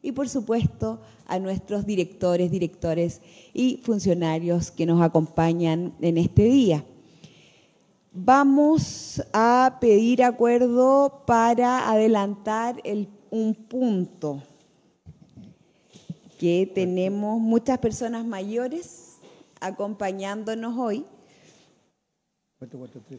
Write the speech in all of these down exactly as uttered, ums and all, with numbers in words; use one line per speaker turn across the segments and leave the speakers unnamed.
y por supuesto a nuestros directores, directores y funcionarios que nos acompañan en este día. Vamos a pedir acuerdo para adelantar el, un punto, que tenemos muchas personas mayores acompañándonos hoy
cuatro cuatro tres.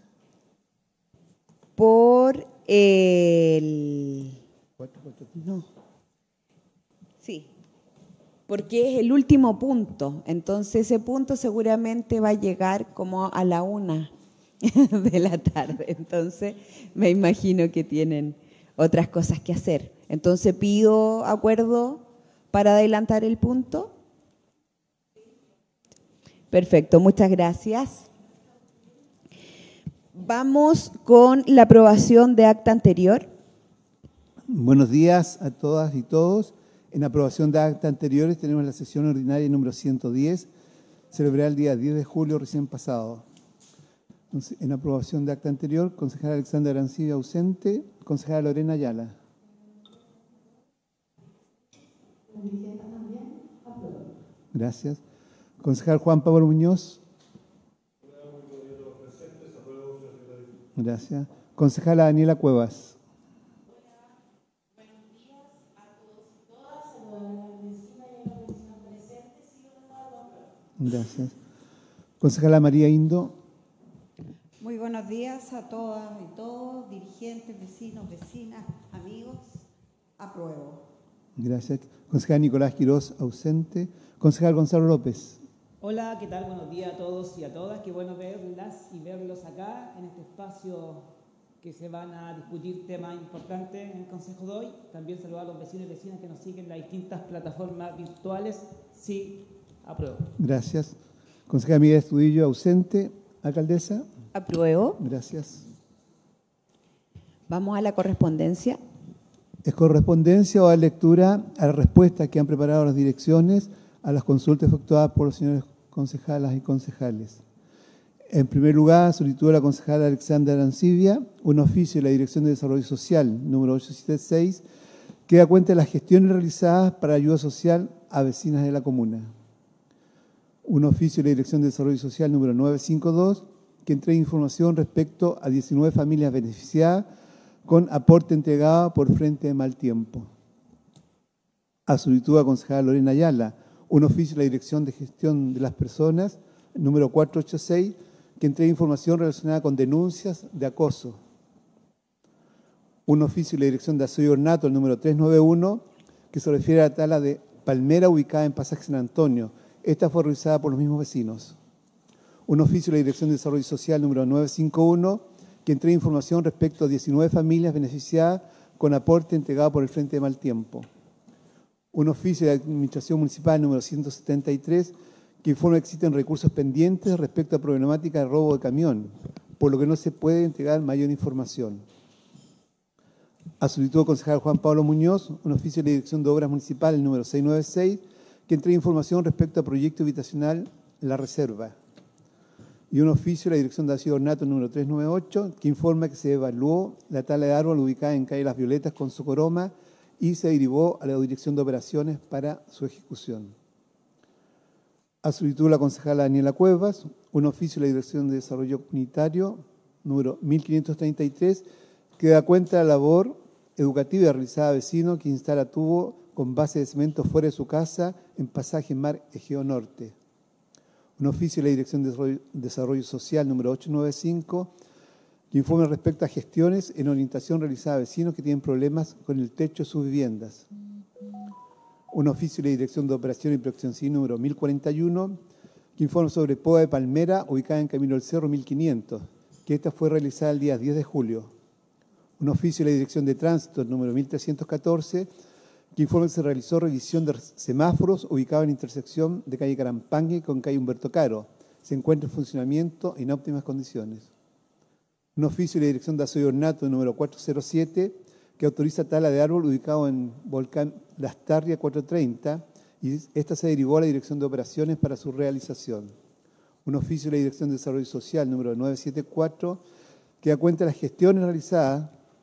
por el...
cuatro cuatro tres.
No. Sí, porque es el último punto, entonces ese punto seguramente va a llegar como a la una de la tarde, entonces me imagino que tienen otras cosas que hacer. Entonces pido acuerdo para adelantar el punto. Perfecto, muchas gracias. Vamos con la aprobación de acta anterior.
Buenos días a todas y todos. En aprobación de actas anteriores tenemos la sesión ordinaria número ciento diez, celebrada el día diez de julio recién pasado. Entonces, en aprobación de acta anterior, concejala Alexandra Arancibia ausente, concejala Lorena Ayala. Gracias. Concejal Juan Pablo Muñoz. Gracias. Concejala Daniela Cuevas. Gracias. Concejala María Indo.
Muy buenos días a todas y todos, dirigentes, vecinos, vecinas, amigos. Apruebo.
Gracias. Concejal Nicolás Quirós, ausente. Concejal Gonzalo López.
Hola, ¿qué tal? Buenos días a todos y a todas. Qué bueno verlas y verlos acá en este espacio que se van a discutir temas importantes en el Consejo de hoy. También saludar a los vecinos y vecinas que nos siguen en las distintas plataformas virtuales. Sí, apruebo.
Gracias. Concejal Miguel Estudillo, ausente. Alcaldesa.
Apruebo.
Gracias.
Vamos a la correspondencia.
Es correspondencia o a lectura a la respuesta que han preparado las direcciones a las consultas efectuadas por los señores concejalas y concejales. En primer lugar, solicitó la concejala Alexandra Arancibia un oficio de la Dirección de Desarrollo Social, número ochocientos setenta y seis, que da cuenta de las gestiones realizadas para ayuda social a vecinas de la comuna. Un oficio de la Dirección de Desarrollo Social, número novecientos cincuenta y dos, que entrega información respecto a diecinueve familias beneficiadas con aporte entregado por Frente de Mal Tiempo. A solicitud de la concejala Lorena Ayala, un oficio de la Dirección de Gestión de las Personas, número cuatrocientos ochenta y seis, que entrega información relacionada con denuncias de acoso. Un oficio de la Dirección de Asoyo Ornato, el número trescientos noventa y uno, que se refiere a la tala de palmera ubicada en Pasaje San Antonio. Esta fue realizada por los mismos vecinos. Un oficio de la Dirección de Desarrollo Social, número novecientos cincuenta y uno, que entrega información respecto a diecinueve familias beneficiadas con aporte entregado por el Frente de Mal Tiempo. Un oficio de Administración Municipal número ciento setenta y tres, que informa que existen recursos pendientes respecto a problemática de robo de camión, por lo que no se puede entregar mayor información. A solicitud del concejal Juan Pablo Muñoz, un oficio de la Dirección de Obras Municipales número seiscientos noventa y seis, que entrega información respecto a proyecto habitacional La Reserva. Y un oficio de la Dirección de Asoyo Ornato número trescientos noventa y ocho, que informa que se evaluó la tala de árbol ubicada en calle Las Violetas con Socoroma y se derivó a la Dirección de Operaciones para su ejecución. A solicitud de la concejala Daniela Cuevas, un oficio de la Dirección de Desarrollo Comunitario número mil quinientos treinta y tres, que da cuenta de la labor educativa realizada a vecino que instala tubo con base de cemento fuera de su casa en Pasaje Mar Egeo Norte. Un oficio de la Dirección de Desarrollo, Desarrollo Social número ochocientos noventa y cinco, que informa respecto a gestiones en orientación realizada a vecinos que tienen problemas con el techo de sus viviendas. Un oficio de la Dirección de Operación y Protección Civil número mil cuarenta y uno, que informa sobre poda de palmera ubicada en Camino del Cerro mil quinientos, que esta fue realizada el día diez de julio. Un oficio de la Dirección de Tránsito número mil trescientos catorce, que informa que se realizó revisión de semáforos ubicados en la intersección de calle Carampangue con calle Humberto Caro. Se encuentra en funcionamiento en óptimas condiciones. Un oficio de la Dirección de Asoyo Ornato número cuatrocientos siete, que autoriza tala de árbol ubicado en Volcán Las Tarrias cuatrocientos treinta, y esta se derivó a la Dirección de Operaciones para su realización. Un oficio de la Dirección de Desarrollo Social número novecientos setenta y cuatro, que da cuenta de las gestiones realizadas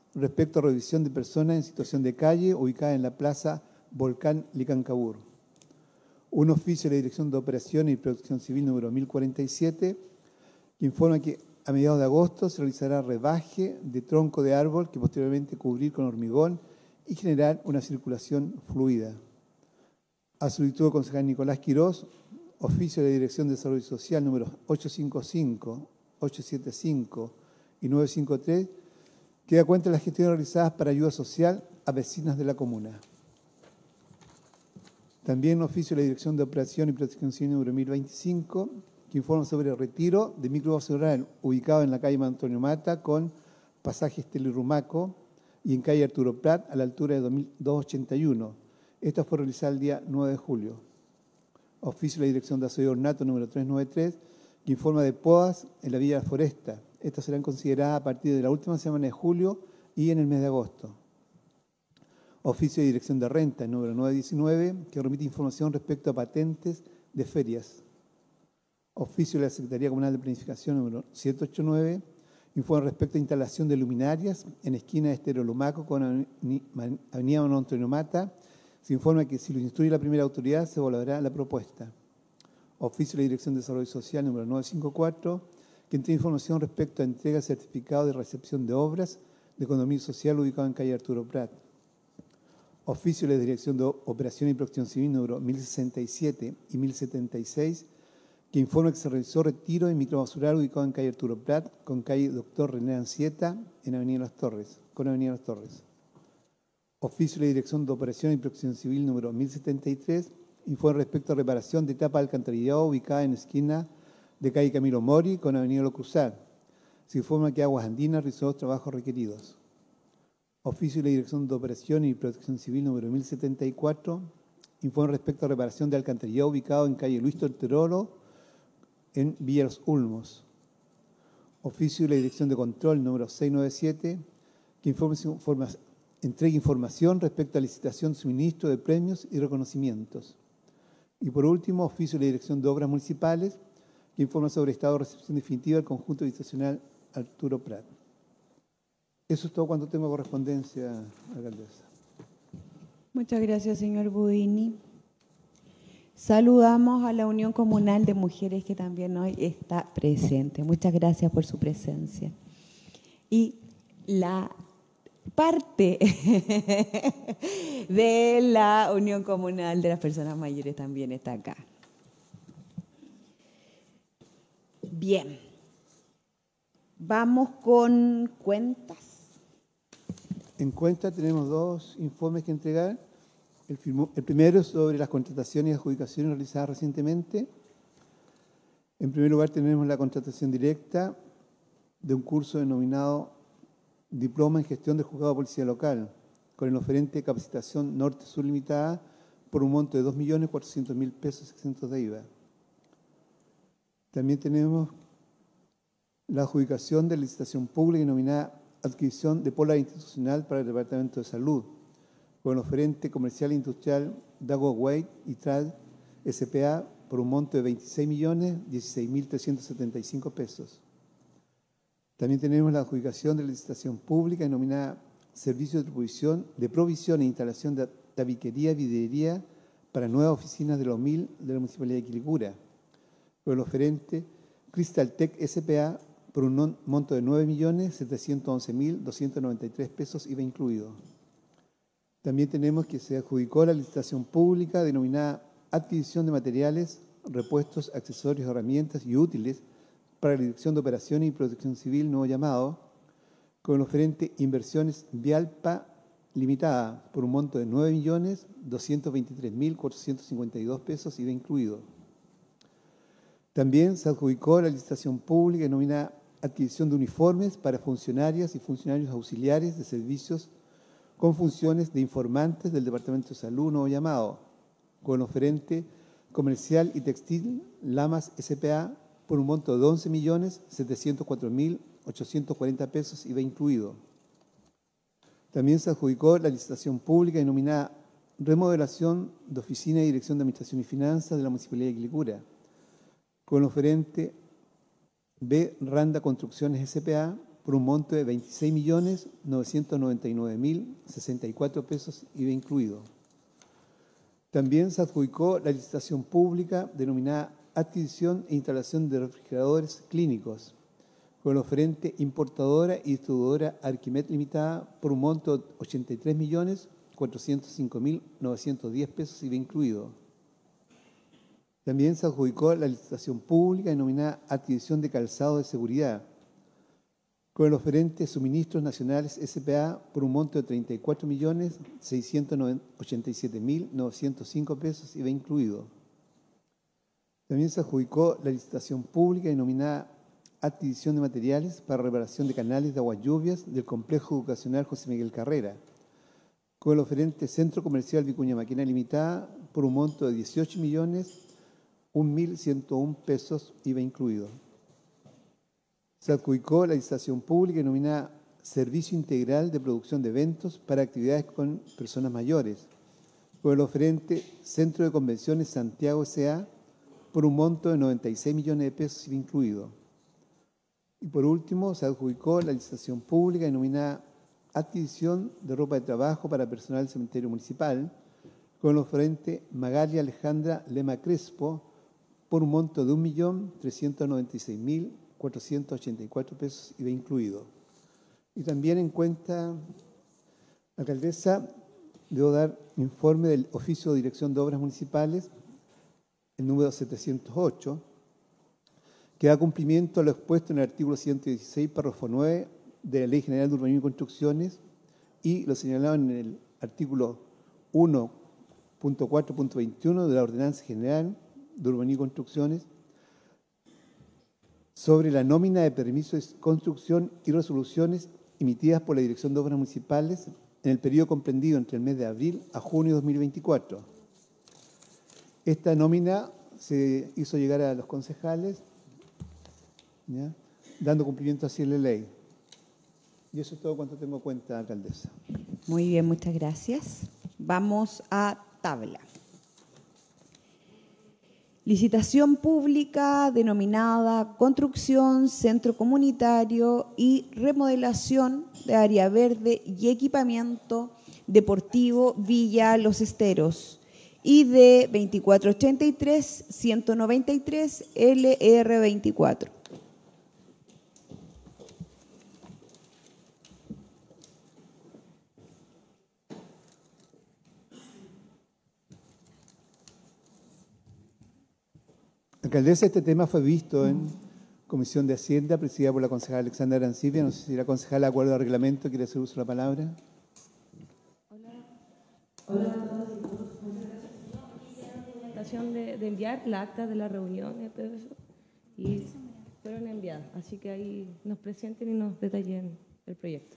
respecto a revisión de personas en situación de calle ubicada en la plaza Volcán Licancabur. Un oficio de la Dirección de Operaciones y Protección Civil número mil cuarenta y siete, que informa que a mediados de agosto se realizará rebaje de tronco de árbol que posteriormente cubrir con hormigón y generar una circulación fluida. A solicitud del concejal Nicolás Quirós, oficio de la Dirección de Desarrollo Social números ochocientos cincuenta y cinco, ochocientos setenta y cinco y novecientos cincuenta y tres, que da cuenta de las gestiones realizadas para ayuda social a vecinas de la comuna. También oficio de la Dirección de Operación y Protección Civil número mil veinticinco, que informa sobre el retiro de microbús rural ubicado en la calle Antonio Mata con pasaje Esteli Rumaco y en calle Arturo Prat a la altura de doscientos ochenta y uno. Esta fue realizada el día nueve de julio. Oficio de la Dirección de Aseo Ornato número trescientos noventa y tres, que informa de podas en la Villa de la Foresta. Estas serán consideradas a partir de la última semana de julio y en el mes de agosto. Oficio de Dirección de Renta número novecientos diecinueve, que remite información respecto a patentes de ferias. Oficio de la Secretaría Comunal de Planificación número ciento ochenta y nueve, informa respecto a instalación de luminarias en esquina de Estero Lumaco con Avenida Manuel Antonio Mata. Se informa que si lo instruye la primera autoridad se evaluará la propuesta. Oficio de la Dirección de Desarrollo Social número novecientos cincuenta y cuatro, que entrega información respecto a entrega de certificado de recepción de obras de condominio social ubicado en calle Arturo Prat. Oficio de la Dirección de Operación y Protección Civil número mil sesenta y siete y mil setenta y seis, que informa que se realizó retiro de microbasural ubicado en calle Arturo Prat con calle Doctor René Ancieta en Avenida Las Torres, con Avenida Las Torres. Oficio de la Dirección de Operación y Protección Civil número mil setenta y tres, informa respecto a reparación de etapa de alcantarillado ubicada en esquina de calle Camilo Mori con Avenida Lo Cruzar. Se informa que Aguas Andinas realizó los trabajos requeridos. Oficio de la Dirección de Operación y Protección Civil número mil setenta y cuatro, informa respecto a reparación de alcantarillado ubicado en calle Luis Torterolo en Villa Los Ulmos. Oficio de la Dirección de Control número seiscientos noventa y siete, que informa, informa, entrega información respecto a licitación, suministro de premios y reconocimientos. Y por último, oficio de la Dirección de Obras Municipales, que informa sobre estado de recepción definitiva del conjunto habitacional Arturo Prat. Eso es todo cuanto tengo correspondencia, alcaldesa.
Muchas gracias, señor Budini. Saludamos a la Unión Comunal de Mujeres que también hoy está presente. Muchas gracias por su presencia. Y la parte de la Unión Comunal de las Personas Mayores también está acá. Bien. Vamos con cuentas.
En cuenta tenemos dos informes que entregar. El, firmo, el primero es sobre las contrataciones y adjudicaciones realizadas recientemente. En primer lugar tenemos la contratación directa de un curso denominado Diploma en Gestión del Juzgado de Policía Local, con el oferente de capacitación Norte-Sur Limitada por un monto de dos millones cuatrocientos mil pesos exentos de I V A. También tenemos la adjudicación de licitación pública denominada Adquisición de Polar Institucional para el Departamento de Salud, con el oferente comercial e industrial Dago Wade y Trad S P A por un monto de veintiséis millones dieciséis mil trescientos setenta y cinco pesos. También tenemos la adjudicación de la licitación pública denominada Servicio de Provisión, de provisión e instalación de tabiquería y vidriería para nuevas oficinas de la O M I L de la Municipalidad de Quilicura, con el oferente Crystaltech S P A por un monto de nueve millones setecientos once mil doscientos noventa y tres pesos I V A incluido. También tenemos que se adjudicó la licitación pública denominada Adquisición de Materiales, Repuestos, Accesorios, Herramientas y Útiles para la Dirección de Operaciones y Protección Civil, nuevo llamado, con el oferente Inversiones Vialpa Limitada por un monto de nueve millones doscientos veintitrés mil cuatrocientos cincuenta y dos pesos I V A incluido. También se adjudicó la licitación pública denominada Adquisición de uniformes para funcionarias y funcionarios auxiliares de servicios con funciones de informantes del Departamento de Salud, nuevo llamado, con oferente Comercial y Textil Lamas S P A por un monto de once millones setecientos cuatro mil ochocientos cuarenta pesos I V A incluido. También se adjudicó la licitación pública denominada Remodelación de Oficina y Dirección de Administración y Finanzas de la Municipalidad de Quilicura, con oferente B. Randa Construcciones S P A por un monto de veintiséis millones novecientos noventa y nueve mil sesenta y cuatro pesos I V A incluido. También se adjudicó la licitación pública denominada Adquisición e instalación de refrigeradores clínicos con el oferente importadora y distribuidora Arquimed Limitada por un monto de ochenta y tres millones cuatrocientos cinco mil novecientos diez pesos I V A incluido. También se adjudicó la licitación pública denominada Adquisición de calzado de seguridad con el oferente Suministros Nacionales S P A por un monto de treinta y cuatro millones seiscientos ochenta y siete mil novecientos cinco pesos I V A incluido. También se adjudicó la licitación pública denominada Adquisición de materiales para reparación de canales de aguas lluvias del Complejo Educacional José Miguel Carrera, con el oferente Centro Comercial Vicuña Maquena Limitada por un monto de dieciocho millones un mil ciento uno pesos I V A incluido. Se adjudicó la licitación pública denominada Servicio Integral de Producción de Eventos para Actividades con Personas Mayores, con el oferente Centro de Convenciones Santiago S A por un monto de noventa y seis millones de pesos I V A incluido. Y por último, se adjudicó la licitación pública denominada Adquisición de ropa de trabajo para personal del cementerio municipal, con el oferente Magali Alejandra Lema Crespo por un monto de un millón trescientos noventa y seis mil cuatrocientos ochenta y cuatro pesos I V A incluido. Y también en cuenta, alcaldesa, debo dar informe del Oficio de Dirección de Obras Municipales, el número setecientos ocho, que da cumplimiento a lo expuesto en el artículo ciento dieciséis, párrafo nueve de la Ley General de Urbanismo y Construcciones y lo señalado en el artículo uno punto cuatro punto veintiuno de la Ordenanza General de Urbanismo y Construcciones sobre la nómina de permisos de construcción y resoluciones emitidas por la Dirección de Obras Municipales en el periodo comprendido entre el mes de abril a junio de dos mil veinticuatro. Esta nómina se hizo llegar a los concejales, ¿ya?, dando cumplimiento así a la ley. Y eso es todo cuanto tengo cuenta, alcaldesa.
Muy bien, muchas gracias. Vamos a tabla. Licitación pública denominada Construcción, Centro Comunitario y Remodelación de Área Verde y Equipamiento Deportivo Villa Los Esteros, I D veinticuatro ochenta y tres ciento noventa y tres L R veinticuatro.
Alcaldesa, este tema fue visto en Comisión de Hacienda, presidida por la concejala Alexandra Arancibia. No sé si la concejala, de acuerdo al reglamento, quiere hacer uso de la palabra.
Hola. Hola a todos y todos. Muchas gracias. No, de, de enviar la acta de la reunión y todo eso, y fueron enviadas. Así que ahí nos presenten y nos detallen el proyecto.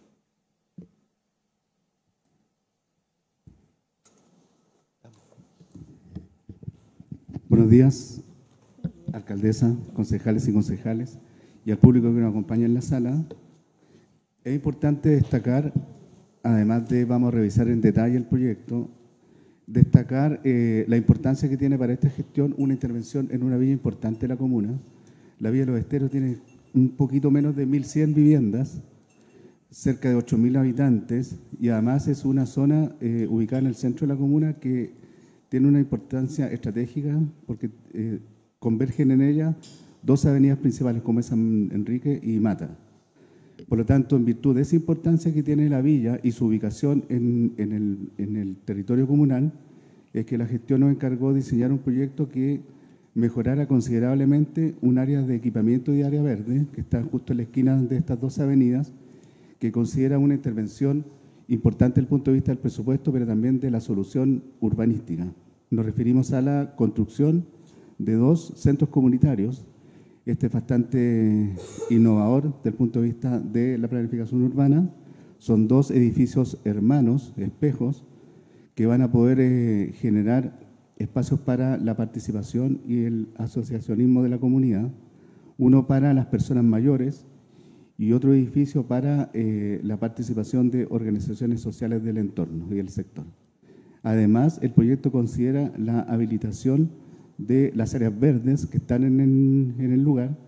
Buenos días, alcaldesa, concejales y concejales, y al público que nos acompaña en la sala. Es importante destacar, además de vamos a revisar en detalle el proyecto, destacar eh, la importancia que tiene para esta gestión una intervención en una villa importante de la comuna. La Villa de los Esteros tiene un poquito menos de mil cien viviendas, cerca de ocho mil habitantes, y además es una zona eh, ubicada en el centro de la comuna que tiene una importancia estratégica porque eh, convergen en ella dos avenidas principales como es San Enrique y Mata. Por lo tanto, en virtud de esa importancia que tiene la villa y su ubicación en, en, el, en el territorio comunal, es que la gestión nos encargó de diseñar un proyecto que mejorara considerablemente un área de equipamiento de área verde, que está justo en la esquina de estas dos avenidas, que considera una intervención importante desde el punto de vista del presupuesto, pero también de la solución urbanística. Nos referimos a la construcción de dos centros comunitarios. Este es bastante innovador desde el punto de vista de la planificación urbana. Son dos edificios hermanos, espejos, que van a poder eh, generar espacios para la participación y el asociacionismo de la comunidad. Uno para las personas mayores y otro edificio para eh, la participación de organizaciones sociales del entorno y del sector. Además, el proyecto considera la habilitación de las áreas verdes que están en el, en el lugar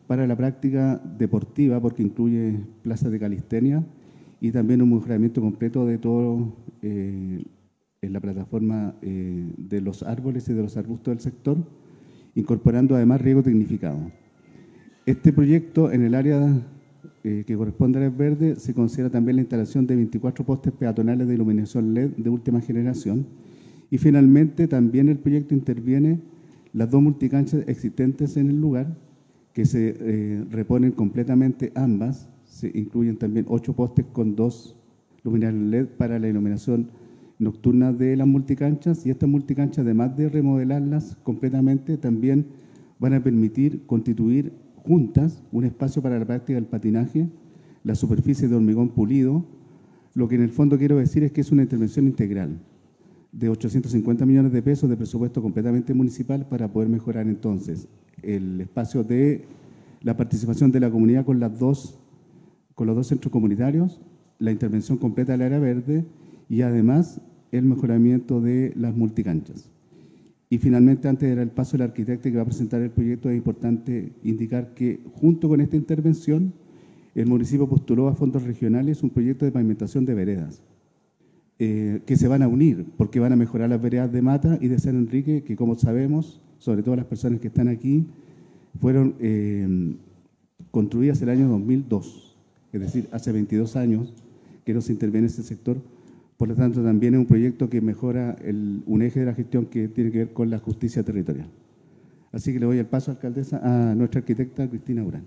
para la práctica deportiva, porque incluye plazas de calistenia y también un mejoramiento completo de todo eh, en la plataforma eh, de los árboles y de los arbustos del sector, incorporando además riego tecnificado. Este proyecto en el área eh, que corresponde a áreas verdes se considera también la instalación de veinticuatro postes peatonales de iluminación L E D de última generación y finalmente también el proyecto interviene las dos multicanchas existentes en el lugar que se eh, reponen completamente ambas, se incluyen también ocho postes con dos luminarias L E D para la iluminación nocturna de las multicanchas y estas multicanchas, además de remodelarlas completamente, también van a permitir constituir juntas un espacio para la práctica del patinaje, la superficie de hormigón pulido. Lo que en el fondo quiero decir es que es una intervención integral de ochocientos cincuenta millones de pesos de presupuesto completamente municipal para poder mejorar entonces el espacio de la participación de la comunidad con, las dos, con los dos centros comunitarios, la intervención completa del área verde y además el mejoramiento de las multicanchas. Y finalmente, antes de dar el paso al arquitecto que va a presentar el proyecto, es importante indicar que junto con esta intervención, el municipio postuló a fondos regionales un proyecto de pavimentación de veredas, eh, que se van a unir, porque van a mejorar las veredas de Mata y de San Enrique, que como sabemos, sobre todo las personas que están aquí, fueron eh, construidas el año dos mil dos, es decir, hace veintidós años que no se interviene en ese sector. Por lo tanto, también es un proyecto que mejora el, un eje de la gestión que tiene que ver con la justicia territorial. Así que le doy el paso, alcaldesa, a nuestra arquitecta Cristina Urán.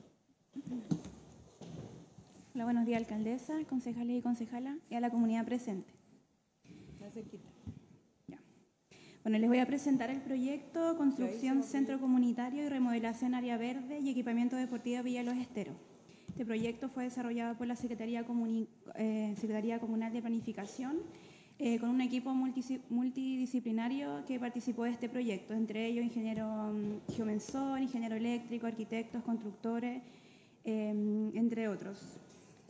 Hola, buenos días, alcaldesa, concejales y concejalas, y a la comunidad presente. Ya. Bueno, les voy a presentar el proyecto Construcción Centro Comunitario y Remodelación Área Verde y Equipamiento Deportivo Villa Los Esteros. Este proyecto fue desarrollado por la Secretaría, Comuni eh, Secretaría Comunal de Planificación eh, con un equipo multidisciplinario que participó de este proyecto, entre ellos ingeniero um, geomensor, ingeniero eléctrico, arquitectos, constructores, eh, entre otros.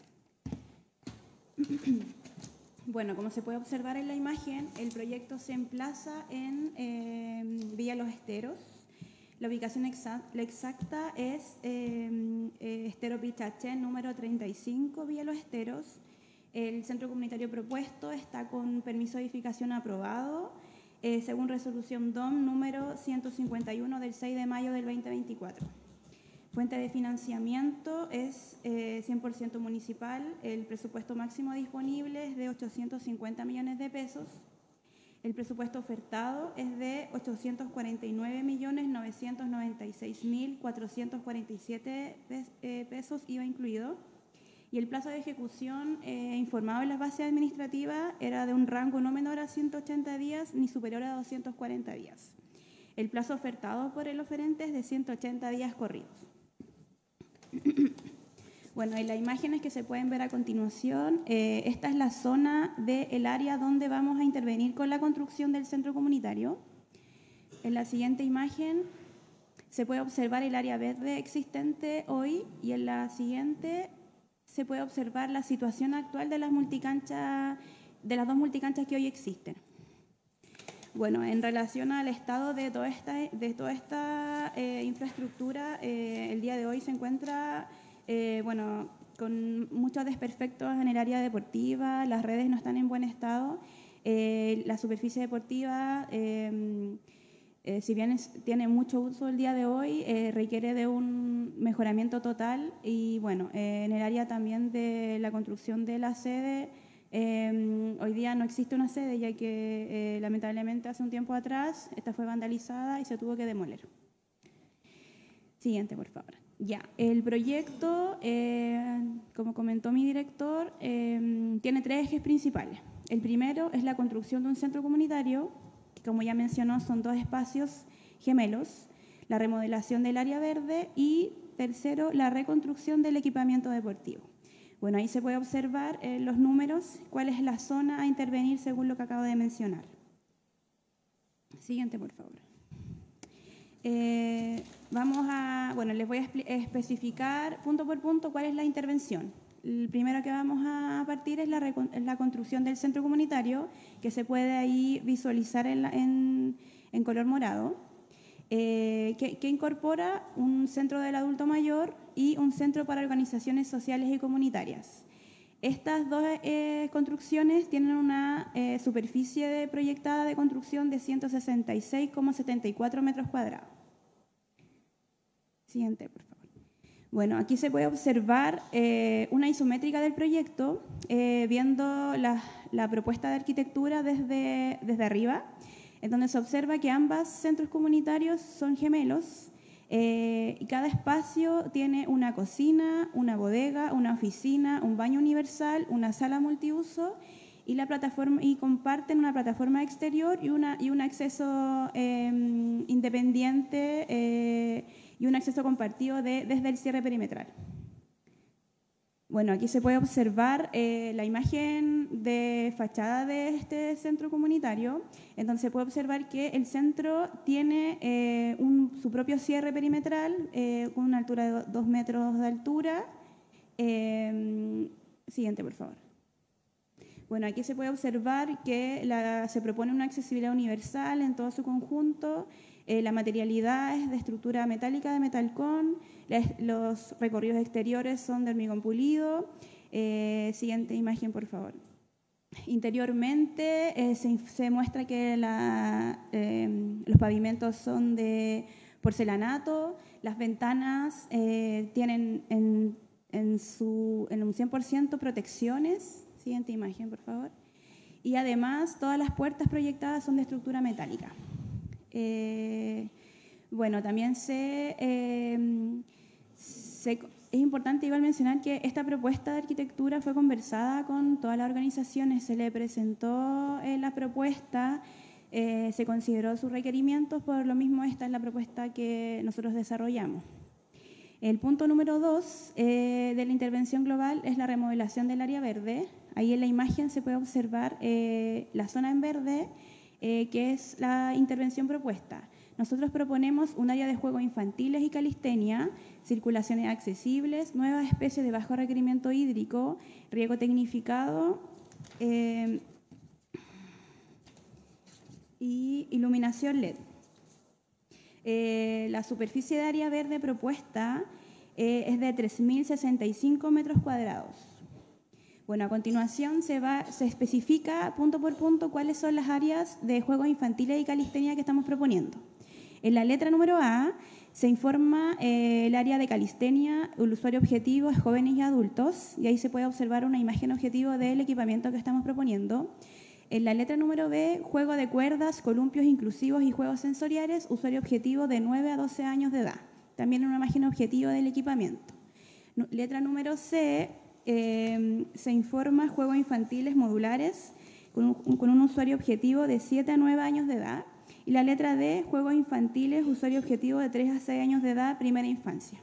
Bueno, como se puede observar en la imagen, el proyecto se emplaza en eh, Villa Los Esteros. La ubicación exa la exacta es eh, eh, Estero Pichachén, número treinta y cinco, Villa Los Esteros. El centro comunitario propuesto está con permiso de edificación aprobado, eh, según resolución D O M número ciento cincuenta y uno del seis de mayo del veinte veinticuatro. Fuente de financiamiento es eh, cien por ciento municipal. El presupuesto máximo disponible es de ochocientos cincuenta millones de pesos. El presupuesto ofertado es de ochocientos cuarenta y nueve millones novecientos noventa y seis mil cuatrocientos cuarenta y siete pesos, I V A incluido. Y el plazo de ejecución eh, informado en las bases administrativas era de un rango no menor a ciento ochenta días ni superior a doscientos cuarenta días. El plazo ofertado por el oferente es de ciento ochenta días corridos. Bueno, en las imágenes que se pueden ver a continuación, eh, esta es la zona del área donde vamos a intervenir con la construcción del centro comunitario. En la siguiente imagen se puede observar el área verde existente hoy y en la siguiente se puede observar la situación actual de las multicanchas, de las dos multicanchas que hoy existen. Bueno, en relación al estado de toda esta, de toda esta eh, infraestructura, eh, el día de hoy se encuentra Eh, bueno, con muchos desperfectos en el área deportiva, las redes no están en buen estado, eh, la superficie deportiva, eh, eh, si bien es, tiene mucho uso el día de hoy, eh, requiere de un mejoramiento total y bueno, eh, en el área también de la construcción de la sede, eh, hoy día no existe una sede ya que eh, lamentablemente hace un tiempo atrás esta fue vandalizada y se tuvo que demoler. Siguiente, por favor. Ya, el proyecto, eh, como comentó mi director, eh, tiene tres ejes principales. El primero es la construcción de un centro comunitario, que como ya mencionó son dos espacios gemelos, la remodelación del área verde y tercero, la reconstrucción del equipamiento deportivo. Bueno, ahí se puede observar eh, los números, cuál es la zona a intervenir según lo que acabo de mencionar. Siguiente, por favor. Eh, vamos a, bueno, les voy a especificar punto por punto cuál es la intervención. El primero que vamos a partir es la, la construcción del centro comunitario, que se puede ahí visualizar en, la, en, en color morado. eh, que, que incorpora un centro del adulto mayor y un centro para organizaciones sociales y comunitarias. Estas dos eh, construcciones tienen una eh, superficie de proyectada de construcción de ciento sesenta y seis coma setenta y cuatro metros cuadrados. Siguiente, por favor. Bueno, aquí se puede observar eh, una isométrica del proyecto, eh, viendo la, la propuesta de arquitectura desde, desde arriba, en donde se observa que ambos centros comunitarios son gemelos, eh, y cada espacio tiene una cocina, una bodega, una oficina, un baño universal, una sala multiuso y, la plataforma, y comparten una plataforma exterior y, una, y un acceso eh, independiente eh, y un acceso compartido de, desde el cierre perimetral. Bueno, aquí se puede observar eh, la imagen de fachada de este centro comunitario, en donde se puede observar que el centro tiene eh, un, su propio cierre perimetral eh, con una altura de dos metros de altura. Eh, siguiente, por favor. Bueno, aquí se puede observar que la, se propone una accesibilidad universal en todo su conjunto. Eh, la materialidad es de estructura metálica de metalcón, les, los recorridos exteriores son de hormigón pulido. Eh, siguiente imagen, por favor. Interiormente eh, se, se muestra que la, eh, los pavimentos son de porcelanato, las ventanas eh, tienen en, en, su, en un cien por ciento protecciones. Siguiente imagen, por favor. Y además, todas las puertas proyectadas son de estructura metálica. Eh, bueno, también se, eh, se, es importante igual mencionar que esta propuesta de arquitectura fue conversada con todas las organizaciones, se le presentó eh, la propuesta, eh, se consideró sus requerimientos, por lo mismo esta es la propuesta que nosotros desarrollamos. El punto número dos eh, de la intervención global es la remodelación del área verde. Ahí en la imagen se puede observar eh, la zona en verde, Eh, que es la intervención propuesta. Nosotros proponemos un área de juegos infantiles y calistenia, circulaciones accesibles, nuevas especies de bajo requerimiento hídrico, riego tecnificado eh, y iluminación L E D. Eh, la superficie de área verde propuesta eh, es de tres mil sesenta y cinco metros cuadrados. Bueno, a continuación se, va, se especifica punto por punto cuáles son las áreas de juegos infantiles y calistenia que estamos proponiendo. En la letra número A se informa eh, el área de calistenia, el usuario objetivo es jóvenes y adultos, y ahí se puede observar una imagen objetivo del equipamiento que estamos proponiendo. En la letra número B, juego de cuerdas, columpios inclusivos y juegos sensoriales, usuario objetivo de nueve a doce años de edad. También una imagen objetivo del equipamiento. Letra número C, Eh, se informa juegos infantiles modulares con un, con un usuario objetivo de siete a nueve años de edad. Y la letra D, juegos infantiles, usuario objetivo de tres a seis años de edad, primera infancia.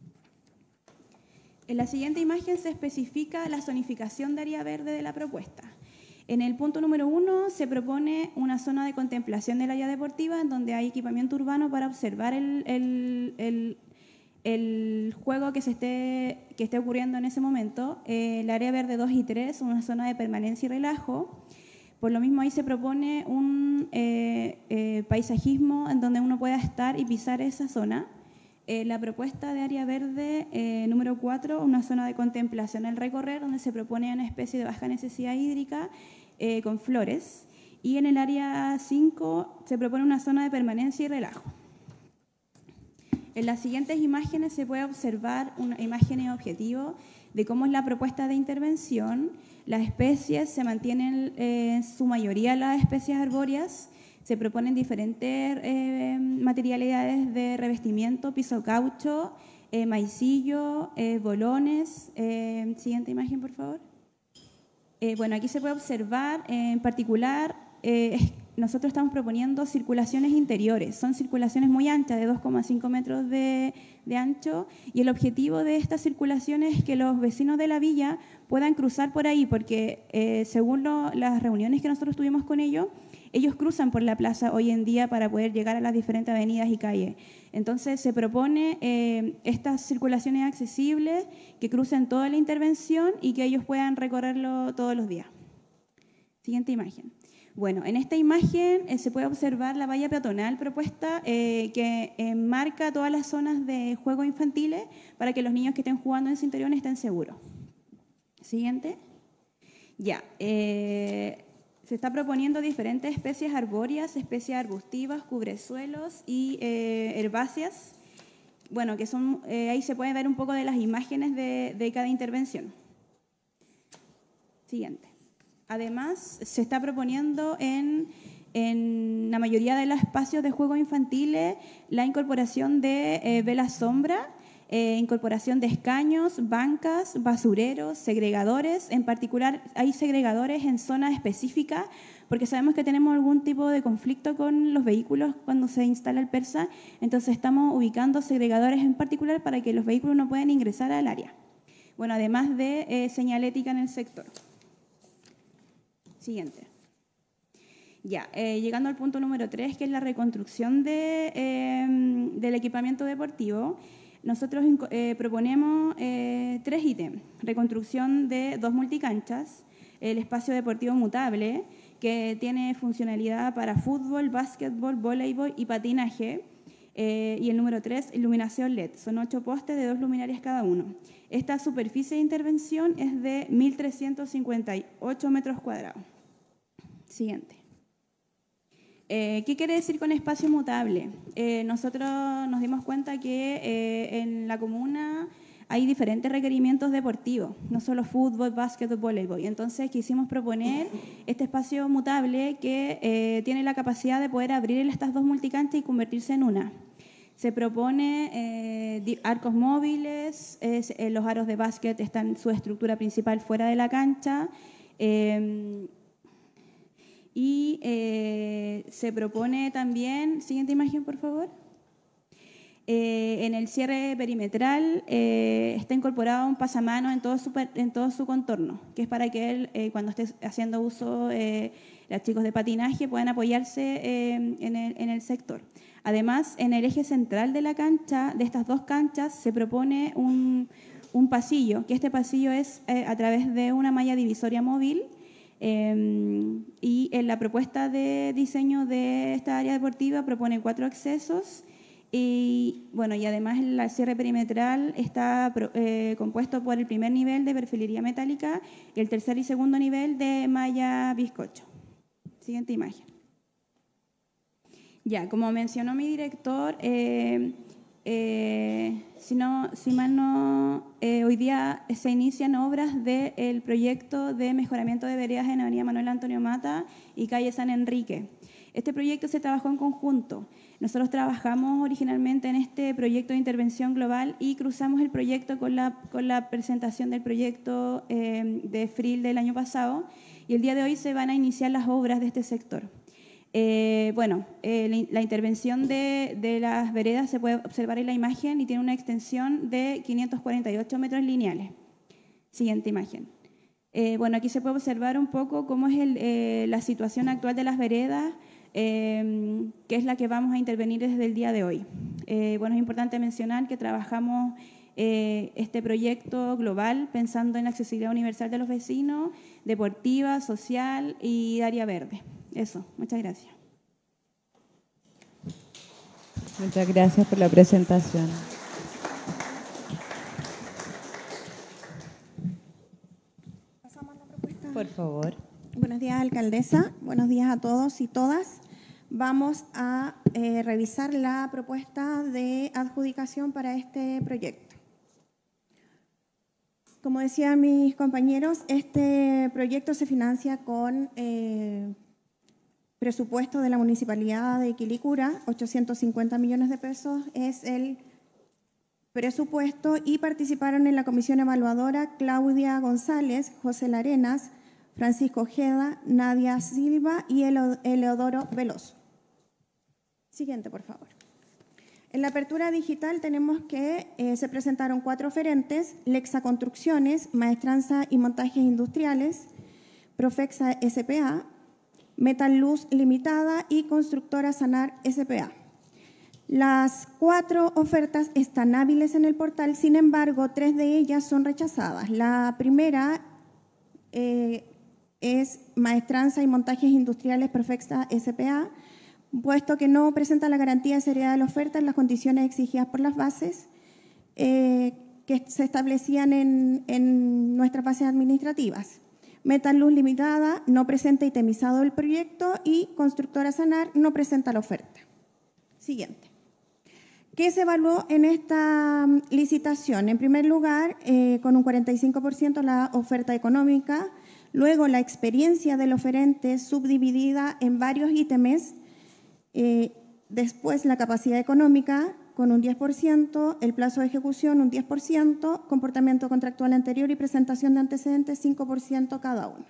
En la siguiente imagen se especifica la zonificación de área verde de la propuesta. En el punto número uno se propone una zona de contemplación del área deportiva en donde hay equipamiento urbano para observar el, el, el el juego que, se esté, que esté ocurriendo en ese momento. Eh, el área verde dos y tres, una zona de permanencia y relajo. Por lo mismo ahí se propone un eh, eh, paisajismo en donde uno pueda estar y pisar esa zona. Eh, la propuesta de área verde eh, número cuatro, una zona de contemplación al recorrer, donde se propone una especie de baja necesidad hídrica eh, con flores. Y en el área cinco se propone una zona de permanencia y relajo. En las siguientes imágenes se puede observar una imagen objetivo de cómo es la propuesta de intervención. Las especies se mantienen eh, en su mayoría las especies arbóreas, se proponen diferentes eh, materialidades de revestimiento, piso caucho, eh, maicillo, eh, bolones. Eh, siguiente imagen, por favor. Eh, bueno, aquí se puede observar eh, en particular eh, nosotros estamos proponiendo circulaciones interiores. Son circulaciones muy anchas, de dos coma cinco metros de, de ancho, y el objetivo de estas circulaciones es que los vecinos de la villa puedan cruzar por ahí, porque eh, según lo, las reuniones que nosotros tuvimos con ellos, ellos cruzan por la plaza hoy en día para poder llegar a las diferentes avenidas y calles. Entonces se propone eh, estas circulaciones accesibles que crucen toda la intervención y que ellos puedan recorrerlo todos los días. Siguiente imagen. Bueno, en esta imagen eh, se puede observar la valla peatonal propuesta eh, que enmarca todas las zonas de juegos infantiles para que los niños que estén jugando en su interior estén seguros. Siguiente. Ya. Eh, se está proponiendo diferentes especies arbóreas, especies arbustivas, cubresuelos y eh, herbáceas. Bueno, que son, eh, ahí se puede ver un poco de las imágenes de, de cada intervención. Siguiente. Además, se está proponiendo en, en la mayoría de los espacios de juegos infantiles la incorporación de eh, velas sombra, eh, incorporación de escaños, bancas, basureros, segregadores. En particular, hay segregadores en zonas específicas porque sabemos que tenemos algún tipo de conflicto con los vehículos cuando se instala el persa. Entonces, estamos ubicando segregadores en particular para que los vehículos no puedan ingresar al área. Bueno, además de eh, señalética en el sector. Siguiente. Ya, eh, llegando al punto número tres, que es la reconstrucción de, eh, del equipamiento deportivo, nosotros eh, proponemos eh, tres ítems. Reconstrucción de dos multicanchas, el espacio deportivo mutable, que tiene funcionalidad para fútbol, básquetbol, voleibol y patinaje. Eh, y el número tres, iluminación L E D. Son ocho postes de dos luminarias cada uno. Esta superficie de intervención es de mil trescientos cincuenta y ocho metros cuadrados. Siguiente. Eh, ¿Qué quiere decir con espacio mutable? Eh, nosotros nos dimos cuenta que eh, en la comuna hay diferentes requerimientos deportivos, no solo fútbol, básquetbol, voleibol. Y entonces quisimos proponer este espacio mutable que eh, tiene la capacidad de poder abrir estas dos multicanchas y convertirse en una. Se propone eh, arcos móviles, es, eh, los aros de básquet están en su estructura principal fuera de la cancha. Eh, Y eh, se propone también, siguiente imagen por favor, eh, en el cierre perimetral eh, está incorporado un pasamano en todo su, en todo su contorno, que es para que él, eh, cuando esté haciendo uso, eh, los chicos de patinaje puedan apoyarse eh, en, el, en el sector. Además, en el eje central de la cancha, de estas dos canchas, se propone un, un pasillo, que este pasillo es eh, a través de una malla divisoria móvil. Eh, y en la propuesta de diseño de esta área deportiva propone cuatro accesos y, bueno, y además el cierre perimetral está eh, compuesto por el primer nivel de perfilería metálica y el tercer y segundo nivel de malla bizcocho. Siguiente imagen. Ya, como mencionó mi director, eh, Eh, si, no, si mal no, eh, hoy día se inician obras del proyecto de mejoramiento de veredas en Avenida Manuel Antonio Mata y calle San Enrique. Este proyecto se trabajó en conjunto. Nosotros trabajamos originalmente en este proyecto de intervención global y cruzamos el proyecto con la, con la presentación del proyecto eh, de F R I L del año pasado y el día de hoy se van a iniciar las obras de este sector. Eh, bueno, eh, la, la intervención de, de las veredas se puede observar en la imagen y tiene una extensión de quinientos cuarenta y ocho metros lineales. Siguiente imagen. Eh, bueno, aquí se puede observar un poco cómo es el, eh, la situación actual de las veredas, eh, que es la que vamos a intervenir desde el día de hoy. Eh, bueno, es importante mencionar que trabajamos eh, este proyecto global pensando en la accesibilidad universal de los vecinos, deportiva, social y área verde. Eso, muchas gracias.
Muchas gracias por la presentación.
¿Pasamos a la propuesta?
Por favor.
Buenos días, alcaldesa. Buenos días a todos y todas. Vamos a eh, revisar la propuesta de adjudicación para este proyecto. Como decían mis compañeros, este proyecto se financia con eh, presupuesto de la Municipalidad de Quilicura, ochocientos cincuenta millones de pesos es el presupuesto y participaron en la comisión evaluadora Claudia González, José Larenas, Francisco Ojeda, Nadia Silva y Eleodoro Veloso. Siguiente, por favor. En la apertura digital tenemos que eh, se presentaron cuatro oferentes: Lexa Construcciones, Maestranza y Montajes Industriales, Profexa S P A, Metal Luz Limitada y Constructora Sanar S P A. Las cuatro ofertas están hábiles en el portal, sin embargo, tres de ellas son rechazadas. La primera, eh, es Maestranza y Montajes Industriales Perfecta S P A, puesto que no presenta la garantía de seriedad de la oferta en las condiciones exigidas por las bases eh, que se establecían en, en nuestras bases administrativas. Metaluz Limitada no presenta itemizado el proyecto y Constructora Sanar no presenta la oferta. Siguiente. ¿Qué se evaluó en esta licitación? En primer lugar, eh, con un cuarenta y cinco por ciento la oferta económica, luego la experiencia del oferente subdividida en varios ítems, eh, después la capacidad económica con un diez por ciento, el plazo de ejecución un diez por ciento, comportamiento contractual anterior y presentación de antecedentes cinco por ciento cada uno.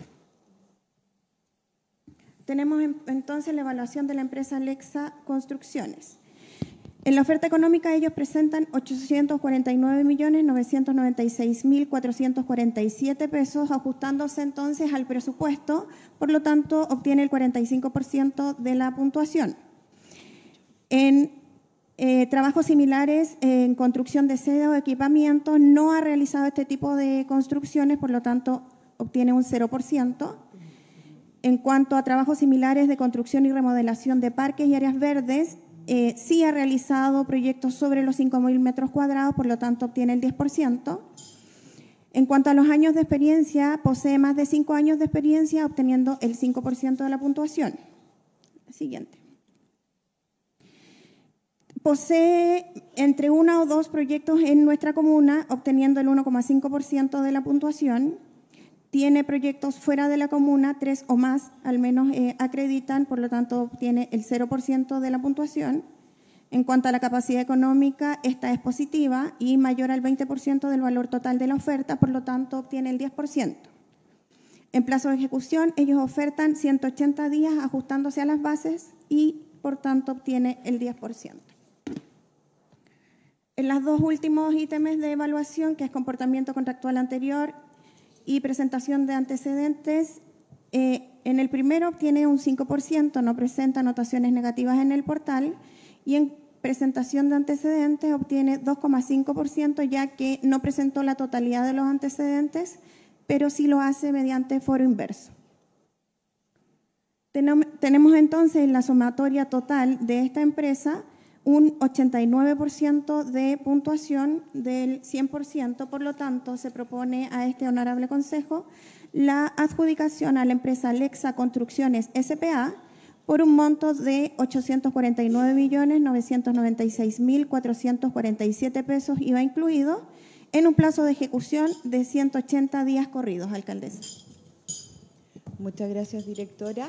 Tenemos entonces la evaluación de la empresa Lexa Construcciones. En la oferta económica ellos presentan ochocientos cuarenta y nueve millones novecientos noventa y seis mil cuatrocientos cuarenta y siete pesos, ajustándose entonces al presupuesto, por lo tanto obtiene el cuarenta y cinco por ciento de la puntuación. En eh, trabajos similares en construcción de sede o equipamiento no ha realizado este tipo de construcciones, por lo tanto obtiene un cero por ciento. En cuanto a trabajos similares de construcción y remodelación de parques y áreas verdes, Eh, sí ha realizado proyectos sobre los cinco mil metros cuadrados, por lo tanto obtiene el diez por ciento. En cuanto a los años de experiencia, posee más de cinco años de experiencia, obteniendo el cinco por ciento de la puntuación. Siguiente. Posee entre uno o dos proyectos en nuestra comuna, obteniendo el uno coma cinco por ciento de la puntuación. Tiene proyectos fuera de la comuna, tres o más al menos eh, acreditan, por lo tanto obtiene el cero por ciento de la puntuación. En cuanto a la capacidad económica, esta es positiva y mayor al veinte por ciento del valor total de la oferta, por lo tanto obtiene el diez por ciento. En plazo de ejecución, ellos ofertan ciento ochenta días ajustándose a las bases y por tanto obtiene el diez por ciento. En los dos últimos ítems de evaluación, que es comportamiento contractual anterior y presentación de antecedentes, eh, en el primero obtiene un cinco por ciento, no presenta anotaciones negativas en el portal, y en presentación de antecedentes obtiene dos coma cinco por ciento, ya que no presentó la totalidad de los antecedentes, pero sí lo hace mediante foro inverso. Tenemos entonces en la sumatoria total de esta empresa un ochenta y nueve por ciento de puntuación del cien por ciento, por lo tanto se propone a este honorable consejo la adjudicación a la empresa Lexa Construcciones S P A por un monto de ochocientos cuarenta y nueve millones novecientos noventa y seis mil cuatrocientos cuarenta y siete pesos, I V A incluido, en un plazo de ejecución de ciento ochenta días corridos, alcaldesa.
Muchas gracias, directora.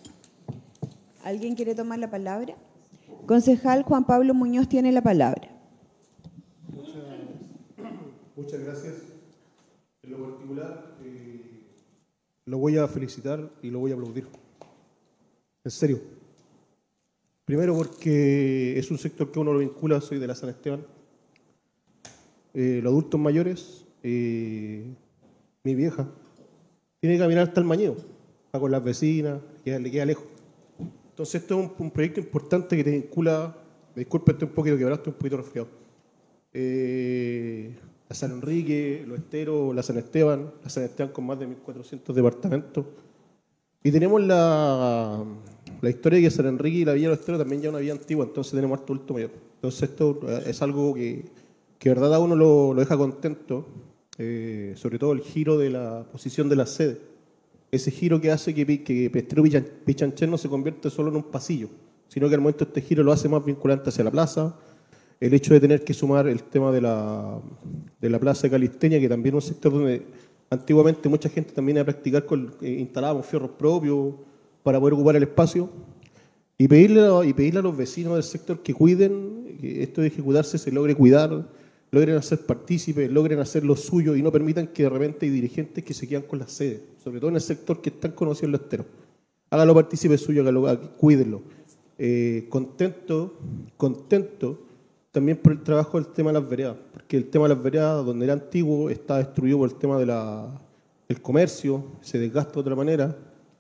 ¿Alguien quiere tomar la palabra? Concejal Juan Pablo Muñoz tiene la palabra.
Muchas, muchas gracias. En lo particular, eh, lo voy a felicitar y lo voy a aplaudir. En serio. Primero porque es un sector que uno lo vincula, soy de la San Esteban. Eh, los adultos mayores, eh, mi vieja, tiene que caminar hasta el Mañeo, va con las vecinas, le queda, le queda lejos. Entonces, esto es un, un proyecto importante que te vincula, me disculpe, estoy un poquito quebrado, estoy un poquito resfriado. Eh, la San Enrique, Los Esteros, la San Esteban, la San Esteban con más de mil cuatrocientos departamentos. Y tenemos la, la historia de que San Enrique y la Villa de Los Esteros también ya es una vía antigua, entonces tenemos harto adulto mayor. Entonces, esto es algo que, que de verdad a uno lo, lo deja contento, eh, sobre todo el giro de la posición de la sede. Ese giro que hace que, que Pestrero Pichancher no se convierte solo en un pasillo, sino que al momento este giro lo hace más vinculante hacia la plaza. El hecho de tener que sumar el tema de la, de la plaza de Calistenia, que también es un sector donde antiguamente mucha gente también iba a practicar, con, eh, instalábamos fierros propios para poder ocupar el espacio. Y pedirle, y pedirle a los vecinos del sector que cuiden, que esto de ejecutarse se logre cuidar, logren hacer partícipes, logren hacer lo suyo y no permitan que de repente hay dirigentes que se quedan con las sedes, sobre todo en el sector que es tan conocido en Los Esteros. Hágalo partícipe suyo, hágalo, cuídenlo. Eh, contento, contento también por el trabajo del tema de las veredas, porque el tema de las veredas, donde era antiguo, está destruido por el tema del de comercio, se desgasta de otra manera,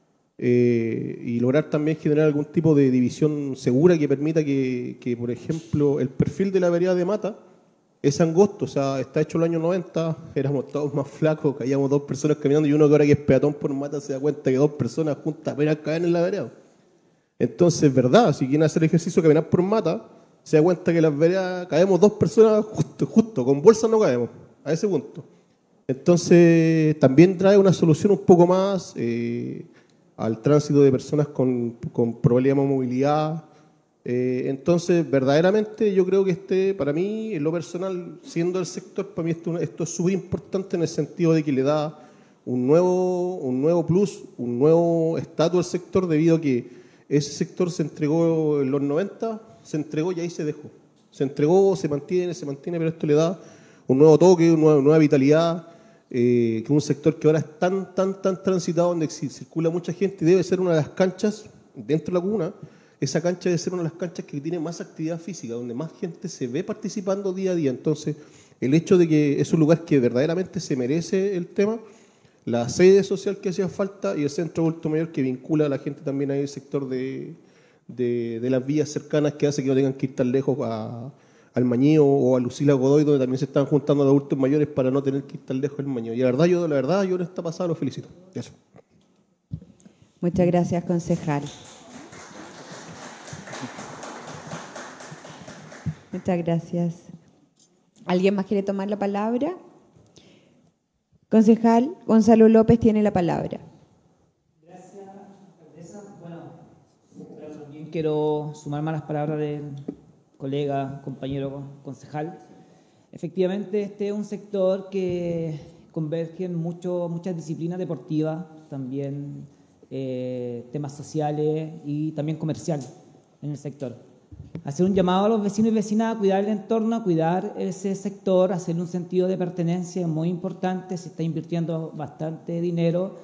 eh, y lograr también generar algún tipo de división segura que permita que, que, por ejemplo, el perfil de la vereda de Mata es angosto, o sea, está hecho en los años noventa, éramos todos más flacos, caíamos dos personas caminando y uno que ahora que es peatón por mata se da cuenta que dos personas juntas apenas caen en la vereda. Entonces, es verdad, si quieren hacer ejercicio de caminar por mata, se da cuenta que las veredas caemos dos personas justo, justo, con bolsa no caemos, a ese punto. Entonces, también trae una solución un poco más eh, al tránsito de personas con, con problemas de movilidad. Eh, entonces, verdaderamente, yo creo que este, para mí, en lo personal, siendo el sector, para mí esto, esto es súper importante en el sentido de que le da un nuevo, un nuevo plus, un nuevo estatus al sector, debido a que ese sector se entregó en los noventa, se entregó y ahí se dejó. Se entregó, se mantiene, se mantiene, pero esto le da un nuevo toque, una nueva, nueva vitalidad, eh, que es un sector que ahora es tan, tan, tan transitado, donde circula mucha gente y debe ser una de las canchas dentro de la comuna. Esa cancha debe ser una de las canchas que tiene más actividad física, donde más gente se ve participando día a día. Entonces, el hecho de que es un lugar que verdaderamente se merece el tema, la sede social que hacía falta y el centro de adulto mayor que vincula a la gente también a el sector de, de, de las vías cercanas, que hace que no tengan que ir tan lejos a, al Mañío o a Lucila Godoy, donde también se están juntando los adultos mayores para no tener que ir tan lejos del Mañío. Y la verdad, yo, la verdad, yo en esta pasada lo felicito. Eso.
Muchas gracias, concejal. Muchas gracias. ¿Alguien más quiere tomar la palabra? Concejal Gonzalo López tiene la palabra.
Gracias, alcaldesa. Bueno, también quiero sumarme a las palabras del colega, compañero concejal. Efectivamente, este es un sector que converge en mucho, muchas disciplinas deportivas, también eh, temas sociales y también comerciales en el sector. Hacer un llamado a los vecinos y vecinas a cuidar el entorno, a cuidar ese sector, hacerle un sentido de pertenencia es muy importante. Se está invirtiendo bastante dinero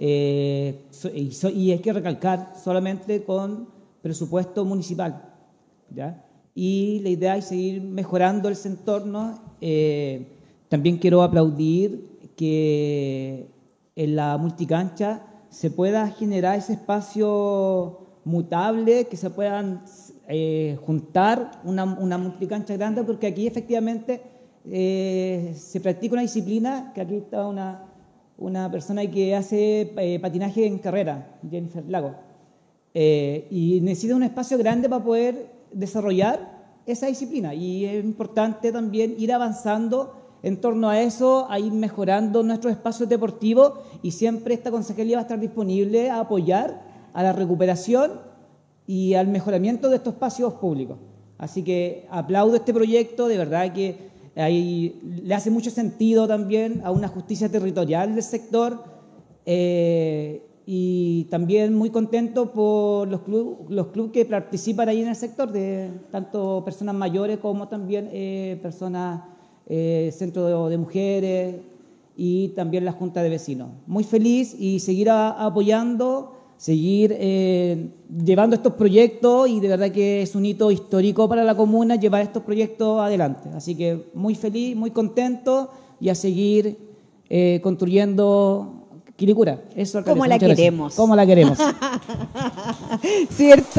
eh, y, so, y hay que recalcar solamente con presupuesto municipal, ¿ya? Y la idea es seguir mejorando ese entorno. Eh, también quiero aplaudir que en la multicancha se pueda generar ese espacio mutable, que se puedan Eh, juntar una, una multicancha grande, porque aquí efectivamente eh, se practica una disciplina, que aquí está una, una persona que hace eh, patinaje en carrera, Jennifer Lago, eh, y necesita un espacio grande para poder desarrollar esa disciplina, y es importante también ir avanzando en torno a eso, a ir mejorando nuestros espacios deportivos, y siempre esta concejalía va a estar disponible a apoyar a la recuperación y al mejoramiento de estos espacios públicos. Así que aplaudo este proyecto, de verdad que hay, le hace mucho sentido también a una justicia territorial del sector, eh, y también muy contento por los clubes los club que participan ahí en el sector, de tanto personas mayores como también eh, personas, eh, centro de, de mujeres y también la Junta de Vecinos. Muy feliz y seguir a, apoyando, seguir eh, llevando estos proyectos, y de verdad que es un hito histórico para la comuna llevar estos proyectos adelante. Así que muy feliz, muy contento, y a seguir eh, construyendo Quilicura. Eso,
como la queremos.
Como la queremos.
¿Cierto?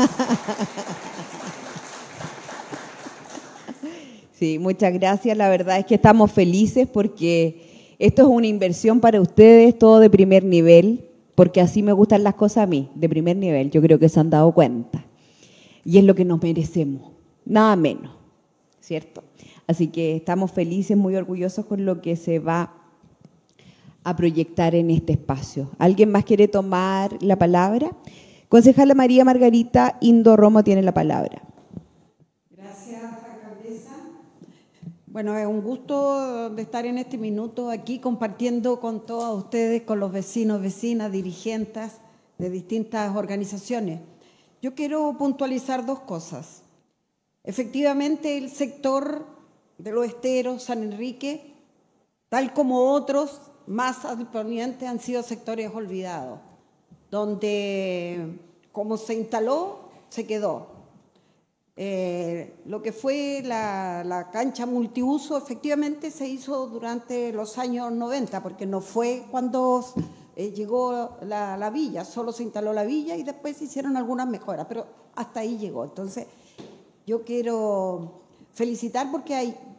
Sí, muchas gracias. La verdad es que estamos felices porque esto es una inversión para ustedes, todo de primer nivel, porque así me gustan las cosas a mí, de primer nivel. Yo creo que se han dado cuenta. Y es lo que nos merecemos, nada menos, ¿cierto? Así que estamos felices, muy orgullosos con lo que se va a proyectar en este espacio. ¿Alguien más quiere tomar la palabra? Concejala María Margarita Indo Romo tiene la palabra.
Gracias, alcaldesa. Bueno, es un gusto de estar en este minuto aquí compartiendo con todos ustedes, con los vecinos, vecinas, dirigentes de distintas organizaciones. Yo quiero puntualizar dos cosas. Efectivamente, el sector de los esteros, San Enrique, tal como otros más al poniente, han sido sectores olvidados, donde como se instaló, se quedó. Eh, lo que fue la, la cancha multiuso efectivamente se hizo durante los años noventa, porque no fue cuando eh, llegó la, la villa, solo se instaló la villa y después se hicieron algunas mejoras, pero hasta ahí llegó. Entonces, yo quiero felicitar porque hay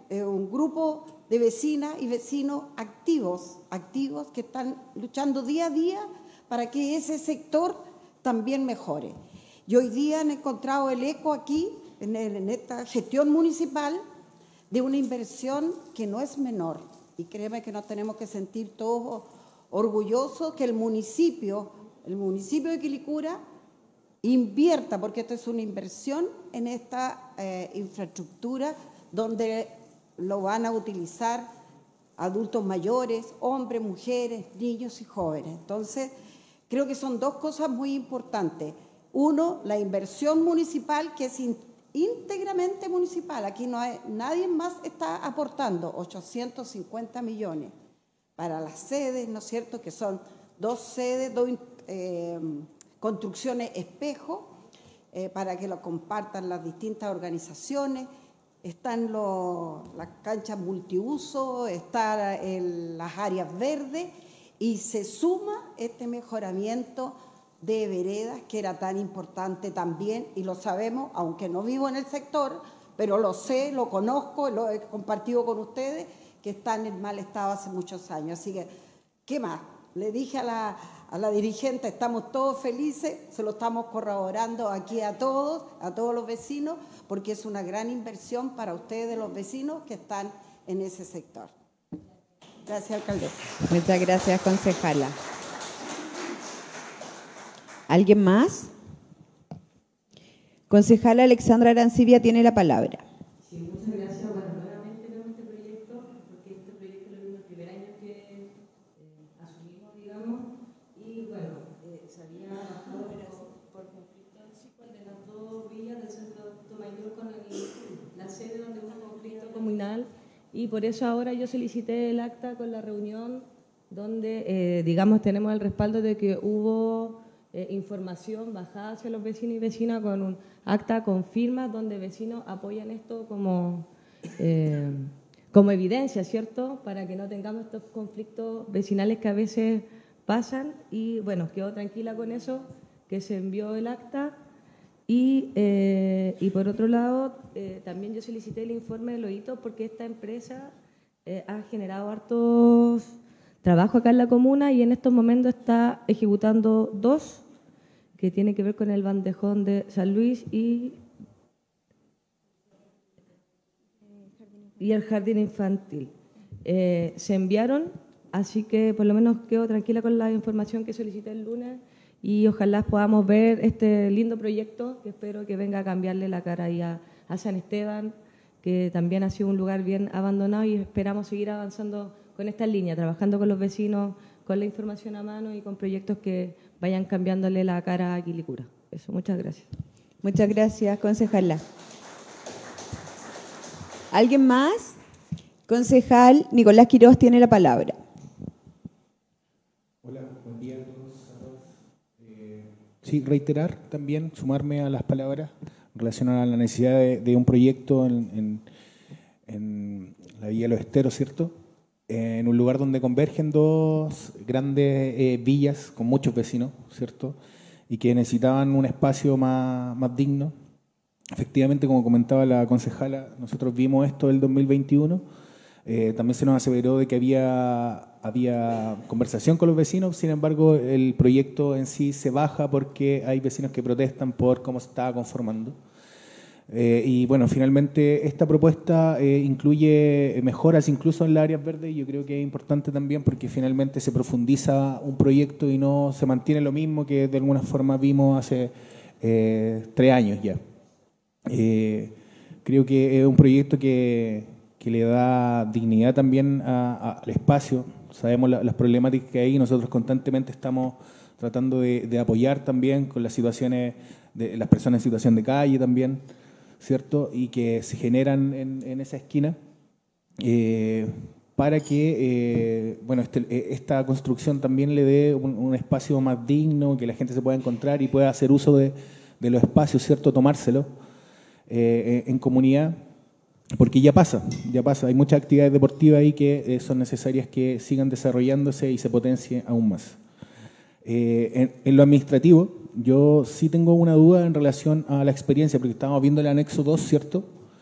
eh, un grupo de vecinas y vecinos activos, activos que están luchando día a día para que ese sector también mejore. Y hoy día han encontrado el eco aquí, en, el, en esta gestión municipal, de una inversión que no es menor. Y créeme que nos tenemos que sentir todos orgullosos que el municipio, el municipio de Quilicura, invierta, porque esto es una inversión en esta eh, infraestructura donde lo van a utilizar adultos mayores, hombres, mujeres, niños y jóvenes. Entonces, creo que son dos cosas muy importantes. Uno, la inversión municipal, que es íntegramente municipal. Aquí no hay, nadie más está aportando ochocientos cincuenta millones para las sedes, ¿no es cierto?, que son dos sedes, dos eh, construcciones espejo, eh, para que lo compartan las distintas organizaciones. Están los, las canchas multiuso, están el, las áreas verdes, y se suma este mejoramiento de veredas que era tan importante también, y lo sabemos, aunque no vivo en el sector, pero lo sé, lo conozco, lo he compartido con ustedes, que están en mal estado hace muchos años. Así que, ¿qué más? Le dije a la, a la dirigente, estamos todos felices, se lo estamos corroborando aquí a todos, a todos los vecinos, porque es una gran inversión para ustedes, los vecinos que están en ese sector. Gracias, alcaldesa.
Muchas gracias, concejala. ¿Alguien más? Concejala Alexandra Arancibia tiene la palabra.
Sí, muchas gracias. Bueno, nuevamente vemos este proyecto, porque este proyecto es el primer año que eh, asumimos, digamos, y bueno, eh, se había bajado por, por conflicto de las dos villas del centro de Tomayor con el, la sede donde hubo un conflicto comunal, y por eso ahora yo solicité el acta con la reunión donde, eh, digamos, tenemos el respaldo de que hubo Eh, información bajada hacia los vecinos y vecinas con un acta con firmas donde vecinos apoyan esto como, eh, como evidencia, ¿cierto? Para que no tengamos estos conflictos vecinales que a veces pasan. Y bueno, quedo tranquila con eso, que se envió el acta. Y, eh, y por otro lado, eh, también yo solicité el informe de Loíto, porque esta empresa eh, ha generado hartos trabajo acá en la comuna y en estos momentos está ejecutando dos, que tiene que ver con el bandejón de San Luis y, y el jardín infantil. Eh, se enviaron, así que por lo menos quedo tranquila con la información que solicité el lunes, y ojalá podamos ver este lindo proyecto que espero que venga a cambiarle la cara ahí a, a San Esteban, que también ha sido un lugar bien abandonado, y esperamos seguir avanzando con esta línea, trabajando con los vecinos, con la información a mano y con proyectos que vayan cambiándole la cara a Quilicura. Eso, muchas gracias.
Muchas gracias, concejala. ¿Alguien más? Concejal Nicolás Quiroz tiene la palabra.
Hola, buen día a todos. A todos. Eh, sí, reiterar también, sumarme a las palabras relacionadas a la necesidad de, de un proyecto en, en, en la Villa de los Esteros, ¿cierto? En un lugar donde convergen dos grandes eh, villas con muchos vecinos, ¿cierto? Y que necesitaban un espacio más, más digno. Efectivamente, como comentaba la concejala, nosotros vimos esto el dos mil veintiuno. Eh, también se nos aseveró de que había, había conversación con los vecinos, sin embargo, el proyecto en sí se baja porque hay vecinos que protestan por cómo se estaba conformando. Eh, y bueno, finalmente esta propuesta eh, incluye mejoras incluso en las áreas verdes, y yo creo que es importante también porque finalmente se profundiza un proyecto y no se mantiene lo mismo que de alguna forma vimos hace eh, tres años ya. Eh, creo que es un proyecto que, que le da dignidad también a, a, al espacio. Sabemos la, las problemáticas que hay y nosotros constantemente estamos tratando de, de apoyar también con las situaciones de las personas en situación de calle también, ¿cierto? Y que se generan en, en esa esquina eh, para que eh, bueno, este, esta construcción también le dé un, un espacio más digno, que la gente se pueda encontrar y pueda hacer uso de, de los espacios, ¿cierto? Tomárselo eh, en comunidad, porque ya pasa, ya pasa. Hay muchas actividades deportivas ahí que eh, son necesarias que sigan desarrollándose y se potencie aún más. Eh, en, en lo administrativo, yo sí tengo una duda en relación a la experiencia, porque estábamos viendo el anexo dos, ¿cierto?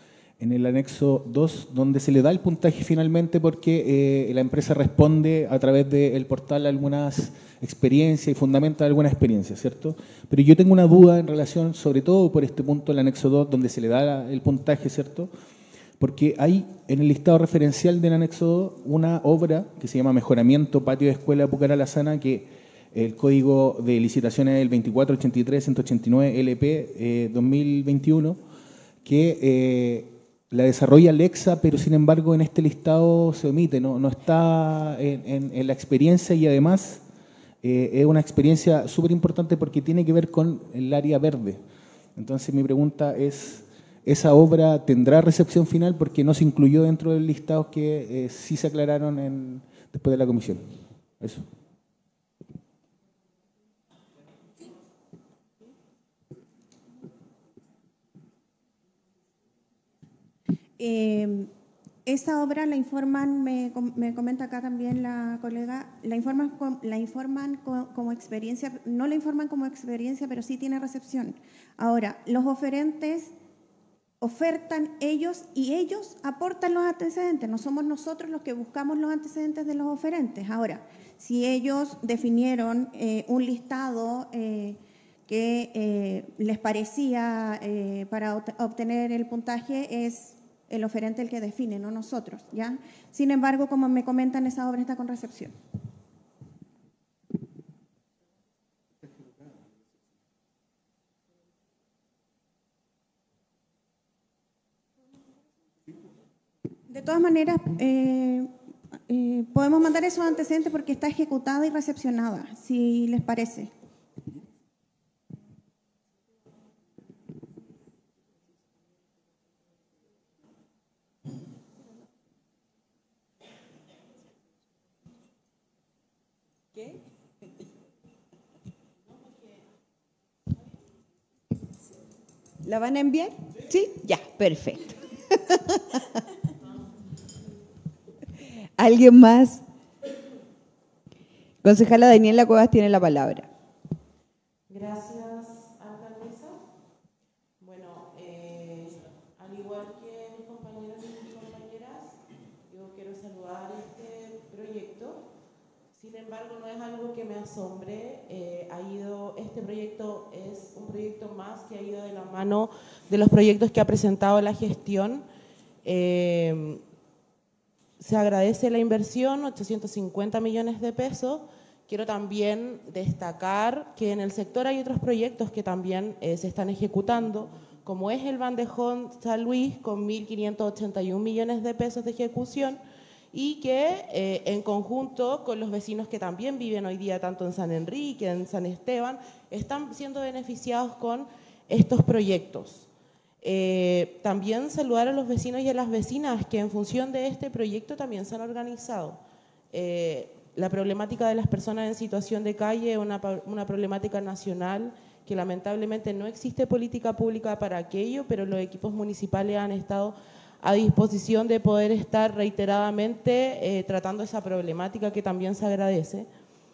en el anexo dos, donde se le da el puntaje finalmente porque eh, la empresa responde a través del portal algunas experiencias y fundamenta algunas experiencias, ¿cierto? Pero yo tengo una duda en relación, sobre todo por este punto, el anexo dos, donde se le da el puntaje, ¿cierto? Porque hay en el listado referencial del anexo dos una obra que se llama Mejoramiento Patio de Escuela Pucará La Sana, que el código de licitación es el veinticuatro ochenta y tres ciento ochenta y nueve L P eh, dos mil veintiuno, que eh, la desarrolla Alexa, pero sin embargo en este listado se omite, no, no está en, en, en la experiencia, y además eh, es una experiencia súper importante porque tiene que ver con el área verde. Entonces mi pregunta es, ¿esa obra tendrá recepción final? Porque no se incluyó dentro del listado que eh, sí se aclararon en, después de la comisión. Eso.
Eh, esa obra la informan, me, me comenta acá también la colega, la informan, la informan como, como experiencia, no la informan como experiencia, pero sí tiene recepción. Ahora, los oferentes ofertan ellos y ellos aportan los antecedentes, no somos nosotros los que buscamos los antecedentes de los oferentes. Ahora, si ellos definieron eh, un listado eh, que eh, les parecía eh, para obtener el puntaje, es el oferente el que define, no nosotros, ¿ya? Sin embargo, como me comentan, esa obra está con recepción. De todas maneras, eh, eh, podemos mandar esos antecedentes porque está ejecutada y recepcionada, si les parece.
¿Qué? ¿La van a enviar? Sí, ya, perfecto. ¿Alguien más? Concejala Daniela Cuevas tiene la palabra.
Gracias, alcaldesa. Bueno, eh, al igual que mis compañeros y mis compañeras, yo quiero saludar este proyecto. Sin embargo, no es algo que me asombre. Eh, ha ido, este proyecto es un proyecto más que ha ido de la mano de los proyectos que ha presentado la gestión. Eh, se agradece la inversión, ochocientos cincuenta millones de pesos. Quiero también destacar que en el sector hay otros proyectos que también eh, se están ejecutando, como es el Bandejón San Luis, con mil quinientos ochenta y un millones de pesos de ejecución, y que eh, en conjunto con los vecinos que también viven hoy día, tanto en San Enrique, en San Esteban, están siendo beneficiados con estos proyectos. Eh, también saludar a los vecinos y a las vecinas que en función de este proyecto también se han organizado. Eh, la problemática de las personas en situación de calle es una, una problemática nacional que lamentablemente no existe política pública para aquello, pero los equipos municipales han estado a disposición de poder estar reiteradamente eh, tratando esa problemática, que también se agradece.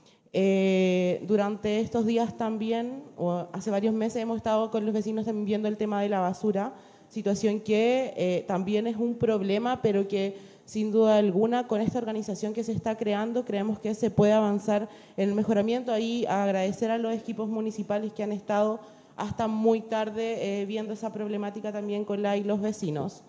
Eh, durante estos días también, o hace varios meses, hemos estado con los vecinos también viendo el tema de la basura, situación que eh, también es un problema, pero que sin duda alguna con esta organización que se está creando creemos que se puede avanzar en el mejoramiento. Ahí agradecer a los equipos municipales que han estado hasta muy tarde eh, viendo esa problemática también con la y los vecinos.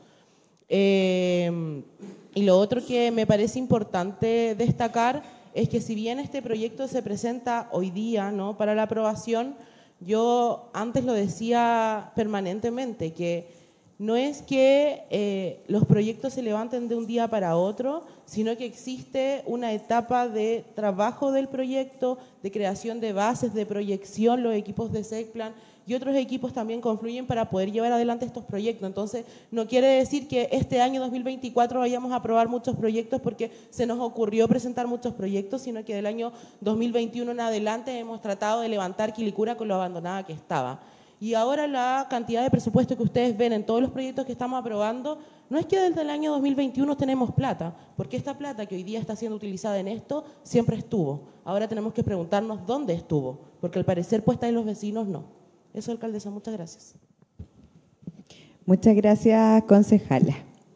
Eh, y lo otro que me parece importante destacar es que si bien este proyecto se presenta hoy día, ¿no?, para la aprobación, yo antes lo decía permanentemente, que no es que eh, los proyectos se levanten de un día para otro, sino que existe una etapa de trabajo del proyecto, de creación de bases, de proyección. Los equipos de SECPLAN y otros equipos también confluyen para poder llevar adelante estos proyectos. Entonces, no quiere decir que este año dos mil veinticuatro vayamos a aprobar muchos proyectos porque se nos ocurrió presentar muchos proyectos, sino que del año dos mil veintiuno en adelante hemos tratado de levantar Quilicura con lo abandonada que estaba. Y ahora la cantidad de presupuesto que ustedes ven en todos los proyectos que estamos aprobando, no es que desde el año dos mil veintiuno tenemos plata, porque esta plata que hoy día está siendo utilizada en esto siempre estuvo. Ahora tenemos que preguntarnos dónde estuvo, porque al parecer puesta en los vecinos no. Eso, alcaldesa, muchas gracias.
Muchas gracias, concejala.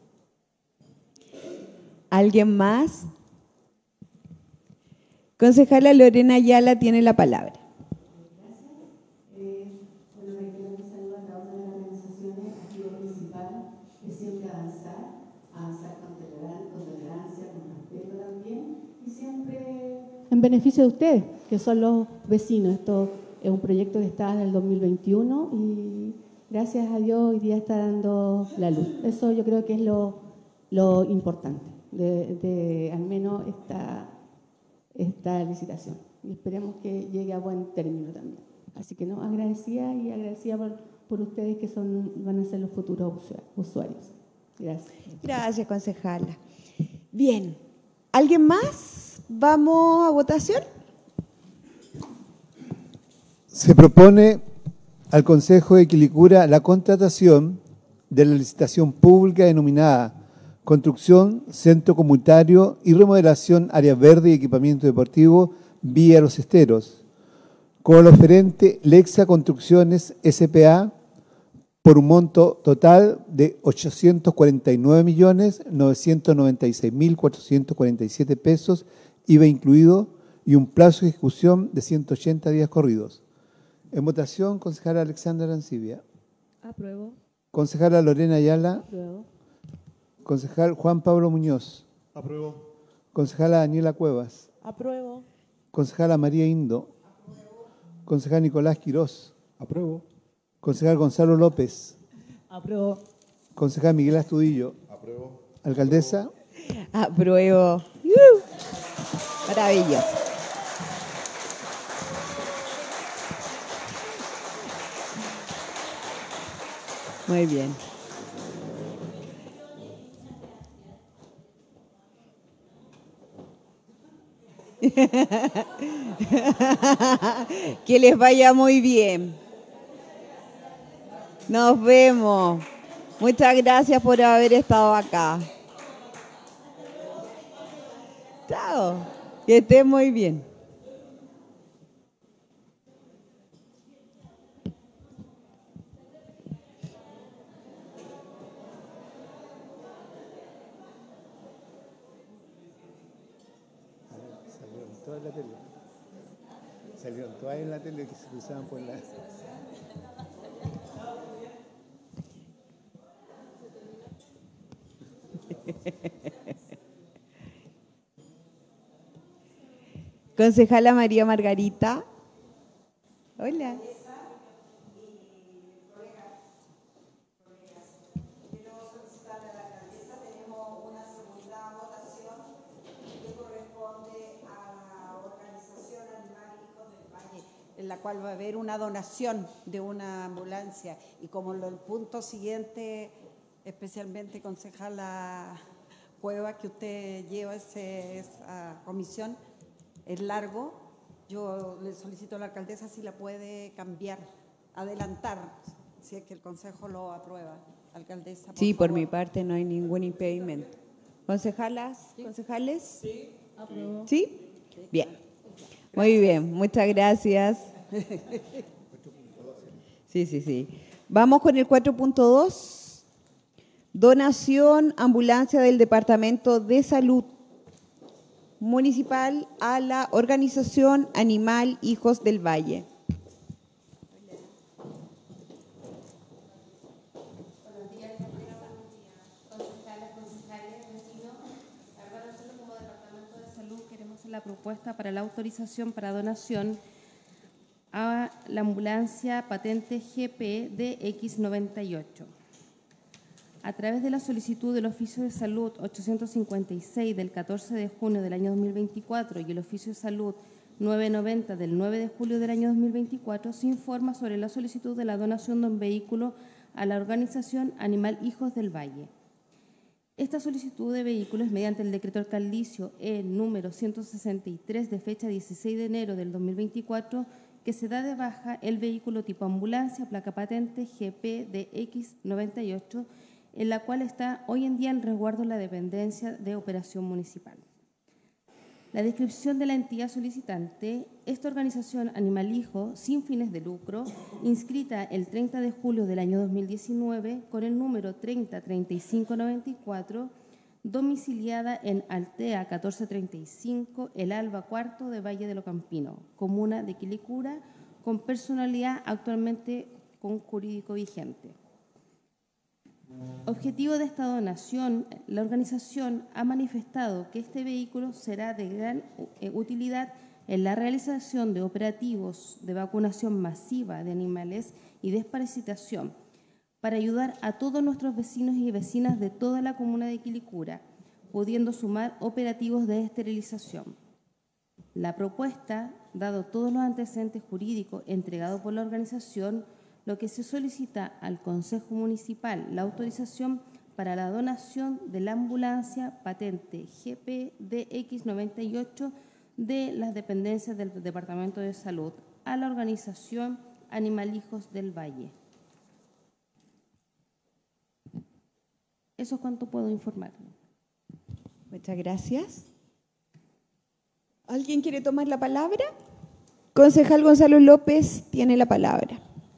¿Alguien más? Concejala Lorena Ayala tiene la palabra.
En beneficio de ustedes, que son los vecinos. Esto es un proyecto que está en el dos mil veintiuno y gracias a Dios hoy día está dando la luz. Eso yo creo que es lo, lo importante de, de al menos esta, esta licitación. Y esperemos que llegue a buen término también. Así que no, agradecida y agradecida por, por ustedes que son, van a ser los futuros usuarios. Gracias.
Gracias, concejala. Bien, ¿alguien más? ¿Vamos a votación?
Se propone al Consejo de Quilicura la contratación de la licitación pública denominada Construcción, Centro Comunitario y Remodelación Área Verde y Equipamiento Deportivo Vía Los Esteros, con el oferente Lexa Construcciones S P A por un monto total de ochocientos cuarenta y nueve millones novecientos noventa y seis mil cuatrocientos cuarenta y siete pesos, I V A incluido, y un plazo de ejecución de ciento ochenta días corridos. En votación, concejala Alexandra Arancibia.
Apruebo.
Concejala Lorena Ayala.
Apruebo.
Concejal Juan Pablo Muñoz.
Apruebo.
Concejala Daniela Cuevas.
Apruebo.
Concejala María Indo.
Apruebo.
Concejal Nicolás Quirós.
Apruebo.
Concejal Gonzalo López.
Apruebo.
Concejal Miguel Astudillo.
Apruebo.
Alcaldesa.
Apruebo. Uh, maravilloso. Muy bien. Que les vaya muy bien. Nos vemos. Muchas gracias por haber estado acá. Chao. Que estén muy bien.
Salieron todas en la tele. Salieron todas en la tele que se cruzaban por la...
Concejala María Margarita. Hola.
En la cual va a haber una donación de una ambulancia y como lo, el punto siguiente, especialmente concejala Cueva, que usted lleva ese, esa comisión, es largo, yo le solicito a la alcaldesa si la puede cambiar, adelantar, si es que el consejo lo aprueba. Alcaldesa, por
Sí, por
favor.
mi parte no hay ningún impedimento. ¿Concejalas? ¿Concejales?
Sí, apruebo.
¿Sí? Bien. Muy bien, muchas gracias. Sí, sí, sí. Vamos con el cuatro punto dos. Donación ambulancia del Departamento de Salud Municipal a la organización Animal Hijos del Valle.
Buenos días, concejalas, concejales, vecinos. Ahora nosotros como Departamento de Salud queremos hacer la propuesta para la autorización para donación a la ambulancia patente G P D X noventa y ocho. A través de la solicitud del Oficio de Salud ochocientos cincuenta y seis del catorce de junio del año dos mil veinticuatro y el Oficio de Salud novecientos noventa del nueve de julio del año dos mil veinticuatro, se informa sobre la solicitud de la donación de un vehículo a la organización Animal Hijos del Valle. Esta solicitud de vehículos mediante el decreto alcaldicio E número ciento sesenta y tres de fecha dieciséis de enero del dos mil veinticuatro, que se da de baja el vehículo tipo ambulancia, placa patente G P D X noventa y ocho, en la cual está hoy en día en resguardo la dependencia de operación municipal.
La descripción de la entidad solicitante: esta organización Animalijo sin fines de lucro, inscrita el treinta de julio del año dos mil diecinueve con el número treinta treinta y cinco noventa y cuatro, domiciliada en Altea catorce treinta y cinco, El Alba Cuarto de Valle de Locampino, comuna de Quilicura, con personalidad actualmente con jurídico vigente. Objetivo de esta donación: la organización ha manifestado que este vehículo será de gran utilidad en la realización de operativos de vacunación masiva de animales y desparasitación para ayudar a todos nuestros vecinos y vecinas de toda la comuna de Quilicura, pudiendo sumar operativos de esterilización. La propuesta, dado todos los antecedentes jurídicos entregados por la organización, lo que se solicita al Consejo Municipal la autorización para la donación de la ambulancia patente G P D X noventa y ocho de las dependencias del Departamento de Salud a la organización Animalijos del Valle. Eso es cuanto puedo informar.
Muchas gracias. ¿Alguien quiere tomar la palabra? Concejal Gonzalo López tiene la palabra.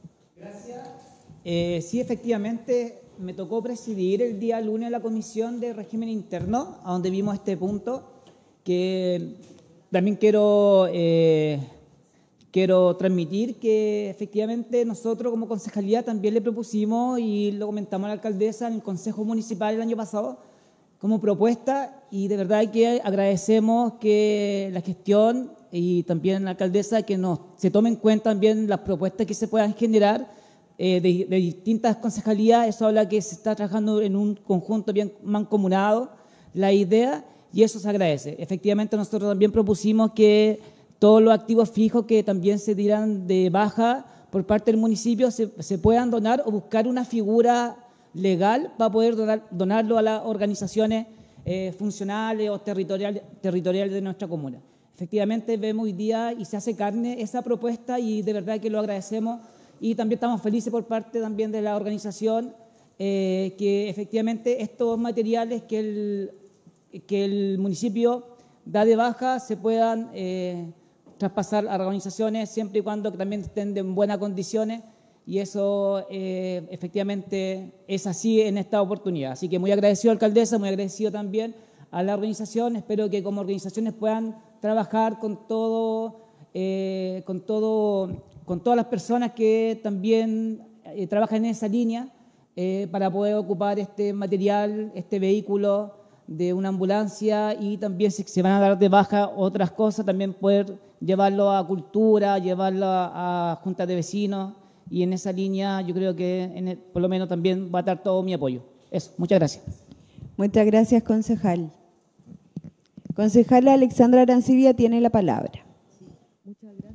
Eh, sí, efectivamente, me tocó presidir el día lunes la Comisión de Régimen Interno, a donde vimos este punto, que también quiero, eh, quiero transmitir que efectivamente nosotros como concejalía también le propusimos y lo comentamos a la alcaldesa en el Consejo Municipal el año pasado como propuesta, y de verdad que agradecemos que la gestión y también la alcaldesa que nos, se tomen en cuenta también las propuestas que se puedan generar Eh, de, de distintas concejalías. Eso habla que se está trabajando en un conjunto bien mancomunado la idea, y eso se agradece. Efectivamente, nosotros también propusimos que todos los activos fijos que también se tiran de baja por parte del municipio se, se puedan donar o buscar una figura legal para poder donar, donarlo a las organizaciones eh, funcionales o territoriales, territoriales de nuestra comuna. Efectivamente, vemos hoy día y se hace carne esa propuesta, y de verdad que lo agradecemos. Y también estamos felices por parte también de la organización eh, que efectivamente estos materiales que el, que el municipio da de baja se puedan eh, traspasar a organizaciones siempre y cuando también estén en buenas condiciones, y eso eh, efectivamente es así en esta oportunidad. Así que muy agradecido, alcaldesa, muy agradecido también a la organización. Espero que como organizaciones puedan trabajar con todo, eh, con todo con todas las personas que también eh, trabajan en esa línea eh, para poder ocupar este material, este vehículo de una ambulancia, y también si se van a dar de baja otras cosas, también poder llevarlo a cultura, llevarlo a, a juntas de vecinos, y en esa línea yo creo que en el, por lo menos también va a estar todo mi apoyo. Eso, muchas gracias.
Muchas gracias, concejal. Concejala Alexandra Arancibia tiene la palabra.
Muchas gracias.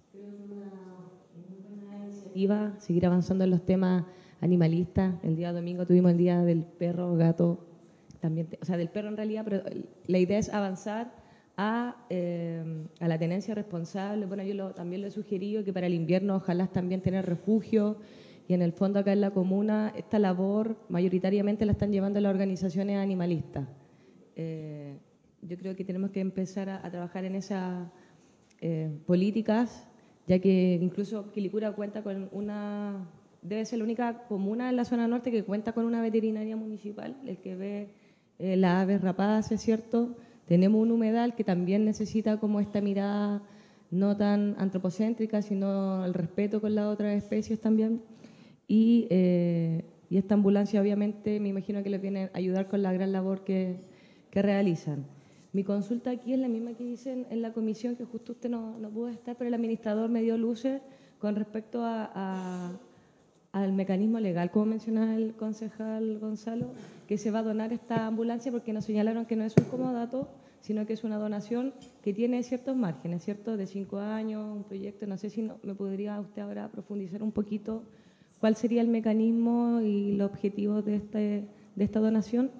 Iba a seguir avanzando en los temas animalistas. El día domingo tuvimos el día del perro, gato, también, o sea, del perro en realidad, pero la idea es avanzar a, eh, a la tenencia responsable. Bueno, yo lo, también lo he sugerido que para el invierno ojalá también tener refugio, y en el fondo acá en la comuna esta labor mayoritariamente la están llevando las organizaciones animalistas. Eh, yo creo que tenemos que empezar a, a trabajar en esas eh, políticas, ya que incluso Quilicura cuenta con una, debe ser la única comuna en la zona norte que cuenta con una veterinaria municipal, el que ve eh, las aves rapaces, ¿es cierto? Tenemos un humedal que también necesita como esta mirada no tan antropocéntrica, sino el respeto con las otras especies también. Y, eh, y esta ambulancia obviamente me imagino que les viene a ayudar con la gran labor que, que realizan. Mi consulta aquí es la misma que hice en, en la comisión, que justo usted no, no pudo estar, pero el administrador me dio luces con respecto a, a, al mecanismo legal, como mencionaba el concejal Gonzalo, que se va a donar esta ambulancia, porque nos señalaron que no es un comodato, sino que es una donación que tiene ciertos márgenes, ¿cierto? De cinco años, un proyecto, no sé si no, me podría usted ahora profundizar un poquito cuál sería el mecanismo y los objetivos de, este, de esta donación.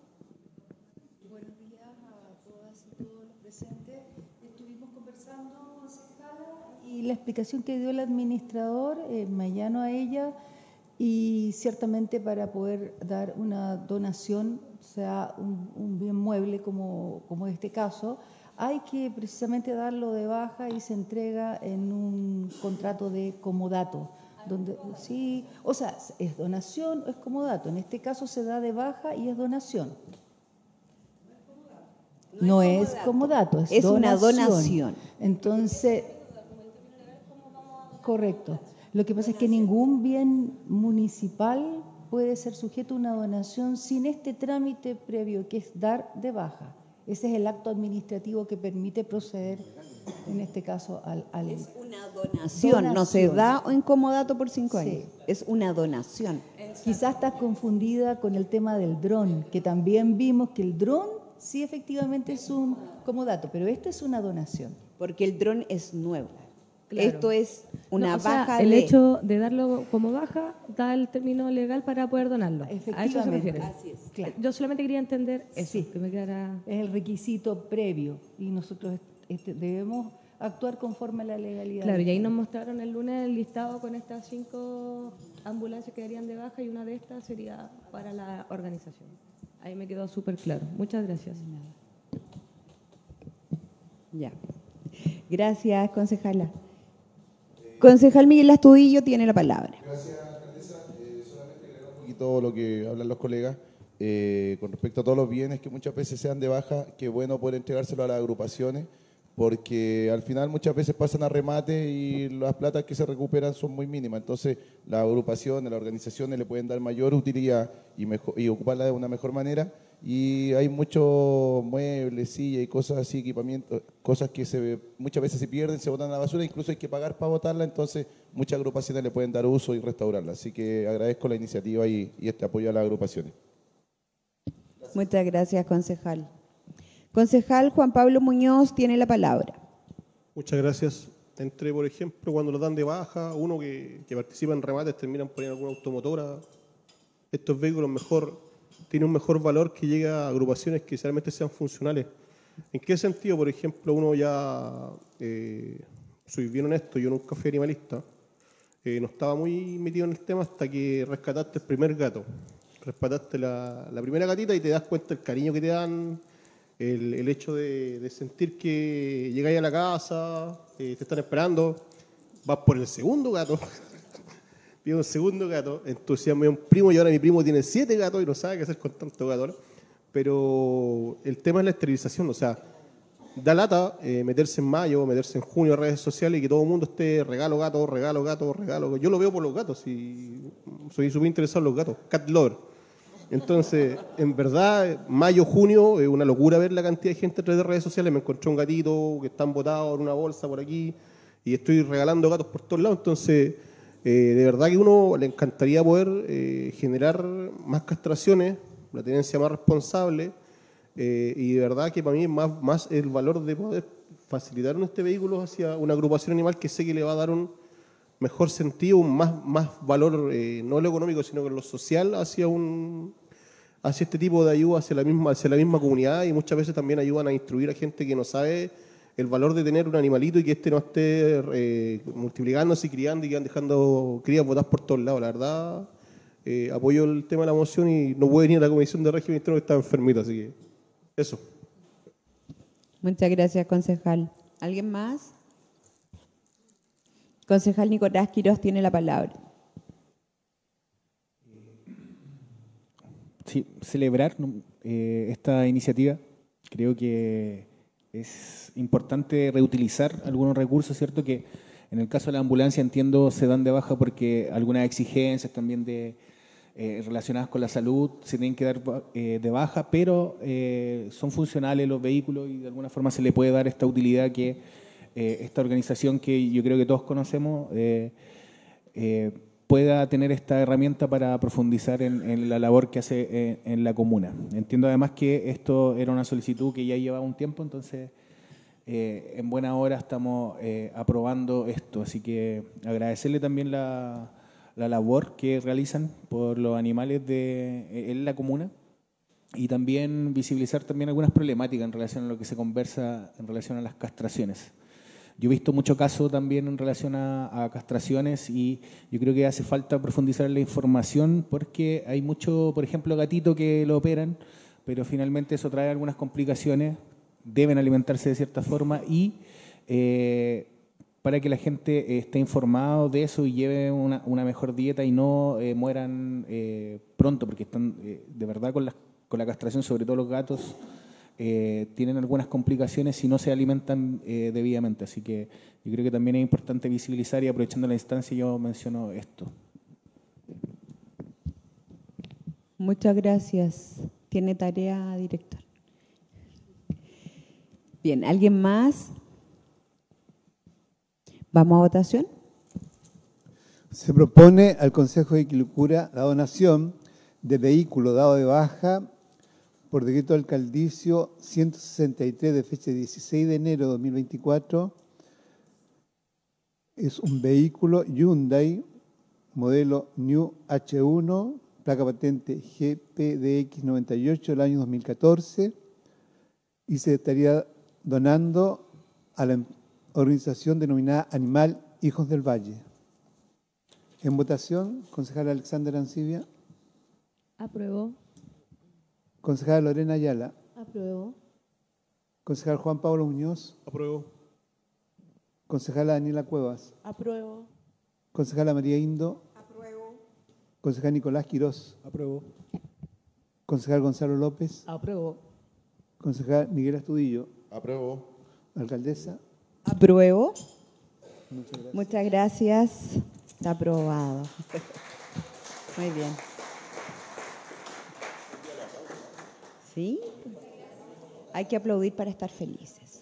Y la explicación que dio el administrador, eh, me allano a ella, y ciertamente para poder dar una donación, sea un, un bien mueble como, como este caso, hay que precisamente darlo de baja y se entrega en un contrato de comodato. Donde, sí, o sea, es donación o es comodato. En este caso se da de baja y es donación. No es comodato, es,
es
donación.
una donación.
Entonces, correcto. Lo que pasa es que ningún bien municipal puede ser sujeto a una donación sin este trámite previo, que es dar de baja. Ese es el acto administrativo que permite proceder, en este caso, al... al
es una donación, donación, no se da en comodato por cinco años, sí. Es una donación.
Quizás estás confundida con el tema del dron, que también vimos que el dron sí efectivamente es un comodato, pero esta es una donación.
Porque el dron es nuevo. Claro. Esto es una
no, o sea,
baja
el
de...
hecho de darlo como baja da el término legal para poder donarlo.
Efectivamente.
A eso se refiere.
Así es, claro.
Yo solamente quería entender eso,
sí,
que me quedara...
Es el requisito previo y nosotros este, debemos actuar conforme a la legalidad.
Claro, y ahí nos mostraron el lunes el listado con estas cinco ambulancias que darían de baja y una de estas sería para la organización. Ahí me quedó súper claro. Muchas gracias.
Ya. Gracias, concejala. Concejal Miguel Astudillo tiene la palabra.
Gracias, alcaldesa. Eh, solamente agregar un poquito lo que hablan los colegas eh, con respecto a todos los bienes que muchas veces se dan de baja. Qué bueno poder entregárselo a las agrupaciones, porque al final muchas veces pasan a remate y las platas que se recuperan son muy mínimas. Entonces, las agrupaciones, las organizaciones le pueden dar mayor utilidad y, mejor, y ocuparla de una mejor manera. Y hay muchos muebles, sillas y cosas así, equipamientos, cosas que se, muchas veces se pierden, se botan a la basura, incluso hay que pagar para botarla, entonces muchas agrupaciones le pueden dar uso y restaurarla. Así que agradezco la iniciativa y, y este apoyo a las agrupaciones.
Gracias. Muchas gracias, concejal. Concejal Juan Pablo Muñoz tiene la palabra.
Muchas gracias. Entre, por ejemplo, cuando lo dan de baja, uno que, que participa en remates terminan poniendo alguna automotora. Estos vehículos mejor... tiene un mejor valor que llega a agrupaciones que realmente sean funcionales. ¿En qué sentido? Por ejemplo, uno ya, eh, soy bien honesto, yo nunca fui animalista, eh, no estaba muy metido en el tema hasta que rescataste el primer gato, rescataste la, la primera gatita y te das cuenta del cariño que te dan, el, el hecho de, de sentir que llegáis a la casa, eh, te están esperando, vas por el segundo gato, pido un segundo gato, entusiasmo a un primo y ahora mi primo tiene siete gatos y no sabe qué hacer con tantos gatos. Pero el tema es la esterilización, o sea, da lata eh, meterse en mayo, meterse en junio en redes sociales y que todo el mundo esté regalo gato, regalo gato, regalo. Yo lo veo por los gatos y soy súper interesado en los gatos, cat lover. Entonces, en verdad, mayo, junio, es una locura ver la cantidad de gente a través de redes sociales. Me encontré un gatito que están botados en una bolsa por aquí y estoy regalando gatos por todos lados. Entonces... Eh, de verdad que a uno le encantaría poder eh, generar más castraciones, una tenencia más responsable eh, y de verdad que para mí es más, más el valor de poder facilitar este vehículo hacia una agrupación animal que sé que le va a dar un mejor sentido, un más, más valor, eh, no lo económico, sino que lo social hacia, un, hacia este tipo de ayuda, hacia la, misma, hacia la misma comunidad y muchas veces también ayudan a instruir a gente que no sabe el valor de tener un animalito y que este no esté eh, multiplicándose y criando y que van dejando crías botadas por todos lados. La verdad, eh, apoyo el tema de la moción y no puede venir a la Comisión de Régimen Interno que está enfermito, así que eso.
Muchas gracias, concejal. ¿Alguien más? Concejal Nicolás Quiroz tiene la palabra.
Sí, celebrar eh, esta iniciativa. Creo que es importante reutilizar algunos recursos, ¿cierto? Que en el caso de la ambulancia, entiendo, se dan de baja porque algunas exigencias también de, eh, relacionadas con la salud se tienen que dar eh, de baja, pero eh, son funcionales los vehículos y de alguna forma se le puede dar esta utilidad que eh, esta organización que yo creo que todos conocemos eh, eh, pueda tener esta herramienta para profundizar en, en la labor que hace eh, en la comuna. Entiendo además que esto era una solicitud que ya llevaba un tiempo, entonces eh, en buena hora estamos eh, aprobando esto, así que agradecerle también la, la labor que realizan por los animales de, en la comuna y también visibilizar también algunas problemáticas en relación a lo que se conversa en relación a las castraciones. Yo he visto mucho caso también en relación a, a castraciones y yo creo que hace falta profundizar en la información porque hay mucho, por ejemplo, gatito que lo operan, pero finalmente eso trae algunas complicaciones deben alimentarse de cierta forma y eh, para que la gente esté informado de eso y lleve una, una mejor dieta y no eh, mueran eh, pronto, porque están eh, de verdad con la, con la castración, sobre todo los gatos, eh, tienen algunas complicaciones si no se alimentan eh, debidamente. Así que yo creo que también es importante visibilizar, y aprovechando la instancia yo menciono esto.
Muchas gracias. Tiene tarea, director. Bien, ¿alguien más? ¿Vamos a votación?
Se propone al Consejo de Quilicura la donación de vehículo dado de baja por decreto alcaldicio ciento sesenta y tres de fecha dieciséis de enero de dos mil veinticuatro. Es un vehículo Hyundai, modelo New H uno, placa patente G P D X noventa y ocho del año dos mil catorce, y se estaría donando a la organización denominada Animal Hijos del Valle. En votación, concejala Alexandra Ancibia.
Apruebo.
Concejala Lorena Ayala.
Apruebo.
Concejal Juan Pablo Muñoz.
Apruebo.
Concejala Daniela Cuevas.
Apruebo.
Concejala María Indo.
Apruebo.
Concejal Nicolás Quirós.
Apruebo.
Concejal Gonzalo López.
Apruebo.
Concejal Miguel Astudillo.
Apruebo.
Alcaldesa.
Apruebo.
Muchas gracias.
Muchas gracias. Está aprobado. Muy bien. ¿Sí? Hay que aplaudir para estar felices.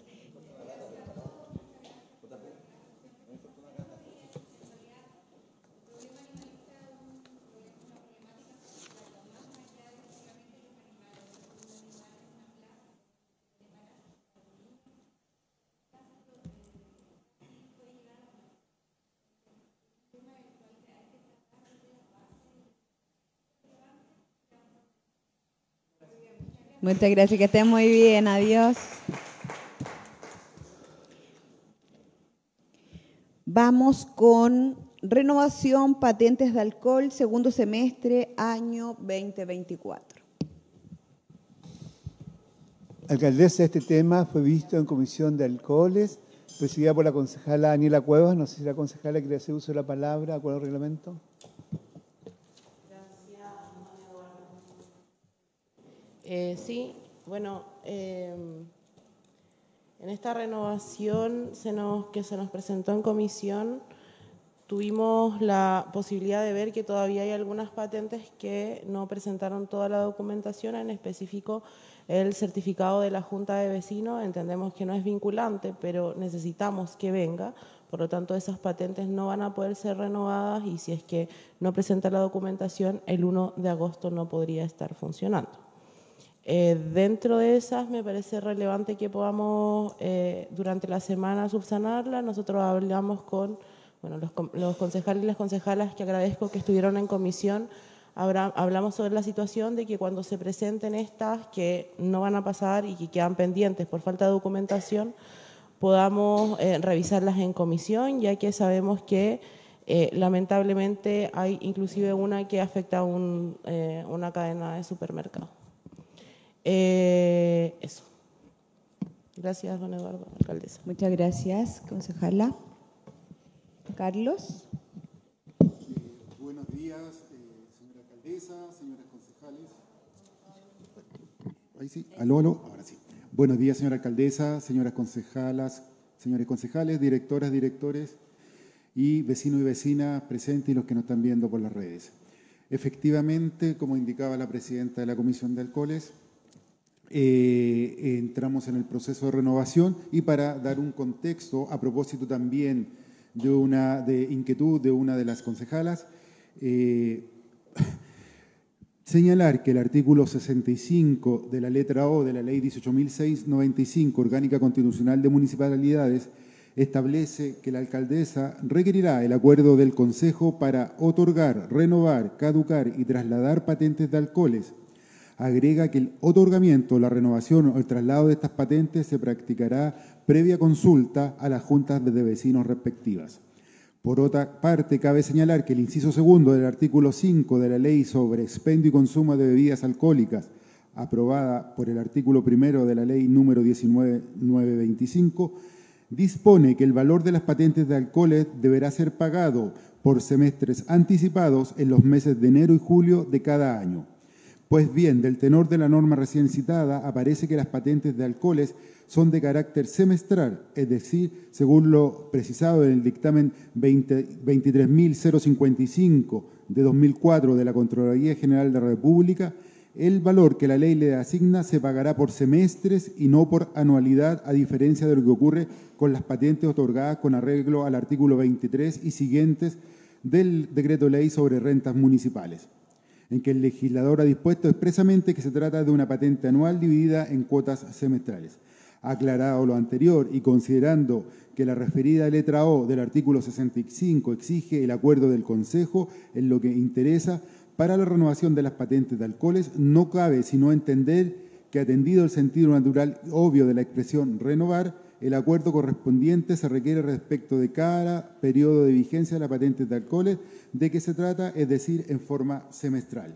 Muchas gracias, que estén muy bien, adiós. Vamos con renovación patentes de alcohol, segundo semestre, año veinte veinticuatro.
Alcaldesa, este tema fue visto en Comisión de Alcoholes, presidida por la concejala Daniela Cuevas. No sé si la concejala quiere hacer uso de la palabra, ¿cuál es el reglamento?
Eh, sí, bueno, eh, en esta renovación se nos, que se nos presentó en comisión, tuvimos la posibilidad de ver que todavía hay algunas patentes que no presentaron toda la documentación, en específico el certificado de la Junta de Vecinos. Entendemos que no es vinculante, pero necesitamos que venga, por lo tanto esas patentes no van a poder ser renovadas y si es que no presenta la documentación, el primero de agosto no podría estar funcionando. Eh, dentro de esas me parece relevante que podamos eh, durante la semana subsanarla. Nosotros hablamos con bueno, los, los concejales y las concejalas, que agradezco que estuvieron en comisión. Habrá, hablamos sobre la situación de que cuando se presenten estas que no van a pasar y que quedan pendientes por falta de documentación, podamos eh, revisarlas en comisión, ya que sabemos que eh, lamentablemente hay inclusive una que afecta a un, eh, una cadena de supermercados. Eh, eso. Gracias, don Eduardo, alcaldesa.
Muchas gracias, concejala. Carlos.
Buenos días, eh, señora alcaldesa, señoras concejales. Ahí sí, aló, aló, ahora sí. Buenos días, señora alcaldesa, señoras concejalas, señores concejales, directoras, directores y vecinos y vecinas presentes y los que nos están viendo por las redes. Efectivamente, como indicaba la presidenta de la Comisión de Alcoholes, Eh, entramos en el proceso de renovación y para dar un contexto, a propósito también de una de inquietud de una de las concejalas, eh, señalar que el artículo sesenta y cinco de la letra O de la Ley dieciocho mil seiscientos noventa y cinco, Orgánica Constitucional de Municipalidades, establece que la alcaldesa requerirá el acuerdo del Consejo para otorgar, renovar, caducar y trasladar patentes de alcoholes. Agrega que el otorgamiento, la renovación o el traslado de estas patentes se practicará previa consulta a las juntas de vecinos respectivas. Por otra parte, cabe señalar que el inciso segundo del artículo cinco de la Ley sobre expendio y consumo de bebidas alcohólicas, aprobada por el artículo primero de la ley número diecinueve mil novecientos veinticinco, dispone que el valor de las patentes de alcoholes deberá ser pagado por semestres anticipados en los meses de enero y julio de cada año. Pues bien, del tenor de la norma recién citada, aparece que las patentes de alcoholes son de carácter semestral, es decir, según lo precisado en el dictamen veintitrés mil cincuenta y cinco de dos mil cuatro de la Contraloría General de la República, el valor que la ley le asigna se pagará por semestres y no por anualidad, a diferencia de lo que ocurre con las patentes otorgadas con arreglo al artículo veintitrés y siguientes del Decreto Ley sobre Rentas Municipales, en que el legislador ha dispuesto expresamente que se trata de una patente anual dividida en cuotas semestrales. Aclarado lo anterior y considerando que la referida letra O del artículo sesenta y cinco exige el acuerdo del Consejo en lo que interesa para la renovación de las patentes de alcoholes, no cabe sino entender que, atendido el sentido natural obvio de la expresión renovar, el acuerdo correspondiente se requiere respecto de cada periodo de vigencia de las patentes de alcoholes de que se trata, es decir, en forma semestral.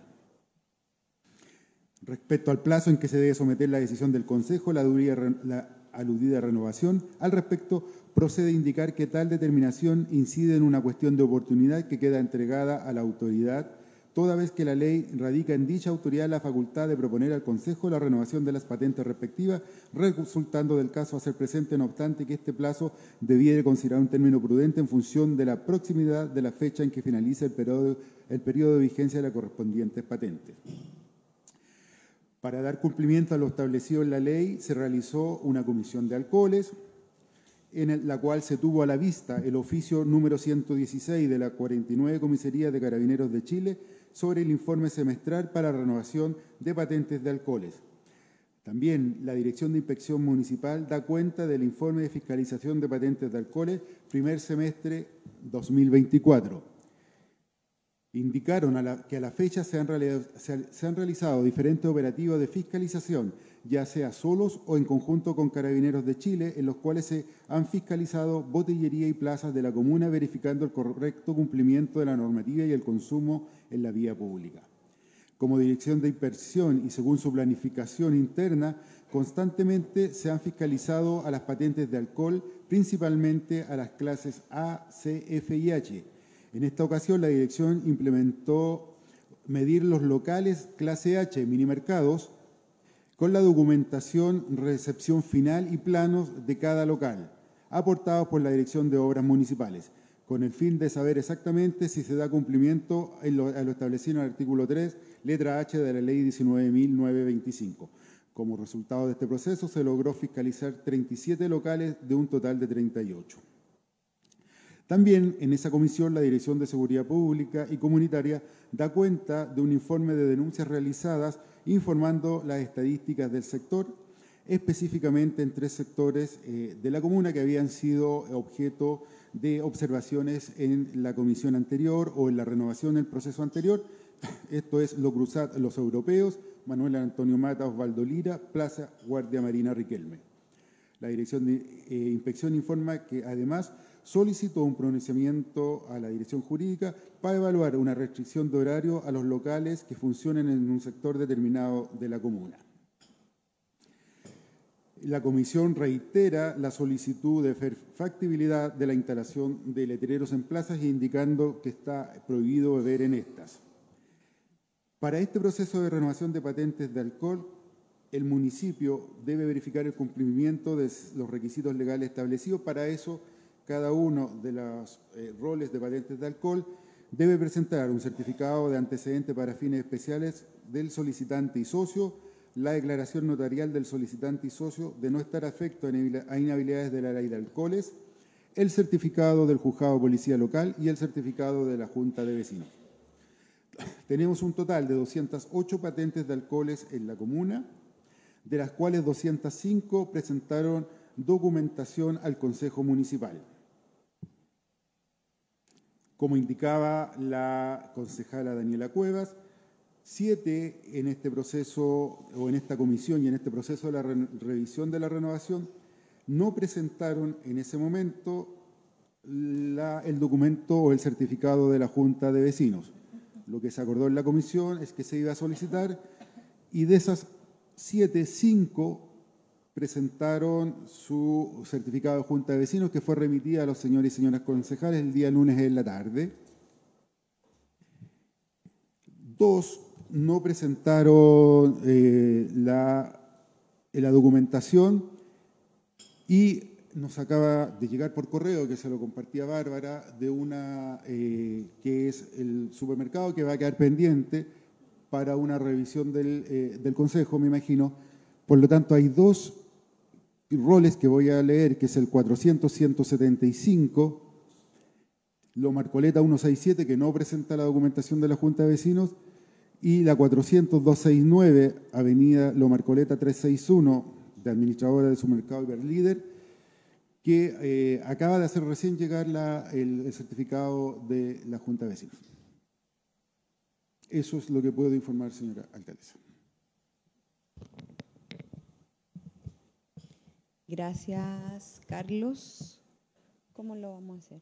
Respecto al plazo en que se debe someter la decisión del Consejo, la, la aludida renovación, al respecto, procede a indicar que tal determinación incide en una cuestión de oportunidad que queda entregada a la autoridad, toda vez que la ley radica en dicha autoridad la facultad de proponer al Consejo la renovación de las patentes respectivas, resultando del caso hacer presente, no obstante, que este plazo debiera considerar un término prudente en función de la proximidad de la fecha en que finaliza el periodo, el periodo de vigencia de las correspondientes patentes. Para dar cumplimiento a lo establecido en la ley, se realizó una comisión de alcoholes, en la cual se tuvo a la vista el oficio número ciento dieciséis de la cuarenta y nueve Comisaría de Carabineros de Chile sobre el informe semestral para renovación de patentes de alcoholes. También la Dirección de Inspección Municipal da cuenta del informe de fiscalización de patentes de alcoholes primer semestre dos mil veinticuatro. Indicaron a la, que a la fecha se han, se, se han realizado diferentes operativos de fiscalización, ya sea solos o en conjunto con Carabineros de Chile, en los cuales se han fiscalizado botillería y plazas de la comuna, verificando el correcto cumplimiento de la normativa y el consumo en la vía pública. Como Dirección de Inspección y según su planificación interna, constantemente se han fiscalizado a las patentes de alcohol, principalmente a las clases A, C, F y H. En esta ocasión, la Dirección implementó medir los locales clase H, minimercados, con la documentación, recepción final y planos de cada local, aportados por la Dirección de Obras Municipales, con el fin de saber exactamente si se da cumplimiento a lo, a lo establecido en el artículo tres, letra H de la Ley diecinueve mil novecientos veinticinco. Como resultado de este proceso, se logró fiscalizar treinta y siete locales de un total de treinta y ocho. También en esa comisión la Dirección de Seguridad Pública y Comunitaria da cuenta de un informe de denuncias realizadas informando las estadísticas del sector, específicamente en tres sectores eh, de la comuna que habían sido objeto de observaciones en la comisión anterior o en la renovación del proceso anterior. Esto es Lo Cruzat, Los Europeos, Manuel Antonio Mata, Osvaldo Lira, Plaza Guardia Marina Riquelme. La Dirección de eh, Inspección informa que además solicitó un pronunciamiento a la Dirección Jurídica para evaluar una restricción de horario a los locales que funcionen en un sector determinado de la comuna. La Comisión reitera la solicitud de factibilidad de la instalación de letreros en plazas, indicando que está prohibido beber en estas. Para este proceso de renovación de patentes de alcohol, el municipio debe verificar el cumplimiento de los requisitos legales establecidos. Para eso, cada uno de los eh, roles de patentes de alcohol debe presentar un certificado de antecedente para fines especiales del solicitante y socio, la declaración notarial del solicitante y socio de no estar afecto a inhabilidades de la ley de alcoholes, el certificado del juzgado de policía local y el certificado de la Junta de Vecinos. Tenemos un total de doscientas ocho patentes de alcoholes en la comuna, de las cuales doscientas cinco presentaron documentación al Consejo Municipal. Como indicaba la concejala Daniela Cuevas, siete en este proceso o en esta comisión y en este proceso de la re revisión de la renovación no presentaron en ese momento la, el documento o el certificado de la Junta de Vecinos. Lo que se acordó en la comisión es que se iba a solicitar y de esas siete, cinco presentaron su certificado de Junta de Vecinos, que fue remitida a los señores y señoras concejales el día lunes en la tarde. Dos no presentaron eh, la, la documentación y nos acaba de llegar por correo, que se lo compartía Bárbara, de una eh, que es el supermercado que va a quedar pendiente para una revisión del, eh, del Consejo, me imagino. Por lo tanto, hay dos roles que voy a leer, que es el cuatrocientos, ciento setenta y cinco, Lo Marcoleta ciento sesenta y siete, que no presenta la documentación de la Junta de Vecinos, y la cuatrocientos, doscientos sesenta y nueve, Avenida Lo Marcoleta trescientos sesenta y uno, de administradora de Supermercado Iberlíder, que eh, acaba de hacer recién llegar la, el, el certificado de la Junta de Vecinos. Eso es lo que puedo informar, señora alcaldesa.
Gracias, Carlos. ¿Cómo lo vamos a hacer?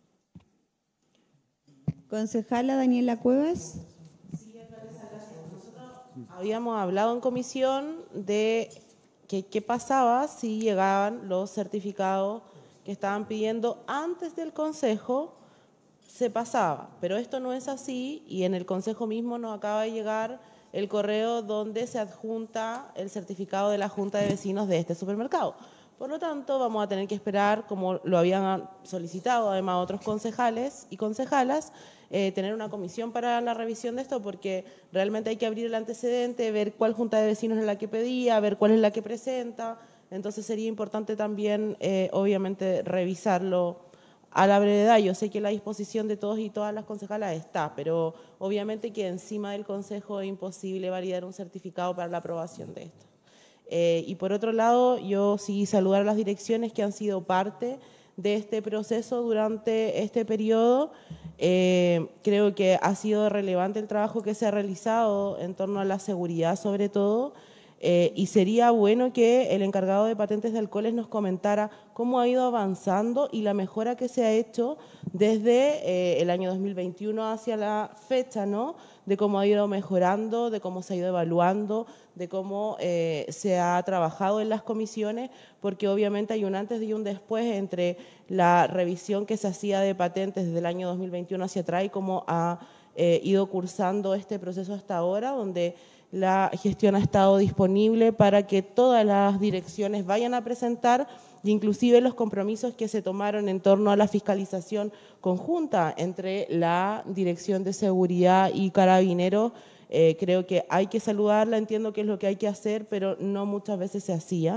Concejala Daniela Cuevas.
Sí, alcaldesa, gracias. Nosotros habíamos hablado en comisión de que qué pasaba si llegaban los certificados que estaban pidiendo antes del Consejo, se pasaba. Pero esto no es así y en el Consejo mismo nos acaba de llegar el correo donde se adjunta el certificado de la Junta de Vecinos de este supermercado. Por lo tanto, vamos a tener que esperar, como lo habían solicitado además otros concejales y concejalas, eh, tener una comisión para la revisión de esto, porque realmente hay que abrir el antecedente, ver cuál Junta de Vecinos es la que pedía, ver cuál es la que presenta. Entonces sería importante también, eh, obviamente, revisarlo a la brevedad. Yo sé que la disposición de todos y todas las concejalas está, pero obviamente que encima del Consejo es imposible validar un certificado para la aprobación de esto. Eh, y por otro lado, yo sí saludar a las direcciones que han sido parte de este proceso durante este periodo. Eh, creo que ha sido relevante el trabajo que se ha realizado en torno a la seguridad sobre todo, eh, y sería bueno que el encargado de patentes de alcoholes nos comentara cómo ha ido avanzando y la mejora que se ha hecho desde eh, el año dos mil veintiuno hacia la fecha, ¿no? De cómo ha ido mejorando, de cómo se ha ido evaluando, de cómo eh, se ha trabajado en las comisiones, porque obviamente hay un antes y un después entre la revisión que se hacía de patentes desde el año dos mil veintiuno hacia atrás y cómo ha eh, ido cursando este proceso hasta ahora, donde la gestión ha estado disponible para que todas las direcciones vayan a presentar, inclusive los compromisos que se tomaron en torno a la fiscalización conjunta entre la Dirección de Seguridad y Carabineros. Eh, creo que hay que saludarla, entiendo que es lo que hay que hacer, pero no muchas veces se hacía.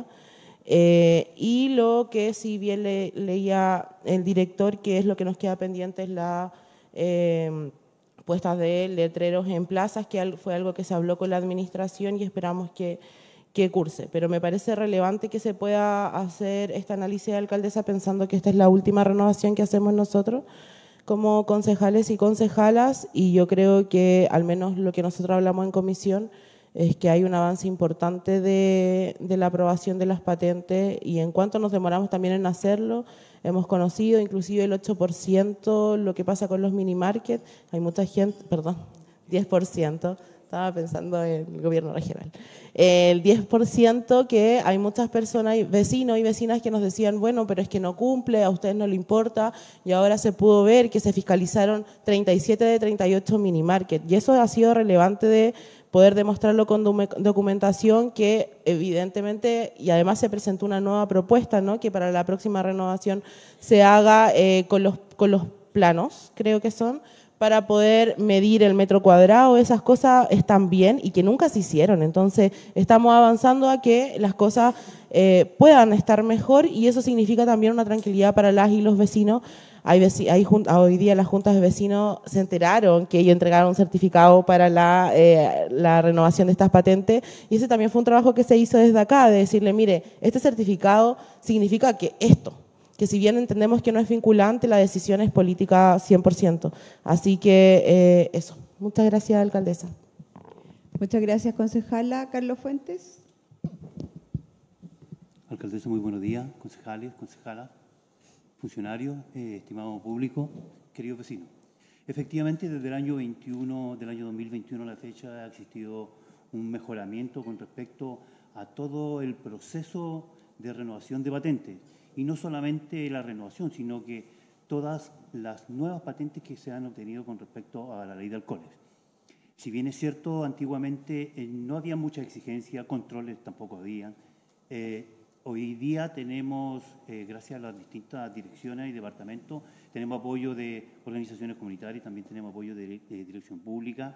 Eh, y lo que si bien le, leía el director, que es lo que nos queda pendiente, es la eh, puesta de letreros en plazas, que fue algo que se habló con la administración y esperamos que, que curse. Pero me parece relevante que se pueda hacer este análisis de alcaldesa pensando que esta es la última renovación que hacemos nosotros como concejales y concejalas, y yo creo que al menos lo que nosotros hablamos en comisión es que hay un avance importante de, de la aprobación de las patentes, y en cuanto nos demoramos también en hacerlo, hemos conocido inclusive el ocho por ciento lo que pasa con los mini market. Hay mucha gente, perdón, diez por ciento, estaba pensando en el gobierno regional, el diez por ciento que hay muchas personas, vecinos y vecinas que nos decían, bueno, pero es que no cumple, a ustedes no le importa, y ahora se pudo ver que se fiscalizaron treinta y siete de treinta y ocho mini market, y eso ha sido relevante de poder demostrarlo con documentación, que evidentemente, y además se presentó una nueva propuesta, ¿no? Que para la próxima renovación se haga eh, con, los, con los planos, creo que son, para poder medir el metro cuadrado. Esas cosas están bien y que nunca se hicieron. Entonces, estamos avanzando a que las cosas eh, puedan estar mejor, y eso significa también una tranquilidad para las y los vecinos. Hay, hay hoy día las juntas de vecinos se enteraron que ellos entregaron un certificado para la, eh, la renovación de estas patentes, y ese también fue un trabajo que se hizo desde acá, de decirle, mire, este certificado significa que esto, que si bien entendemos que no es vinculante, la decisión es política cien por ciento. Así que eh, eso. Muchas gracias, alcaldesa.
Muchas gracias, concejala. Carlos Fuentes.
Alcaldesa, muy buenos días. Concejales, concejalas, funcionarios, eh, estimado público, queridos vecinos. Efectivamente, desde el año veintiuno, del año dos mil veintiuno a la fecha, ha existido un mejoramiento con respecto a todo el proceso de renovación de patentes. Y no solamente la renovación, sino que todas las nuevas patentes que se han obtenido con respecto a la ley de alcoholes. Si bien es cierto, antiguamente eh, no había mucha exigencia, controles tampoco había. Eh, hoy día tenemos, eh, gracias a las distintas direcciones y departamentos, tenemos apoyo de organizaciones comunitarias, también tenemos apoyo de, de dirección pública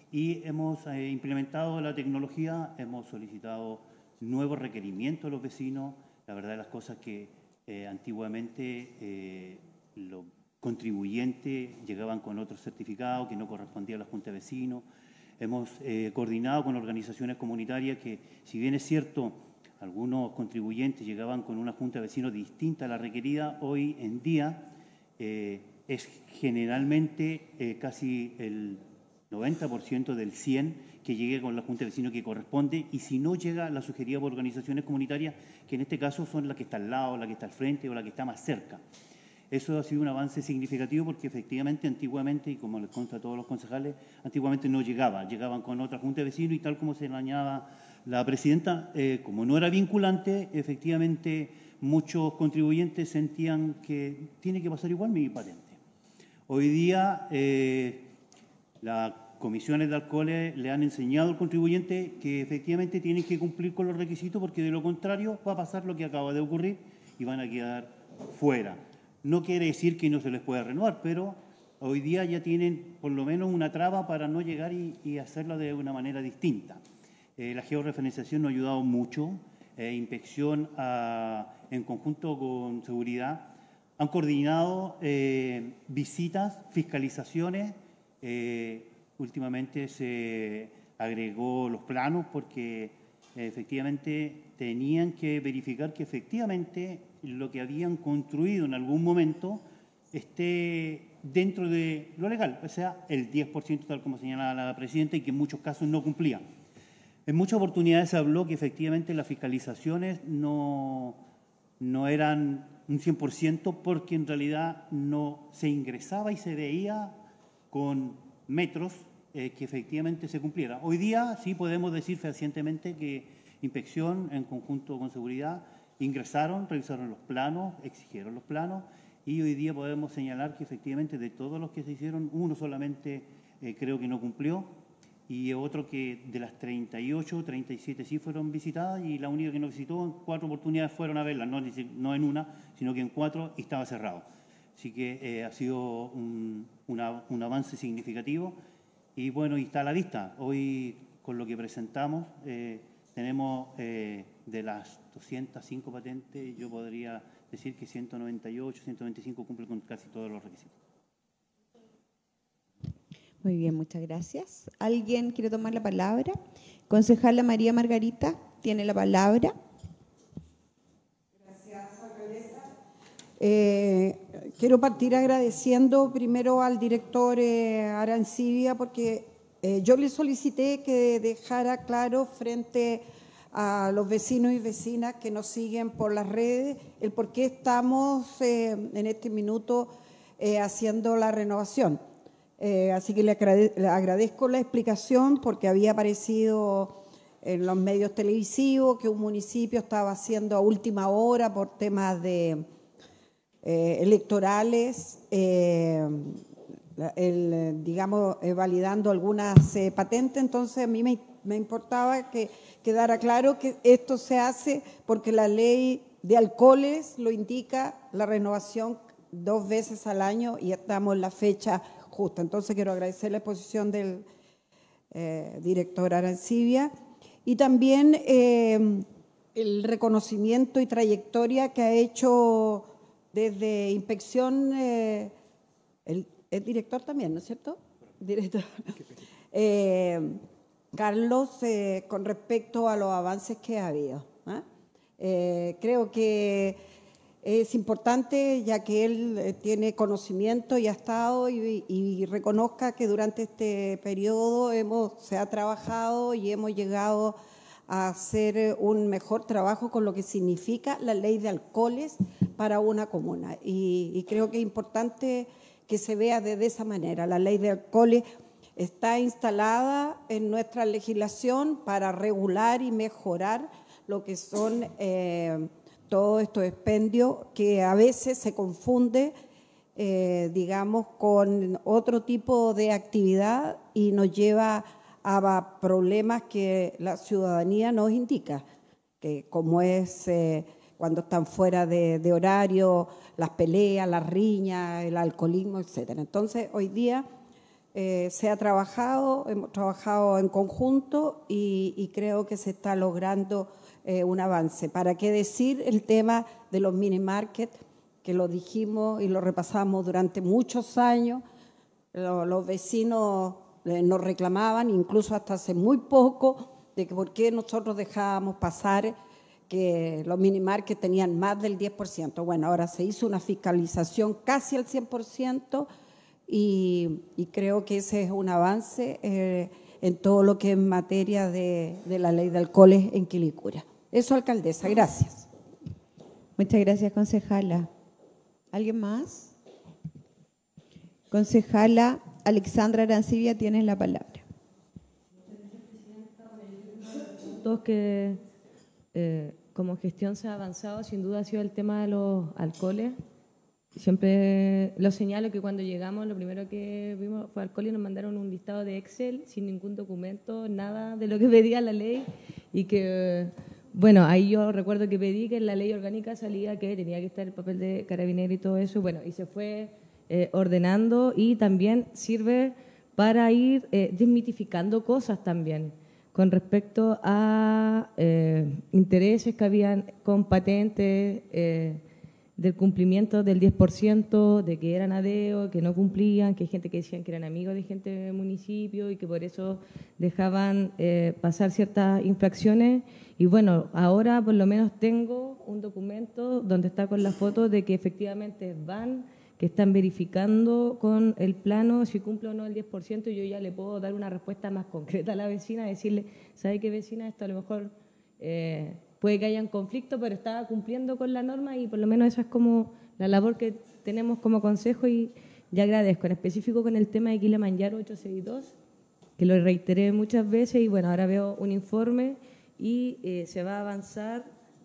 y hemos eh, implementado la tecnología, hemos solicitado nuevos requerimientos a los vecinos. La verdad de las cosas que eh, antiguamente eh, los contribuyentes llegaban con otros certificados que no correspondían a la Junta de Vecinos. Hemos eh, coordinado con organizaciones comunitarias que, si bien es cierto, algunos contribuyentes llegaban con una Junta de Vecinos distinta a la requerida, hoy en día eh, es generalmente eh, casi el noventa por ciento del cien que llegue con la Junta de Vecinos que corresponde, y si no llega, la sugerida por organizaciones comunitarias, que en este caso son las que está al lado, la que está al frente o la que está más cerca. Eso ha sido un avance significativo porque efectivamente antiguamente, y como les consta a todos los concejales, antiguamente no llegaba, llegaban con otra Junta de Vecinos y tal como se añadaba la presidenta, eh, como no era vinculante, efectivamente muchos contribuyentes sentían que tiene que pasar igual mi patente. Hoy día eh, las comisiones de alcoholes le han enseñado al contribuyente que efectivamente tienen que cumplir con los requisitos porque de lo contrario va a pasar lo que acaba de ocurrir y van a quedar fuera. No quiere decir que no se les pueda renovar, pero hoy día ya tienen por lo menos una traba para no llegar y, y hacerlo de una manera distinta. Eh, la georreferenciación nos ha ayudado mucho, eh, inspección a, en conjunto con seguridad, han coordinado eh, visitas, fiscalizaciones, eh, últimamente se agregó los planos porque eh, efectivamente tenían que verificar que efectivamente lo que habían construido en algún momento esté dentro de lo legal, o sea, el diez por ciento tal como señalaba la presidenta y que en muchos casos no cumplía. En muchas oportunidades se habló que efectivamente las fiscalizaciones no, no eran un cien por ciento porque en realidad no se ingresaba y se veía con metros eh, que efectivamente se cumpliera. Hoy día sí podemos decir fehacientemente que inspección en conjunto con seguridad ingresaron, revisaron los planos, exigieron los planos y hoy día podemos señalar que efectivamente de todos los que se hicieron, uno solamente eh, creo que no cumplió y otro que de las treinta y ocho, treinta y siete sí fueron visitadas y la única que no visitó en cuatro oportunidades fueron a verlas, no, no en una, sino que en cuatro y estaba cerrado. Así que eh, ha sido un, una, un avance significativo y bueno, y está a la vista. Hoy con lo que presentamos eh, tenemos eh, de las doscientas cinco patentes, yo podría decir que ciento noventa y ocho, ciento noventa y cinco cumplen con casi todos los requisitos.
Muy bien, muchas gracias. ¿Alguien quiere tomar la palabra? Concejala María Margarita, tiene la palabra.
Gracias, alcaldesa. Eh, quiero partir agradeciendo primero al director eh, Arancibia porque eh, yo le solicité que dejara claro frente a los vecinos y vecinas que nos siguen por las redes el por qué estamos eh, en este minuto eh, haciendo la renovación. Eh, así que le, agrade le agradezco la explicación porque había aparecido en los medios televisivos que un municipio estaba haciendo a última hora por temas de eh, electorales, eh, el, digamos, eh, validando algunas eh, patentes. Entonces a mí me, me importaba que quedara claro que esto se hace porque la ley de alcoholes lo indica, la renovación dos veces al año y estamos en la fecha justa. Entonces quiero agradecer la exposición del eh, director Arancibia y también eh, el reconocimiento y trayectoria que ha hecho desde inspección, eh, el, el director también, ¿no es cierto? Director. Eh, Carlos, eh, con respecto a los avances que ha habido. ¿eh? Eh, creo que es importante, ya que él eh, tiene conocimiento y ha estado y, y reconozca que durante este periodo hemos, se ha trabajado y hemos llegado a hacer un mejor trabajo con lo que significa la ley de alcoholes para una comuna. Y, y creo que es importante que se vea de, de esa manera. La ley de alcoholes está instalada en nuestra legislación para regular y mejorar lo que son eh, todos estos expendios que a veces se confunde, eh, digamos, con otro tipo de actividad y nos lleva a problemas que la ciudadanía nos indica, que como es eh, cuando están fuera de, de horario, las peleas, las riñas, el alcoholismo, etcétera. Entonces, hoy día eh, se ha trabajado, hemos trabajado en conjunto y, y creo que se está logrando eh, un avance. ¿Para qué decir el tema de los mini markets? Que lo dijimos y lo repasamos durante muchos años. Los, los vecinos eh, nos reclamaban, incluso hasta hace muy poco, de que por qué nosotros dejábamos pasar que los mini markets tenían más del diez por ciento. Bueno, ahora se hizo una fiscalización casi al cien por ciento y, y creo que ese es un avance eh, en todo lo que es materia de, de la ley de alcoholes en Quilicura. Eso, alcaldesa, gracias.
Muchas gracias, concejala. ¿Alguien más? Concejala Alexandra Arancibia, tienes la palabra.
Todos que eh, como gestión se ha avanzado, sin duda ha sido el tema de los alcoholes. Siempre lo señalo que cuando llegamos lo primero que vimos fue alcohol y nos mandaron un listado de Excel sin ningún documento, nada de lo que pedía la ley y que, bueno, ahí yo recuerdo que pedí que en la ley orgánica salía que tenía que estar el papel de carabinero y todo eso, bueno, y se fue eh, ordenando y también sirve para ir eh, desmitificando cosas también con respecto a eh, intereses que habían con patentes, eh, del cumplimiento del diez por ciento, de que eran adeo, que no cumplían, que hay gente que decían que eran amigos de gente del municipio y que por eso dejaban eh, pasar ciertas infracciones. Y bueno, ahora por lo menos tengo un documento donde está con la foto de que efectivamente van, que están verificando con el plano si cumple o no el diez por ciento y yo ya le puedo dar una respuesta más concreta a la vecina, decirle, ¿sabe qué, vecina? Esto a lo mejor eh, puede que hayan conflicto, pero está cumpliendo con la norma y por lo menos esa es como la labor que tenemos como consejo y ya agradezco, en específico con el tema de Kilimanjaro ochocientos sesenta y dos, que lo reiteré muchas veces y bueno, ahora veo un informe y eh, se va a avanzar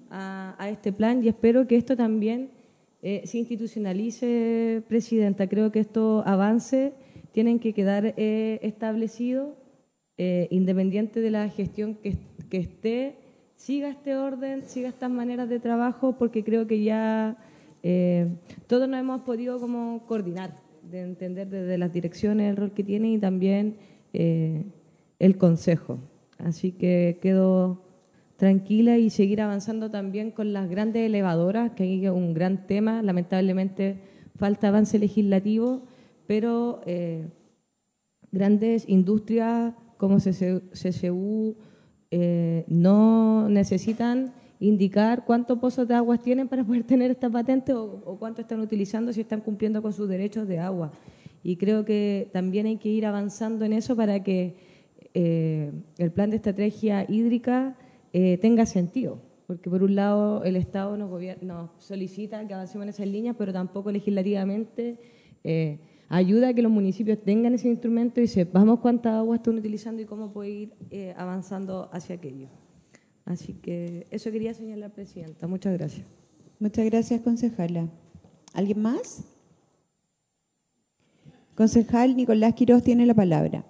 a, a este plan y espero que esto también Eh, se institucionalice, Presidenta. Creo que estos avances tienen que quedar eh, establecidos, eh, independiente de la gestión que, que esté, siga este orden, siga estas maneras de trabajo, porque creo que ya eh, todos nos hemos podido como coordinar, de entender desde las direcciones el rol que tienen y también eh, el Consejo. Así que quedo tranquila y seguir avanzando también con las grandes elevadoras, que hay un gran tema, lamentablemente falta avance legislativo, pero eh, grandes industrias como C C U eh, no necesitan indicar cuántos pozos de aguas tienen para poder tener esta patente o, o cuánto están utilizando si están cumpliendo con sus derechos de agua. Y creo que también hay que ir avanzando en eso para que eh, el plan de estrategia hídrica Eh, tenga sentido, porque por un lado el Estado nos, nos solicita que avancemos en esas líneas, pero tampoco legislativamente eh, ayuda a que los municipios tengan ese instrumento y sepamos cuánta agua están utilizando y cómo puede ir eh, avanzando hacia aquello. Así que eso quería señalar, Presidenta. Muchas gracias.
Muchas gracias, concejala. ¿Alguien más? Concejal Nicolás Quiroz tiene la palabra.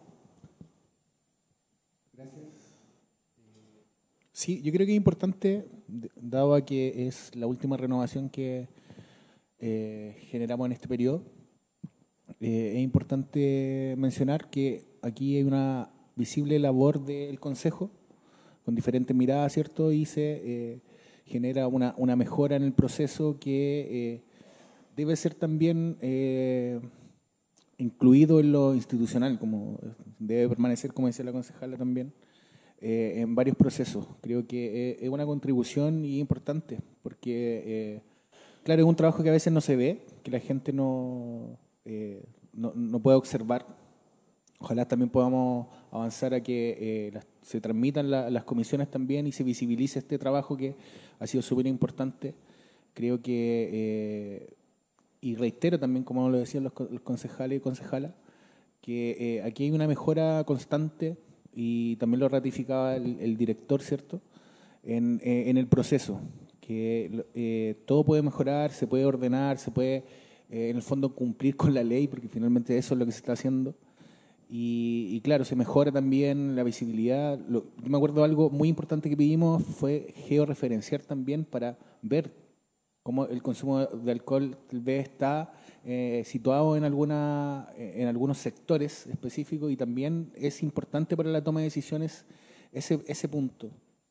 Sí, yo creo que es importante, dado que es la última renovación que eh, generamos en este periodo, eh, es importante mencionar que aquí hay una visible labor del Consejo, con diferentes miradas, ¿cierto? Y se eh, genera una, una mejora en el proceso que eh, debe ser también eh, incluido en lo institucional, como debe permanecer, como decía la concejala también, Eh, en varios procesos. Creo que eh, es una contribución y importante, porque, eh, claro, es un trabajo que a veces no se ve, que la gente no, eh, no, no puede observar. Ojalá también podamos avanzar a que eh, las, se transmitan la, las comisiones también y se visibilice este trabajo que ha sido súper importante. Creo que, eh, y reitero también, como lo decían los, los concejales y concejalas, que eh, aquí hay una mejora constante y también lo ratificaba el, el director, ¿cierto? en, eh, en el proceso, que eh, todo puede mejorar, se puede ordenar, se puede, eh, en el fondo, cumplir con la ley, porque finalmente eso es lo que se está haciendo. Y, y claro, se mejora también la visibilidad. Lo, yo me acuerdo de algo muy importante que pedimos fue georreferenciar también para ver cómo el consumo de alcohol tal vez está eh, situado en, alguna, en algunos sectores específicos, y también es importante para la toma de decisiones ese, ese punto.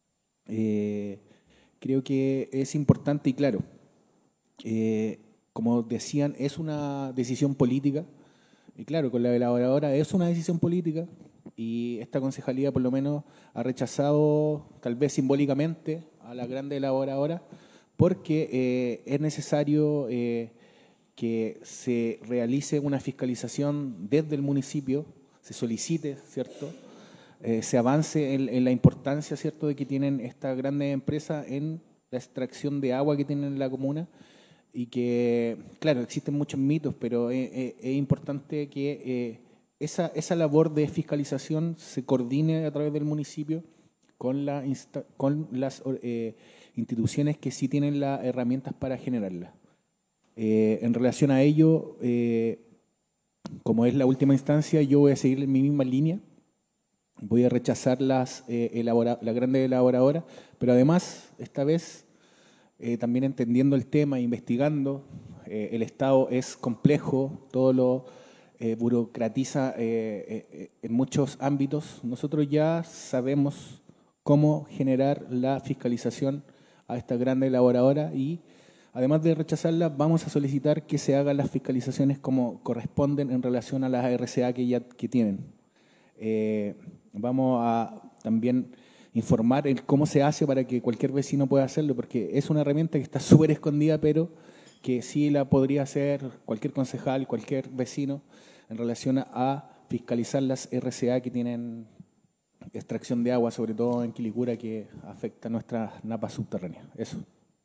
Eh, creo que es importante y claro, eh, como decían, es una decisión política. Y claro, con la elaboradora es una decisión política, y esta concejalía por lo menos ha rechazado, tal vez simbólicamente, a la grande elaboradora, porque eh, es necesario eh, que se realice una fiscalización desde el municipio, se solicite, ¿cierto?, eh, se avance en, en la importancia, ¿cierto?, de que tienen estas grandes empresas en la extracción de agua que tienen en la comuna. Y que, claro, existen muchos mitos, pero es, es, es importante que eh, esa, esa labor de fiscalización se coordine a través del municipio con, la insta, con las eh, instituciones que sí tienen las herramientas para generarla. Eh, en relación a ello, eh, como es la última instancia, yo voy a seguir en mi misma línea. Voy a rechazar las, eh, elabora, las grandes elaboradoras, pero además, esta vez, Eh, también entendiendo el tema, investigando, eh, el Estado es complejo, todo lo eh, burocratiza eh, eh, en muchos ámbitos. Nosotros ya sabemos cómo generar la fiscalización a esta grande elaboradora, y además de rechazarla, vamos a solicitar que se hagan las fiscalizaciones como corresponden en relación a las R C A que ya que tienen. Eh, vamos a también informar el cómo se hace para que cualquier vecino pueda hacerlo, porque es una herramienta que está súper escondida, pero que sí la podría hacer cualquier concejal, cualquier vecino, en relación a fiscalizar las R C A que tienen extracción de agua, sobre todo en Quilicura, que afecta a nuestras napas subterráneas. Eso.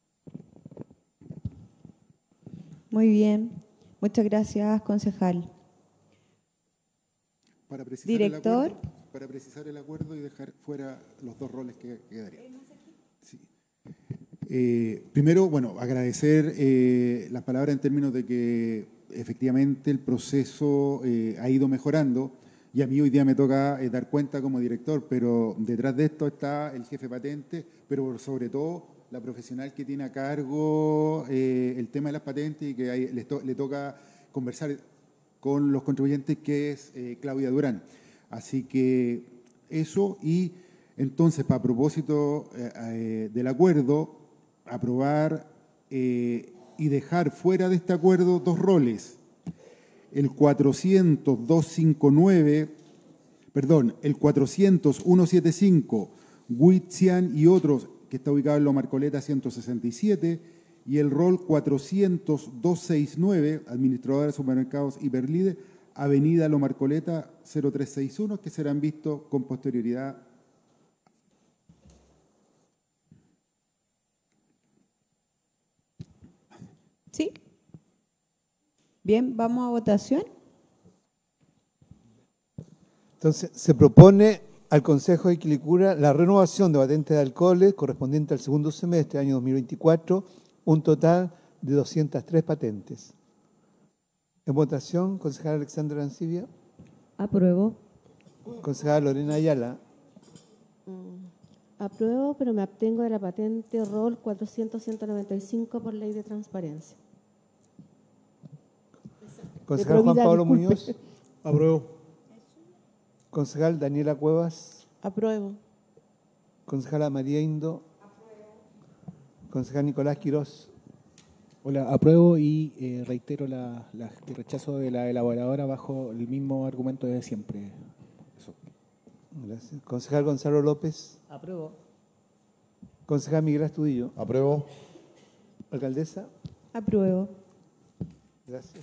Muy bien. Muchas gracias, concejal.
Para precisar
Director.
El acuerdo, para precisar el acuerdo y dejar fuera los dos roles que quedarían. Sí. Eh, primero, bueno, agradecer eh, las palabras en términos de que efectivamente el proceso eh, ha ido mejorando, y a mí hoy día me toca eh, dar cuenta como director, pero detrás de esto está el jefe patente, pero sobre todo la profesional que tiene a cargo eh, el tema de las patentes, y que hay, le, to, le toca conversar con los contribuyentes, que es eh, Claudia Durán. Así que eso, y entonces, para propósito eh, eh, del acuerdo, aprobar eh, y dejar fuera de este acuerdo dos roles. El cuatrocientos, doscientos cincuenta y nueve, perdón, el cuatrocientos, ciento setenta y cinco, Huitzian y otros, que está ubicado en Loma Marcoleta ciento sesenta y siete, y el rol cuatrocientos, doscientos sesenta y nueve, administradora de supermercados Hiperlide, Avenida Loma Marcoleta cero tres seis uno, que serán vistos con posterioridad.
¿Sí? Bien, vamos a votación.
Entonces, se propone al Consejo de Quilicura la renovación de patentes de alcoholes correspondiente al segundo semestre, año dos mil veinticuatro, un total de doscientas tres patentes. En votación, concejal Alexandra Arancibia.
Apruebo.
Concejal Lorena Ayala.
Apruebo, pero me abstengo de la patente rol cuatrocientos, ciento noventa y cinco por ley de transparencia.
Concejal Juan Pablo
disculpe.
Muñoz.
Apruebo.
Concejal Daniela Cuevas.
Apruebo.
Concejala María Indo. Concejal Nicolás Quirós.
Hola, apruebo y eh, reitero la, la, el rechazo de la elaboradora bajo el mismo argumento de siempre. Eso.
Gracias. Concejal Gonzalo López.
Apruebo.
Concejal Miguel Astudillo.
Apruebo.
Alcaldesa.
Apruebo.
Gracias.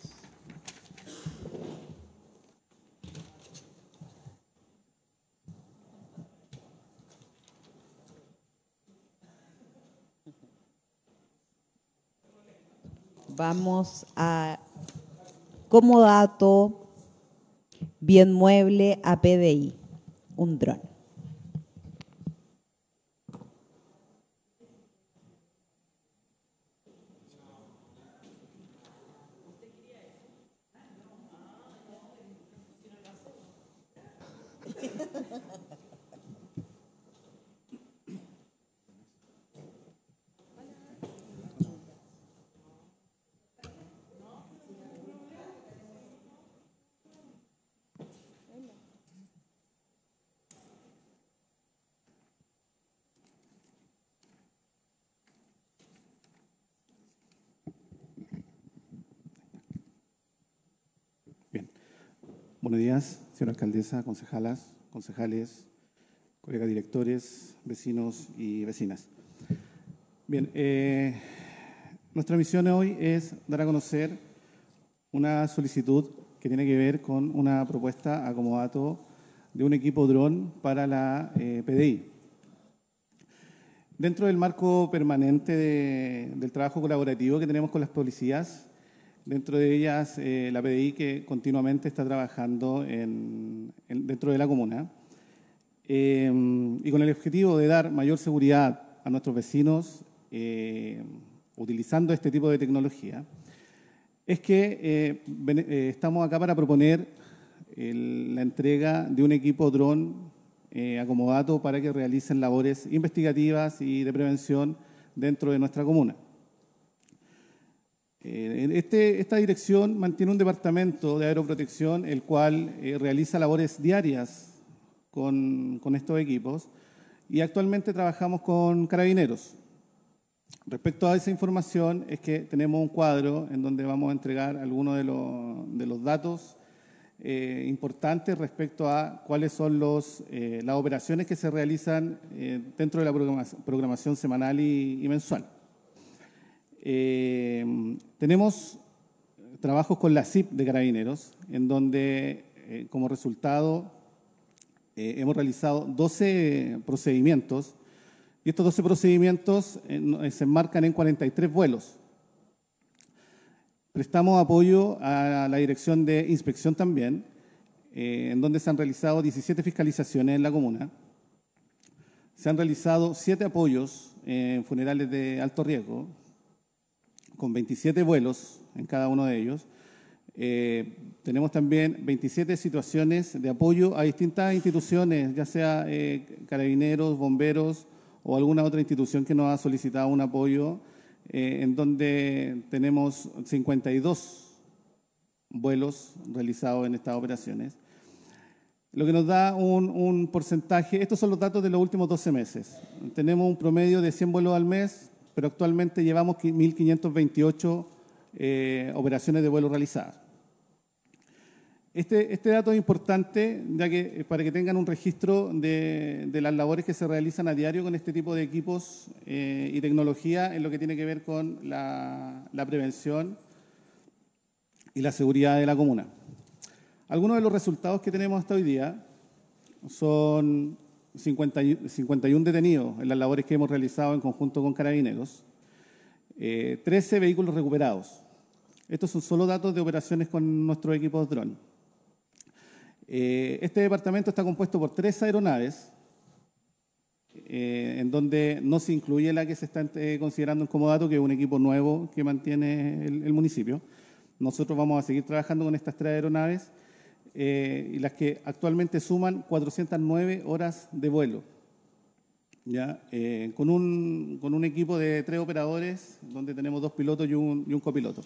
Vamos a comodato, bien mueble a P D I, un dron.
Buenos días, señora alcaldesa, concejalas, concejales, colegas directores, vecinos y vecinas. Bien, eh, nuestra misión hoy es dar a conocer una solicitud que tiene que ver con una propuesta acomodato de un equipo dron para la eh, P D I. Dentro del marco permanente de, del trabajo colaborativo que tenemos con las policías, dentro de ellas eh, la P D I que continuamente está trabajando en, en, dentro de la comuna, eh, y con el objetivo de dar mayor seguridad a nuestros vecinos eh, utilizando este tipo de tecnología, es que eh, ven, eh, estamos acá para proponer el, la entrega de un equipo dron eh, acomodato para que realicen labores investigativas y de prevención dentro de nuestra comuna. Este, esta dirección mantiene un departamento de aeroprotección, el cual eh, realiza labores diarias con, con estos equipos, y actualmente trabajamos con carabineros. Respecto a esa información, es que tenemos un cuadro en donde vamos a entregar algunos de los, de los datos eh, importantes respecto a cuáles son los, eh, las operaciones que se realizan eh, dentro de la programación, programación semanal y, y mensual. Eh, tenemos trabajos con la C I P de Carabineros, en donde eh, como resultado eh, hemos realizado doce procedimientos, y estos doce procedimientos eh, se enmarcan en cuarenta y tres vuelos. Prestamos apoyo a la Dirección de Inspección también, eh, en donde se han realizado diecisiete fiscalizaciones en la comuna. Se han realizado siete apoyos en funerales de alto riesgo, con veintisiete vuelos en cada uno de ellos. Eh, tenemos también veintisiete situaciones de apoyo a distintas instituciones, ya sea eh, carabineros, bomberos o alguna otra institución que nos ha solicitado un apoyo, eh, en donde tenemos cincuenta y dos vuelos realizados en estas operaciones. Lo que nos da un, un porcentaje, estos son los datos de los últimos doce meses. Tenemos un promedio de cien vuelos al mes, pero actualmente llevamos mil quinientas veintiocho eh, operaciones de vuelo realizadas. Este, este dato es importante, ya que para que tengan un registro de, de las labores que se realizan a diario con este tipo de equipos eh, y tecnología en lo que tiene que ver con la, la prevención y la seguridad de la comuna. Algunos de los resultados que tenemos hasta hoy día son cincuenta y uno detenidos en las labores que hemos realizado en conjunto con Carabineros, eh, trece vehículos recuperados. Estos son solo datos de operaciones con nuestros equipos dron. Eh, este departamento está compuesto por tres aeronaves, eh, en donde no se incluye la que se está eh, considerando en comodato, que es un equipo nuevo que mantiene el, el municipio. Nosotros vamos a seguir trabajando con estas tres aeronaves, Eh, y las que actualmente suman cuatrocientas nueve horas de vuelo, ¿ya? Eh, con, un, con un equipo de tres operadores, donde tenemos dos pilotos y un, y un copiloto.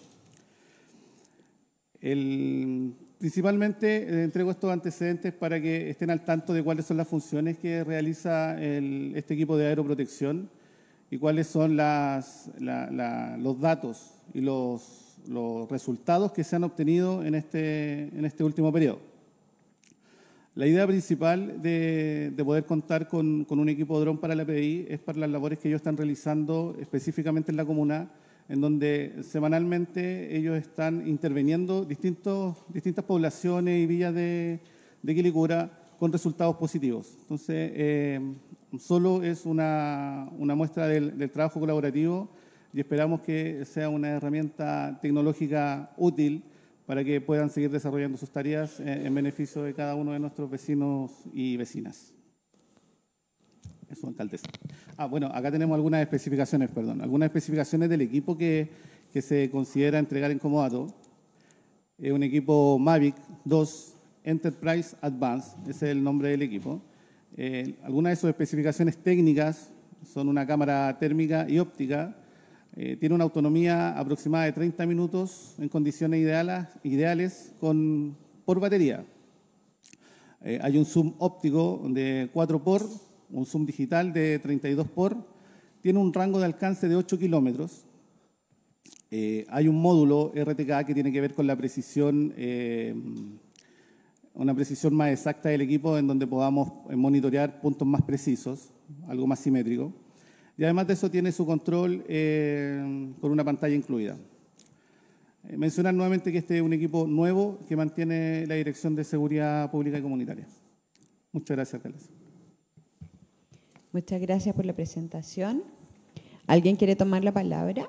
El, principalmente eh, entrego estos antecedentes para que estén al tanto de cuáles son las funciones que realiza el, este equipo de aeroprotección y cuáles son las, la, la, los datos y los los resultados que se han obtenido en este, en este último periodo. La idea principal de, de poder contar con, con un equipo dron para la P D I es para las labores que ellos están realizando específicamente en la comuna, en donde semanalmente ellos están interviniendo distintos, distintas poblaciones y villas de, de Quilicura con resultados positivos. Entonces, eh, solo es una, una muestra del, del trabajo colaborativo, y esperamos que sea una herramienta tecnológica útil para que puedan seguir desarrollando sus tareas en beneficio de cada uno de nuestros vecinos y vecinas. Eso, alcaldesa. Ah, bueno, acá tenemos algunas especificaciones, perdón, algunas especificaciones del equipo que, que se considera entregar en comodato. Es un equipo Mavic dos
Enterprise Advanced, ese es el nombre del equipo. Eh, algunas de sus especificaciones técnicas son una cámara térmica y óptica. Eh, tiene una autonomía aproximada de treinta minutos en condiciones ideales, ideales con, por batería. Eh, hay un zoom óptico de cuatro por, un zoom digital de treinta y dos por. Tiene un rango de alcance de ocho kilómetros. Eh, hay un módulo R T K que tiene que ver con la precisión, eh, una precisión más exacta del equipo en donde podamos monitorear puntos más precisos, algo más simétrico. Y además de eso tiene su control eh, con una pantalla incluida. Eh, mencionar nuevamente que este es un equipo nuevo que mantiene la Dirección de Seguridad Pública y Comunitaria. Muchas gracias, alcaldesa.
Muchas gracias por la presentación. ¿Alguien quiere tomar la palabra?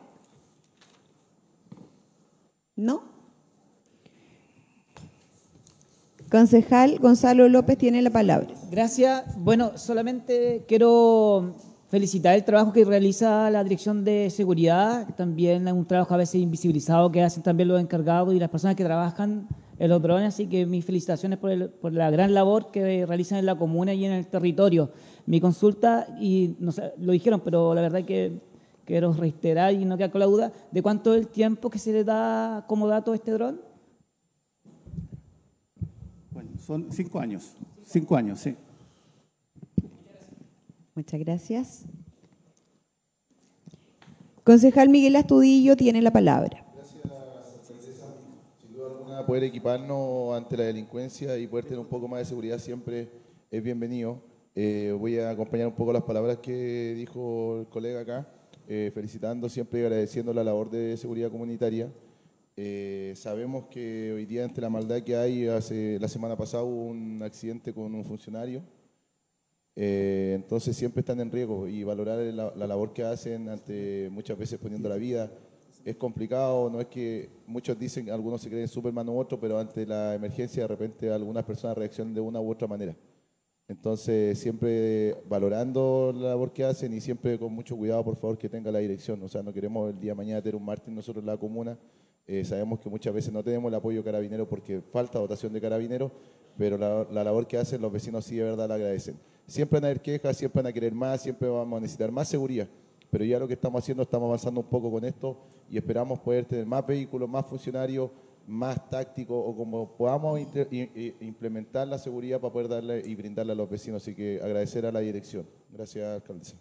¿No? Concejal Gonzalo López tiene la palabra.
Gracias. Bueno, solamente quiero felicitar el trabajo que realiza la Dirección de Seguridad, también es un trabajo a veces invisibilizado que hacen también los encargados y las personas que trabajan en los drones, así que mis felicitaciones por, el, por la gran labor que realizan en la comuna y en el territorio. Mi consulta, y no sé, lo dijeron, pero la verdad que quiero reiterar y no quedar con la duda, ¿de cuánto es el tiempo que se le da como dato a este dron?
Bueno, son cinco años, cinco años, sí.
Muchas gracias. Concejal Miguel Astudillo tiene la palabra.
Gracias, alcaldesa. Sin duda alguna, poder equiparnos ante la delincuencia y poder tener un poco más de seguridad siempre es bienvenido. Eh, voy a acompañar un poco las palabras que dijo el colega acá, eh, felicitando siempre y agradeciendo la labor de seguridad comunitaria. Eh, sabemos que hoy día, ante la maldad que hay, hace, la semana pasada hubo un accidente con un funcionario. Eh, entonces siempre están en riesgo y valorar la, la labor que hacen ante muchas veces poniendo la vida es complicado. No es que muchos dicen, algunos se creen Superman u otro, pero ante la emergencia de repente algunas personas reaccionan de una u otra manera. Entonces siempre valorando la labor que hacen y siempre con mucho cuidado, por favor, que tenga la dirección. O sea, no queremos el día de mañana tener un mártir nosotros en la comuna. Eh, sabemos que muchas veces no tenemos el apoyo carabinero porque falta dotación de carabineros, pero la, la labor que hacen los vecinos sí de verdad la agradecen. Siempre van a haber quejas, siempre van a querer más, siempre vamos a necesitar más seguridad, pero ya lo que estamos haciendo, estamos avanzando un poco con esto y esperamos poder tener más vehículos, más funcionarios, más tácticos o como podamos implementar la seguridad para poder darle y brindarle a los vecinos. Así que agradecer a la dirección. Gracias, alcaldesa.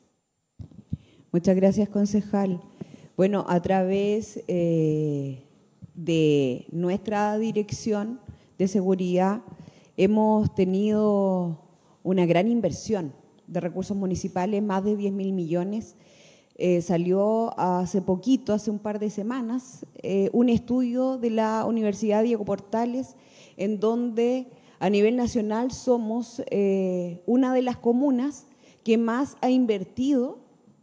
Muchas gracias, concejal. Bueno, a través eh, de nuestra Dirección de Seguridad hemos tenido una gran inversión de recursos municipales, más de diez mil millones. Eh, salió hace poquito, hace un par de semanas, eh, un estudio de la Universidad Diego Portales, en donde a nivel nacional somos eh, una de las comunas que más ha invertido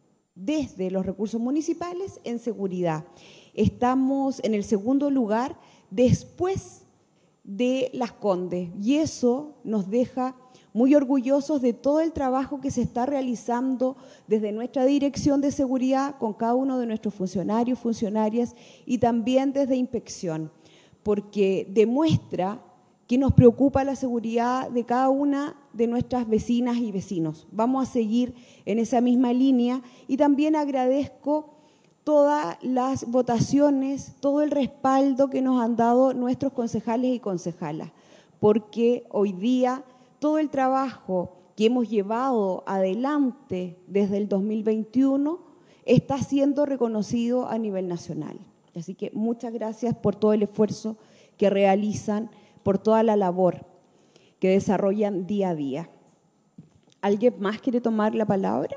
desde los recursos municipales en seguridad. Estamos en el segundo lugar después de Las Condes y eso nos deja muy orgullosos de todo el trabajo que se está realizando desde nuestra Dirección de Seguridad con cada uno de nuestros funcionarios, funcionarias y también desde Inspección, porque demuestra que nos preocupa la seguridad de cada una de nuestras vecinas y vecinos. Vamos a seguir en esa misma línea y también agradezco todas las votaciones, todo el respaldo que nos han dado nuestros concejales y concejalas, porque hoy día todo el trabajo que hemos llevado adelante desde el dos mil veintiuno está siendo reconocido a nivel nacional. Así que muchas gracias por todo el esfuerzo que realizan, por toda la labor que desarrollan día a día. ¿Alguien más quiere tomar la palabra?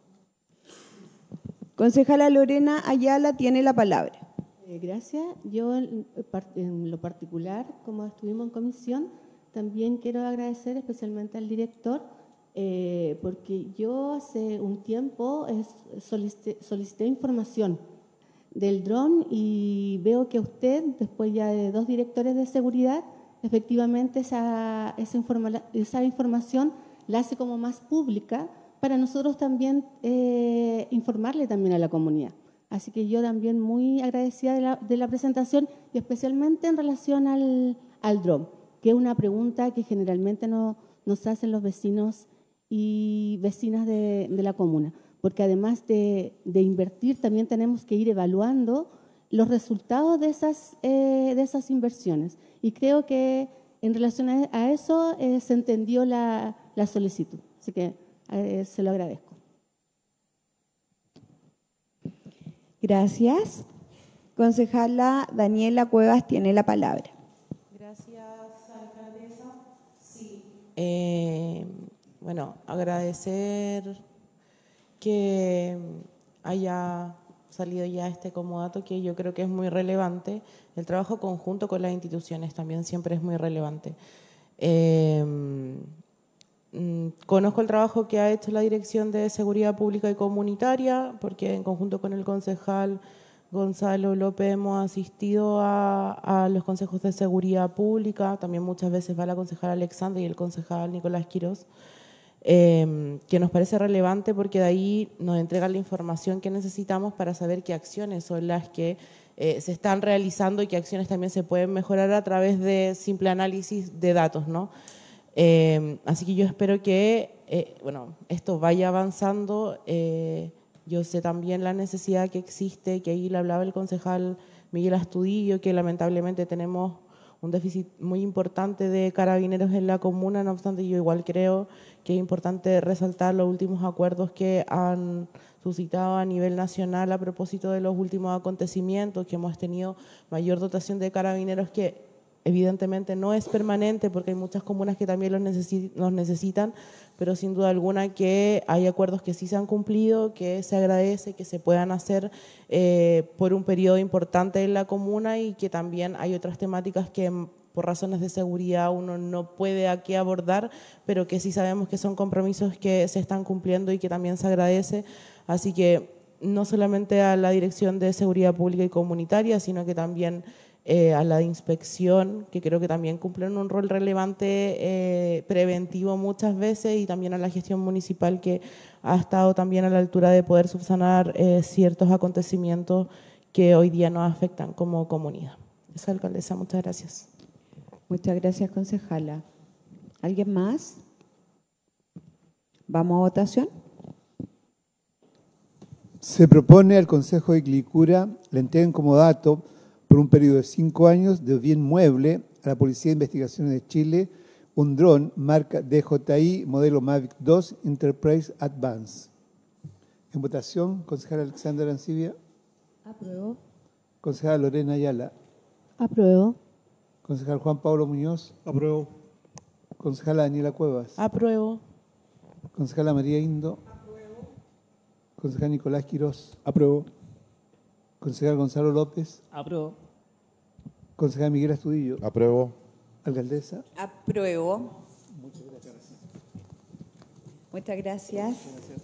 Concejala Lorena Ayala tiene la palabra.
Eh, gracias. Yo en, en lo particular, como estuvimos en comisión, también quiero agradecer especialmente al director, eh, porque yo hace un tiempo es, solicité, solicité información del dron y veo que usted, después ya de dos directores de seguridad, efectivamente esa, esa, informa, esa información la hace como más pública para nosotros también eh, informarle también a la comunidad. Así que yo también muy agradecida de la, de la presentación y especialmente en relación al, al dron, que es una pregunta que generalmente no, nos hacen los vecinos y vecinas de, de la comuna, porque además de, de invertir, también tenemos que ir evaluando los resultados de esas, eh, de esas inversiones. Y creo que en relación a, a eso eh, se entendió la, la solicitud. Así que eh, se lo agradezco.
Gracias. Concejala Daniela Cuevas tiene la palabra.
Gracias, alcaldesa. Sí. Eh, bueno, agradecer que haya salido ya este comodato, que yo creo que es muy relevante. El trabajo conjunto con las instituciones también siempre es muy relevante. Eh, conozco el trabajo que ha hecho la Dirección de Seguridad Pública y Comunitaria, porque en conjunto con el concejal Gonzalo López hemos asistido a, a los consejos de seguridad pública. También muchas veces va la concejala Alexandra y el concejal Nicolás Quirós. Eh, que nos parece relevante porque de ahí nos entregan la información que necesitamos para saber qué acciones son las que eh, se están realizando y qué acciones también se pueden mejorar a través de simple análisis de datos, ¿no? Eh, así que yo espero que eh, bueno, esto vaya avanzando. Eh, yo sé también la necesidad que existe, que ahí le hablaba el concejal Miguel Astudillo, que lamentablemente tenemos un déficit muy importante de carabineros en la comuna. No obstante, yo igual creo que es importante resaltar los últimos acuerdos que han suscitado a nivel nacional a propósito de los últimos acontecimientos, que hemos tenido mayor dotación de carabineros, que evidentemente no es permanente porque hay muchas comunas que también los, necesi- los necesitan, pero sin duda alguna que hay acuerdos que sí se han cumplido, que se agradece que se puedan hacer eh, por un periodo importante en la comuna, y que también hay otras temáticas que por razones de seguridad uno no puede aquí abordar, pero que sí sabemos que son compromisos que se están cumpliendo y que también se agradece. Así que no solamente a la Dirección de Seguridad Pública y Comunitaria, sino que también Eh, a la de inspección, que creo que también cumplen un rol relevante eh, preventivo muchas veces, y también a la gestión municipal, que ha estado también a la altura de poder subsanar eh, ciertos acontecimientos que hoy día nos afectan como comunidad. Esa, alcaldesa, muchas gracias.
Muchas gracias, concejala. ¿Alguien más? ¿Vamos a votación?
Se propone al Consejo de Quilicura le entreguen como dato por un periodo de cinco años de bien mueble a la Policía de Investigaciones de Chile un dron marca D J I modelo Mavic dos Enterprise Advance. En votación, concejala Alexandra Arancibia.
Apruebo.
Concejala Lorena Ayala.
Apruebo.
Concejal Juan Pablo Muñoz.
Apruebo.
Concejala Daniela Cuevas.
Apruebo.
Concejala María Indo. Apruebo. Concejal Nicolás Quirós.
Apruebo.
Concejal Gonzalo López.
Apruebo.
Concejal Miguel Astudillo.
Apruebo.
Alcaldesa.
Apruebo.
Muchas gracias.
Muchas gracias.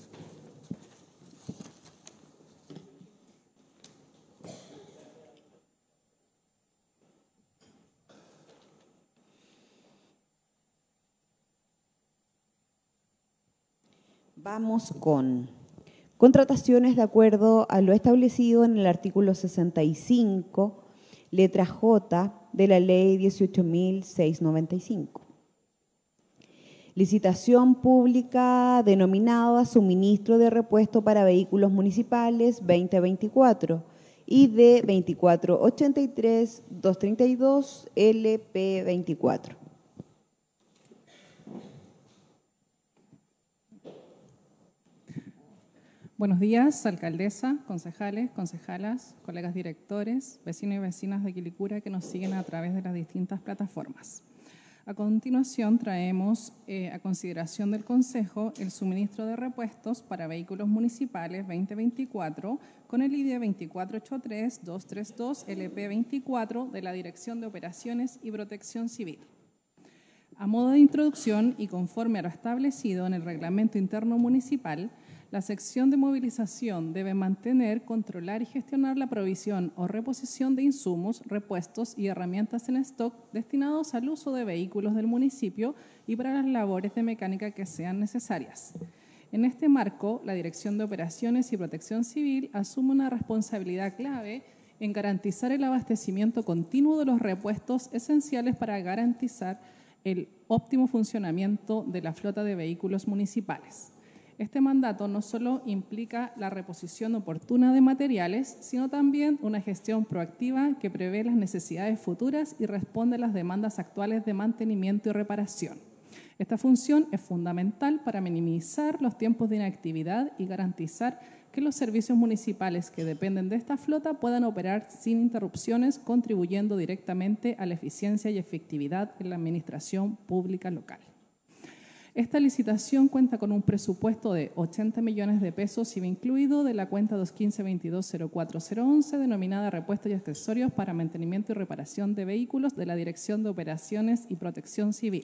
Vamos con contrataciones de acuerdo a lo establecido en el artículo sesenta y cinco, letra J, de la Ley dieciocho mil seiscientos noventa y cinco. Licitación pública denominada Suministro de Repuesto para Vehículos Municipales veinte veinticuatro I D veinticuatro ochenta y tres doscientos treinta y dos L P veinticuatro.
Buenos días, alcaldesa, concejales, concejalas, colegas directores, vecinos y vecinas de Quilicura que nos siguen a través de las distintas plataformas. A continuación traemos eh, a consideración del Consejo el suministro de repuestos para vehículos municipales veinte veinticuatro con el I D veinticuatro ochenta y tres doscientos treinta y dos L P veinticuatro de la Dirección de Operaciones y Protección Civil. A modo de introducción y conforme a lo establecido en el Reglamento Interno Municipal, la sección de movilización debe mantener, controlar y gestionar la provisión o reposición de insumos, repuestos y herramientas en stock destinados al uso de vehículos del municipio y para las labores de mecánica que sean necesarias. En este marco, la Dirección de Operaciones y Protección Civil asume una responsabilidad clave en garantizar el abastecimiento continuo de los repuestos esenciales para garantizar el óptimo funcionamiento de la flota de vehículos municipales. Este mandato no solo implica la reposición oportuna de materiales, sino también una gestión proactiva que prevé las necesidades futuras y responde a las demandas actuales de mantenimiento y reparación. Esta función es fundamental para minimizar los tiempos de inactividad y garantizar que los servicios municipales que dependen de esta flota puedan operar sin interrupciones, contribuyendo directamente a la eficiencia y efectividad en la administración pública local. Esta licitación cuenta con un presupuesto de ochenta millones de pesos I V A incluido de la cuenta dos uno cinco dos dos cero cuatro cero once denominada Repuestos y Accesorios para Mantenimiento y Reparación de Vehículos de la Dirección de Operaciones y Protección Civil.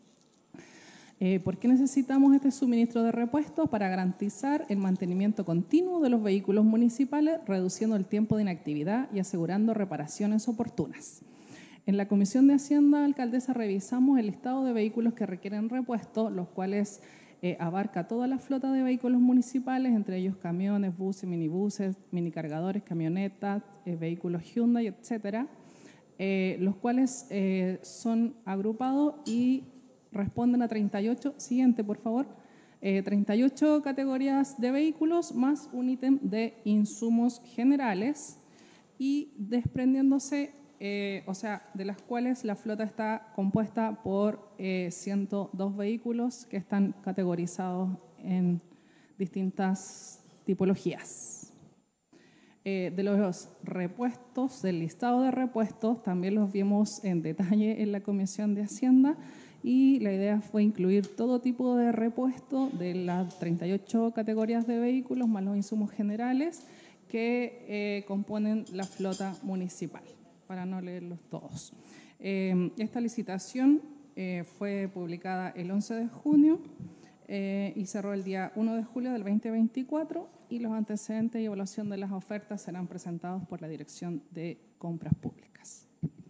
Eh, ¿Por qué necesitamos este suministro de repuestos? Para garantizar el mantenimiento continuo de los vehículos municipales, reduciendo el tiempo de inactividad y asegurando reparaciones oportunas. En la Comisión de Hacienda, alcaldesa, revisamos el listado de vehículos que requieren repuesto, los cuales eh, abarca toda la flota de vehículos municipales, entre ellos camiones, buses, minibuses, minicargadores, camionetas, eh, vehículos Hyundai, etcétera, eh, los cuales eh, son agrupados y responden a treinta y ocho, siguiente por favor, eh, treinta y ocho categorías de vehículos más un ítem de insumos generales y desprendiéndose, eh, o sea, de las cuales la flota está compuesta por eh, ciento dos vehículos que están categorizados en distintas tipologías. Eh, de los repuestos, del listado de repuestos, también los vimos en detalle en la Comisión de Hacienda, y la idea fue incluir todo tipo de repuesto de las treinta y ocho categorías de vehículos más los insumos generales que eh, componen la flota municipal, para no leerlos todos. Eh, esta licitación eh, fue publicada el once de junio eh, y cerró el día uno de julio del veinte veinticuatro y los antecedentes y evaluación de las ofertas serán presentados por la Dirección de Compras Públicas.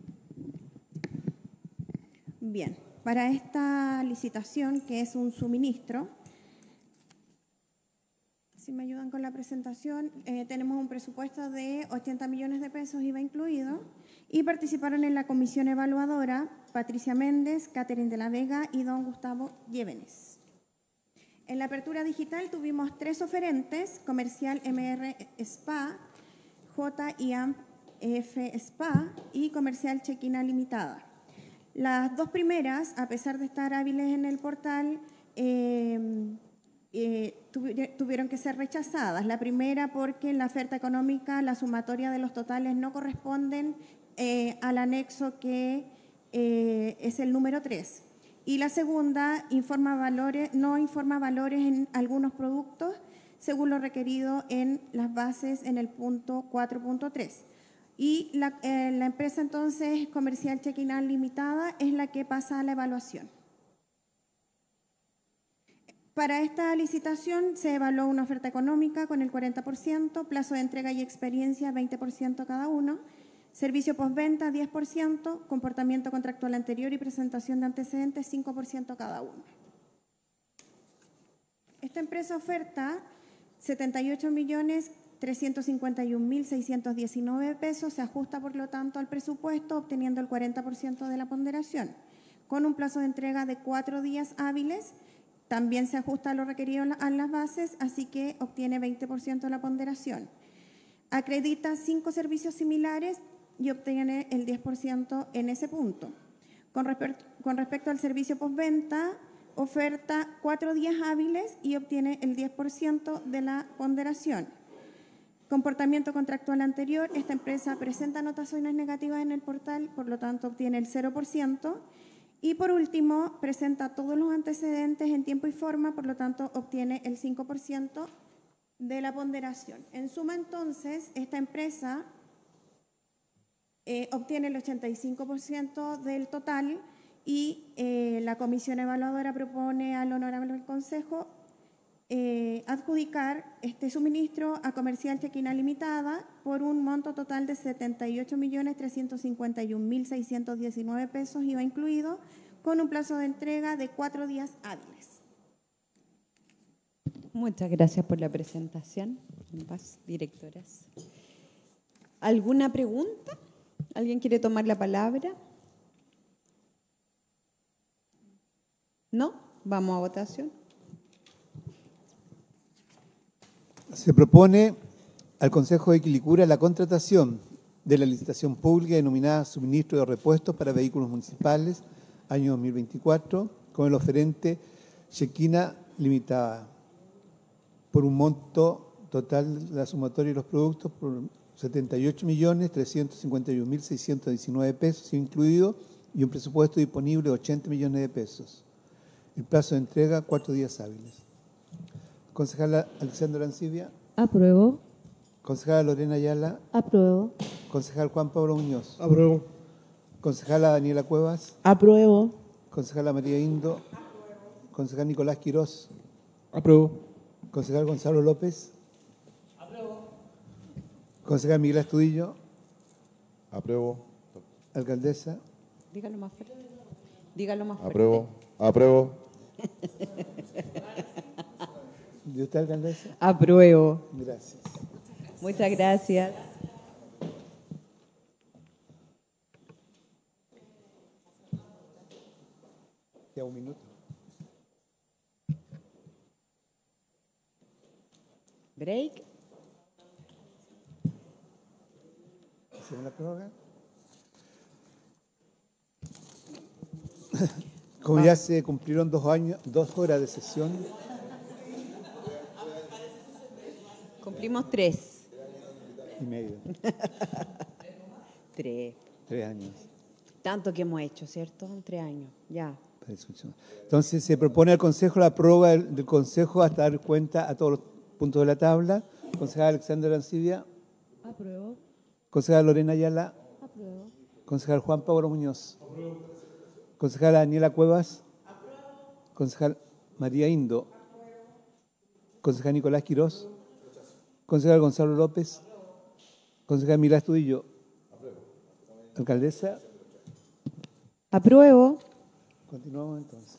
Bien. Para esta licitación, que es un suministro, si me ayudan con la presentación, eh, tenemos un presupuesto de ochenta millones de pesos I V A incluido y participaron en la comisión evaluadora Patricia Méndez, Catherine de la Vega y don Gustavo Llévenes. En la apertura digital tuvimos tres oferentes, Comercial M R Spa, J I A M F Spa y Comercial Chequina Limitada. Las dos primeras, a pesar de estar hábiles en el portal, eh, eh, tuvieron que ser rechazadas. La primera porque en la oferta económica la sumatoria de los totales no corresponden eh, al anexo que eh, es el número tres. Y la segunda informa valores, no informa valores en algunos productos según lo requerido en las bases en el punto cuatro punto tres. Y la, eh, la empresa entonces Comercial Chequina Limitada es la que pasa a la evaluación. Para esta licitación se evaluó una oferta económica con el cuarenta por ciento, plazo de entrega y experiencia veinte por ciento cada uno, servicio postventa diez por ciento, comportamiento contractual anterior y presentación de antecedentes cinco por ciento cada uno. Esta empresa oferta setenta y ocho millones trescientos cincuenta y un mil seiscientos diecinueve pesos, se ajusta por lo tanto al presupuesto obteniendo el cuarenta por ciento de la ponderación. Con un plazo de entrega de cuatro días hábiles, también se ajusta a lo requerido a las bases, así que obtiene veinte por ciento de la ponderación. Acredita cinco servicios similares y obtiene el diez por ciento en ese punto. Con, respe- con respecto al servicio postventa, oferta cuatro días hábiles y obtiene el diez por ciento de la ponderación. Comportamiento contractual anterior, esta empresa presenta anotaciones negativas en el portal, por lo tanto obtiene el cero por ciento. Y por último, presenta todos los antecedentes en tiempo y forma, por lo tanto obtiene el cinco por ciento de la ponderación. En suma, entonces, esta empresa eh, obtiene el ochenta y cinco por ciento del total y eh, la comisión evaluadora propone al Honorable Consejo Eh, adjudicar este suministro a Comercial Chequina Limitada por un monto total de setenta y ocho millones trescientos cincuenta y un mil seiscientos diecinueve pesos I V A incluido, con un plazo de entrega de cuatro días hábiles.
Muchas gracias por la presentación, ambas directoras. ¿Alguna pregunta? ¿Alguien quiere tomar la palabra? ¿No? Vamos a votación.
Se propone al Consejo de Quilicura la contratación de la licitación pública denominada Suministro de Repuestos para Vehículos Municipales, año dos mil veinticuatro, con el oferente Shequina Limitada, por un monto total de la sumatoria de los productos por setenta y ocho millones trescientos cincuenta y un mil seiscientos diecinueve pesos incluido y un presupuesto disponible de ochenta millones de pesos. El plazo de entrega, cuatro días hábiles. Concejala Alexandra Arancibia.
Apruebo.
Concejala Lorena Ayala.
Apruebo.
Concejal Juan Pablo Muñoz.
Apruebo.
Concejala Daniela Cuevas.
Apruebo.
Concejala María Indo. Concejal Nicolás Quirós.
Apruebo.
Concejal Gonzalo López.
Apruebo.
Concejal Miguel Astudillo.
Apruebo.
Alcaldesa.
Dígalo más fuerte. Dígalo más fuerte.
Apruebo. Apruebo.
¿Y usted, alcaldesa?
Apruebo.
Gracias.
Muchas gracias.
Ya un minuto.
Break.
¿Hacemos la prórroga? Como ya se cumplieron dos años, dos horas de sesión.
Cumplimos tres.
Y medio.
Tres.
Tres años.
Tanto que hemos hecho, ¿cierto? En tres años. Ya.
Entonces se propone al Consejo la prórroga del, del Consejo hasta dar cuenta a todos los puntos de la tabla. Concejal Alexandra Arancibia.
Apruebo.
Concejal Lorena Ayala.
Apruebo.
Concejal Juan Pablo Muñoz. Apruebo. Concejal Daniela Cuevas. Apruebo. Concejal María Indo. Apruebo. Concejal Nicolás Quirós. Concejal Gonzalo López. Concejal Miguel Astudillo. Apruebo. Alcaldesa.
Apruebo.
Continuamos entonces.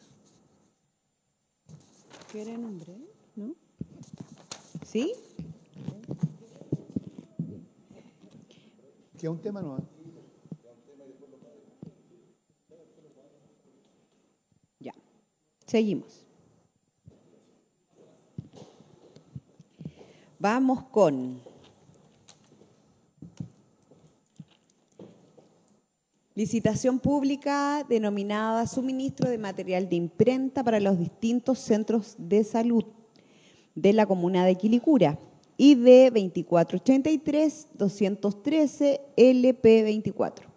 ¿Quiere nombre? ¿No? ¿Sí?
¿Queda un tema nuevo?
Ya. Seguimos. Vamos con licitación pública denominada Suministro de Material de Imprenta para los distintos centros de salud de la comuna de Quilicura, I D veinticuatro ochenta y tres doscientos trece L P veinticuatro.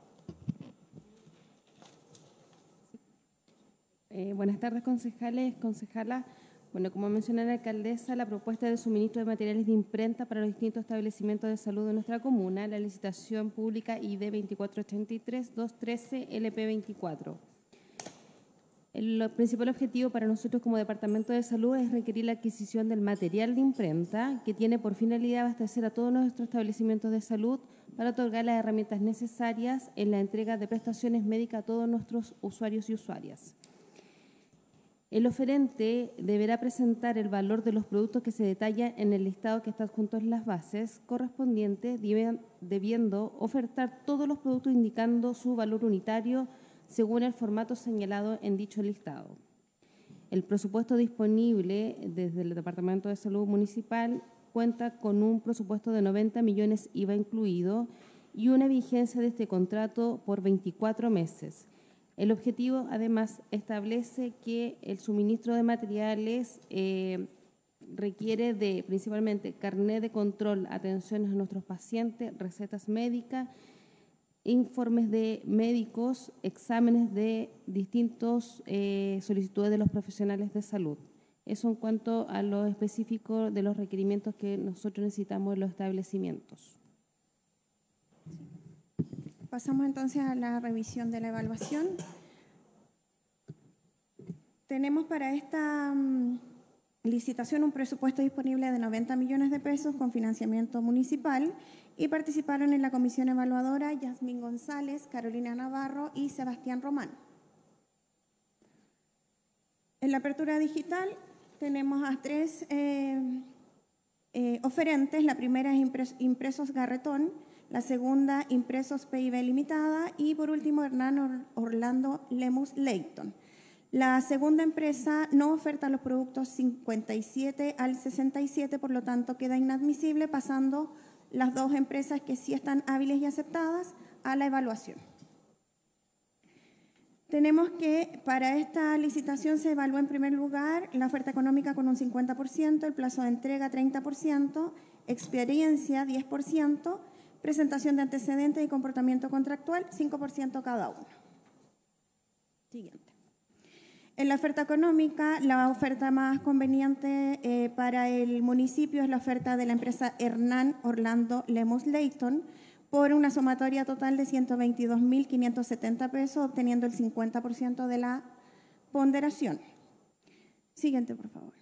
Eh, buenas tardes, concejales, concejala. Bueno, como mencionó la alcaldesa, la propuesta de suministro de materiales de imprenta para los distintos establecimientos de salud de nuestra comuna, la licitación pública I D veinticuatro ochenta y tres doscientos trece L P veinticuatro. El principal objetivo para nosotros como Departamento de Salud es requerir la adquisición del material de imprenta que tiene por finalidad abastecer a todos nuestros establecimientos de salud para otorgar las herramientas necesarias en la entrega de prestaciones médicas a todos nuestros usuarios y usuarias. El oferente deberá presentar el valor de los productos que se detalla en el listado que está adjunto en las bases correspondientes, debiendo ofertar todos los productos indicando su valor unitario según el formato señalado en dicho listado. El presupuesto disponible desde el Departamento de Salud Municipal cuenta con un presupuesto de noventa millones I V A incluido y una vigencia de este contrato por veinticuatro meses. El objetivo, además, establece que el suministro de materiales eh, requiere de, principalmente, carnet de control, atenciones a nuestros pacientes, recetas médicas, informes de médicos, exámenes de distintos eh, solicitudes de los profesionales de salud. Eso en cuanto a lo específico de los requerimientos que nosotros necesitamos en los establecimientos.
Pasamos entonces a la revisión de la evaluación. Tenemos para esta um, licitación un presupuesto disponible de noventa millones de pesos con financiamiento municipal y participaron en la comisión evaluadora Yasmín González, Carolina Navarro y Sebastián Román. En la apertura digital tenemos a tres eh, eh, oferentes. La primera es Impres- Impresos Garretón, La segunda, Impresos P I B Limitada. Y por último, Hernán Orlando Lemus Leighton. La segunda empresa no oferta los productos cincuenta y siete al sesenta y siete, por lo tanto queda inadmisible, pasando las dos empresas que sí están hábiles y aceptadas a la evaluación. Tenemos que para esta licitación se evalúa en primer lugar la oferta económica con un cincuenta por ciento, el plazo de entrega treinta por ciento, experiencia diez por ciento, presentación de antecedentes y comportamiento contractual cinco por ciento cada uno. Siguiente. En la oferta económica, la oferta más conveniente eh, para el municipio es la oferta de la empresa Hernán Orlando Lemus Leighton por una sumatoria total de ciento veintidós mil quinientos setenta pesos, obteniendo el cincuenta por ciento de la ponderación. Siguiente, por favor.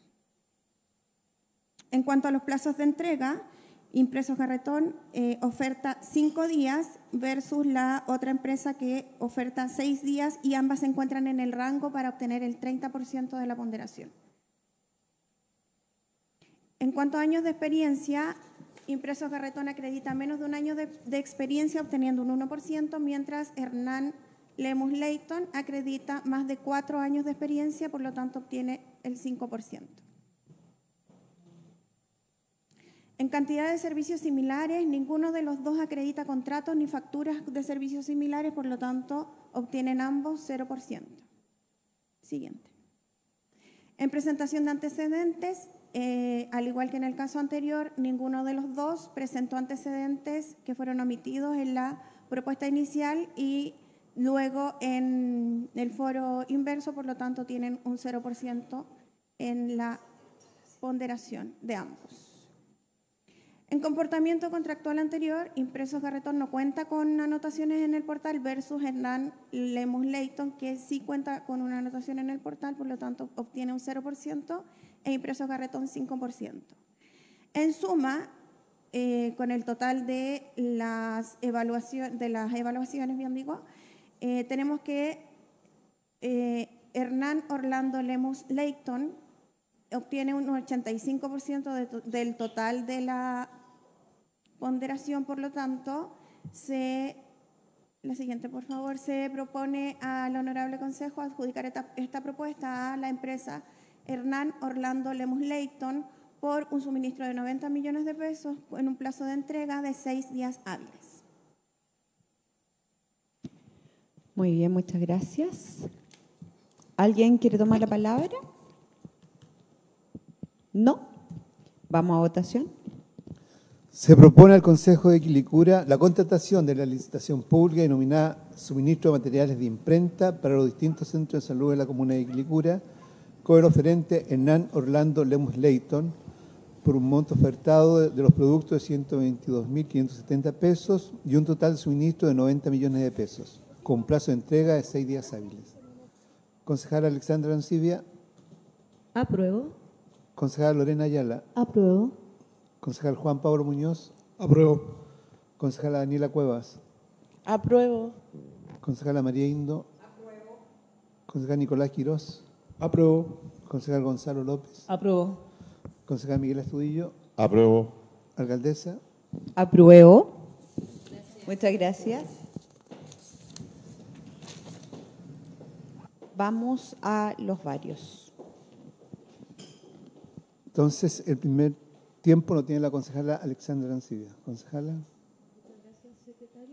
En cuanto a los plazos de entrega, Impresos Garretón eh, oferta cinco días versus la otra empresa que oferta seis días y ambas se encuentran en el rango para obtener el treinta por ciento de la ponderación. En cuanto a años de experiencia, Impresos Garretón acredita menos de un año de, de experiencia obteniendo un uno por ciento, mientras Hernán Lemus Leighton acredita más de cuatro años de experiencia, por lo tanto obtiene el cinco por ciento. En cantidad de servicios similares, ninguno de los dos acredita contratos ni facturas de servicios similares, por lo tanto, obtienen ambos cero por ciento. Siguiente. En presentación de antecedentes, eh, al igual que en el caso anterior, ninguno de los dos presentó antecedentes que fueron omitidos en la propuesta inicial y luego en el foro inverso, por lo tanto, tienen un cero por ciento en la ponderación de ambos. En comportamiento contractual anterior, Impresos Garretón no cuenta con anotaciones en el portal versus Hernán Lemus Leighton, que sí cuenta con una anotación en el portal, por lo tanto obtiene un cero por ciento e Impresos Garretón cinco por ciento. En suma, eh, con el total de las, evaluación, de las evaluaciones, bien digo, eh, tenemos que eh, Hernán Orlando Lemus Leighton obtiene un ochenta y cinco por ciento de to del total de la ponderación, por lo tanto, se, la siguiente, por favor, se propone al Honorable Consejo adjudicar esta, esta propuesta a la empresa Hernán Orlando Lemus Leighton por un suministro de noventa millones de pesos en un plazo de entrega de seis días hábiles.
Muy bien, muchas gracias. ¿Alguien quiere tomar la palabra? ¿No? ¿Vamos a votación?
Se propone al Consejo de Quilicura la contratación de la licitación pública denominada Suministro de Materiales de Imprenta para los distintos centros de salud de la comuna de Quilicura, con el oferente Hernán Orlando Lemus Leighton, por un monto ofertado de, de los productos de ciento veintidós mil quinientos setenta pesos y un total de suministro de noventa millones de pesos, con plazo de entrega de seis días hábiles. Concejala Alexandra Arancibia.
Apruebo.
Concejal Lorena Ayala.
Apruebo.
Concejal Juan Pablo Muñoz.
Apruebo.
Concejala Daniela Cuevas.
Apruebo.
Concejala María Indo.
Apruebo.
Concejal Nicolás Quirós.
Apruebo.
Concejal Gonzalo López.
Apruebo.
Concejal Miguel Astudillo.
Apruebo.
Alcaldesa.
Apruebo. Muchas gracias. Vamos a los varios.
Entonces, el primer tiempo lo tiene la concejala Alexandra Arancibia. Concejala.
Muchas gracias, secretario.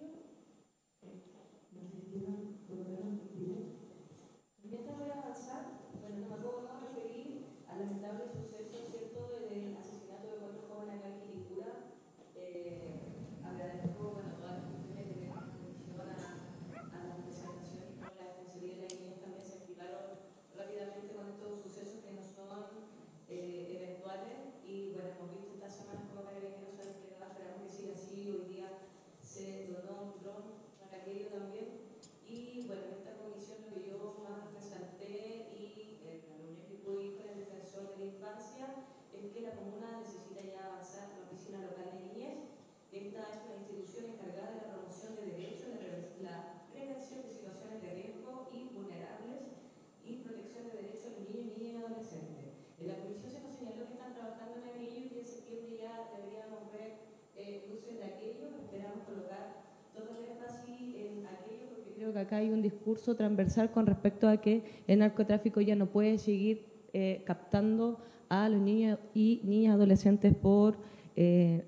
Mientras voy a avanzar, bueno, no me puedo no referir al lamentable suceso, ¿cierto?, del asesinato de cuatro jóvenes acá en Quilicura. Eh, agradezco, bueno, todas las cuestiones que tenemos en comisión a, a la presentación y con la Defensoría de la Niñez también se activaron rápidamente con estos sucesos que no son eh, eventuales. Y bueno, hemos visto estas semanas como Carabineros se han desplegado, esperamos que siga así. Hoy día se donó un dron para aquello también. Y bueno, en esta comisión lo que yo más resalté y en la reunión que pude ir con el defensor de la infancia es que la comuna necesita ya avanzar en la oficina local de niñez. Esta es una institución encargada de la promoción de derechos, de la prevención de situaciones de riesgo y vulnerables y protección de derechos de niños, niñas y adolescentes. En la comisión se nos señaló que están trabajando en ello y que en septiembre ya deberíamos ver eh, luces de aquello, esperamos colocar todo el énfasis en aquello porque creo que acá hay un discurso transversal con respecto a que el narcotráfico ya no puede seguir eh, captando a los niños y niñas adolescentes por eh,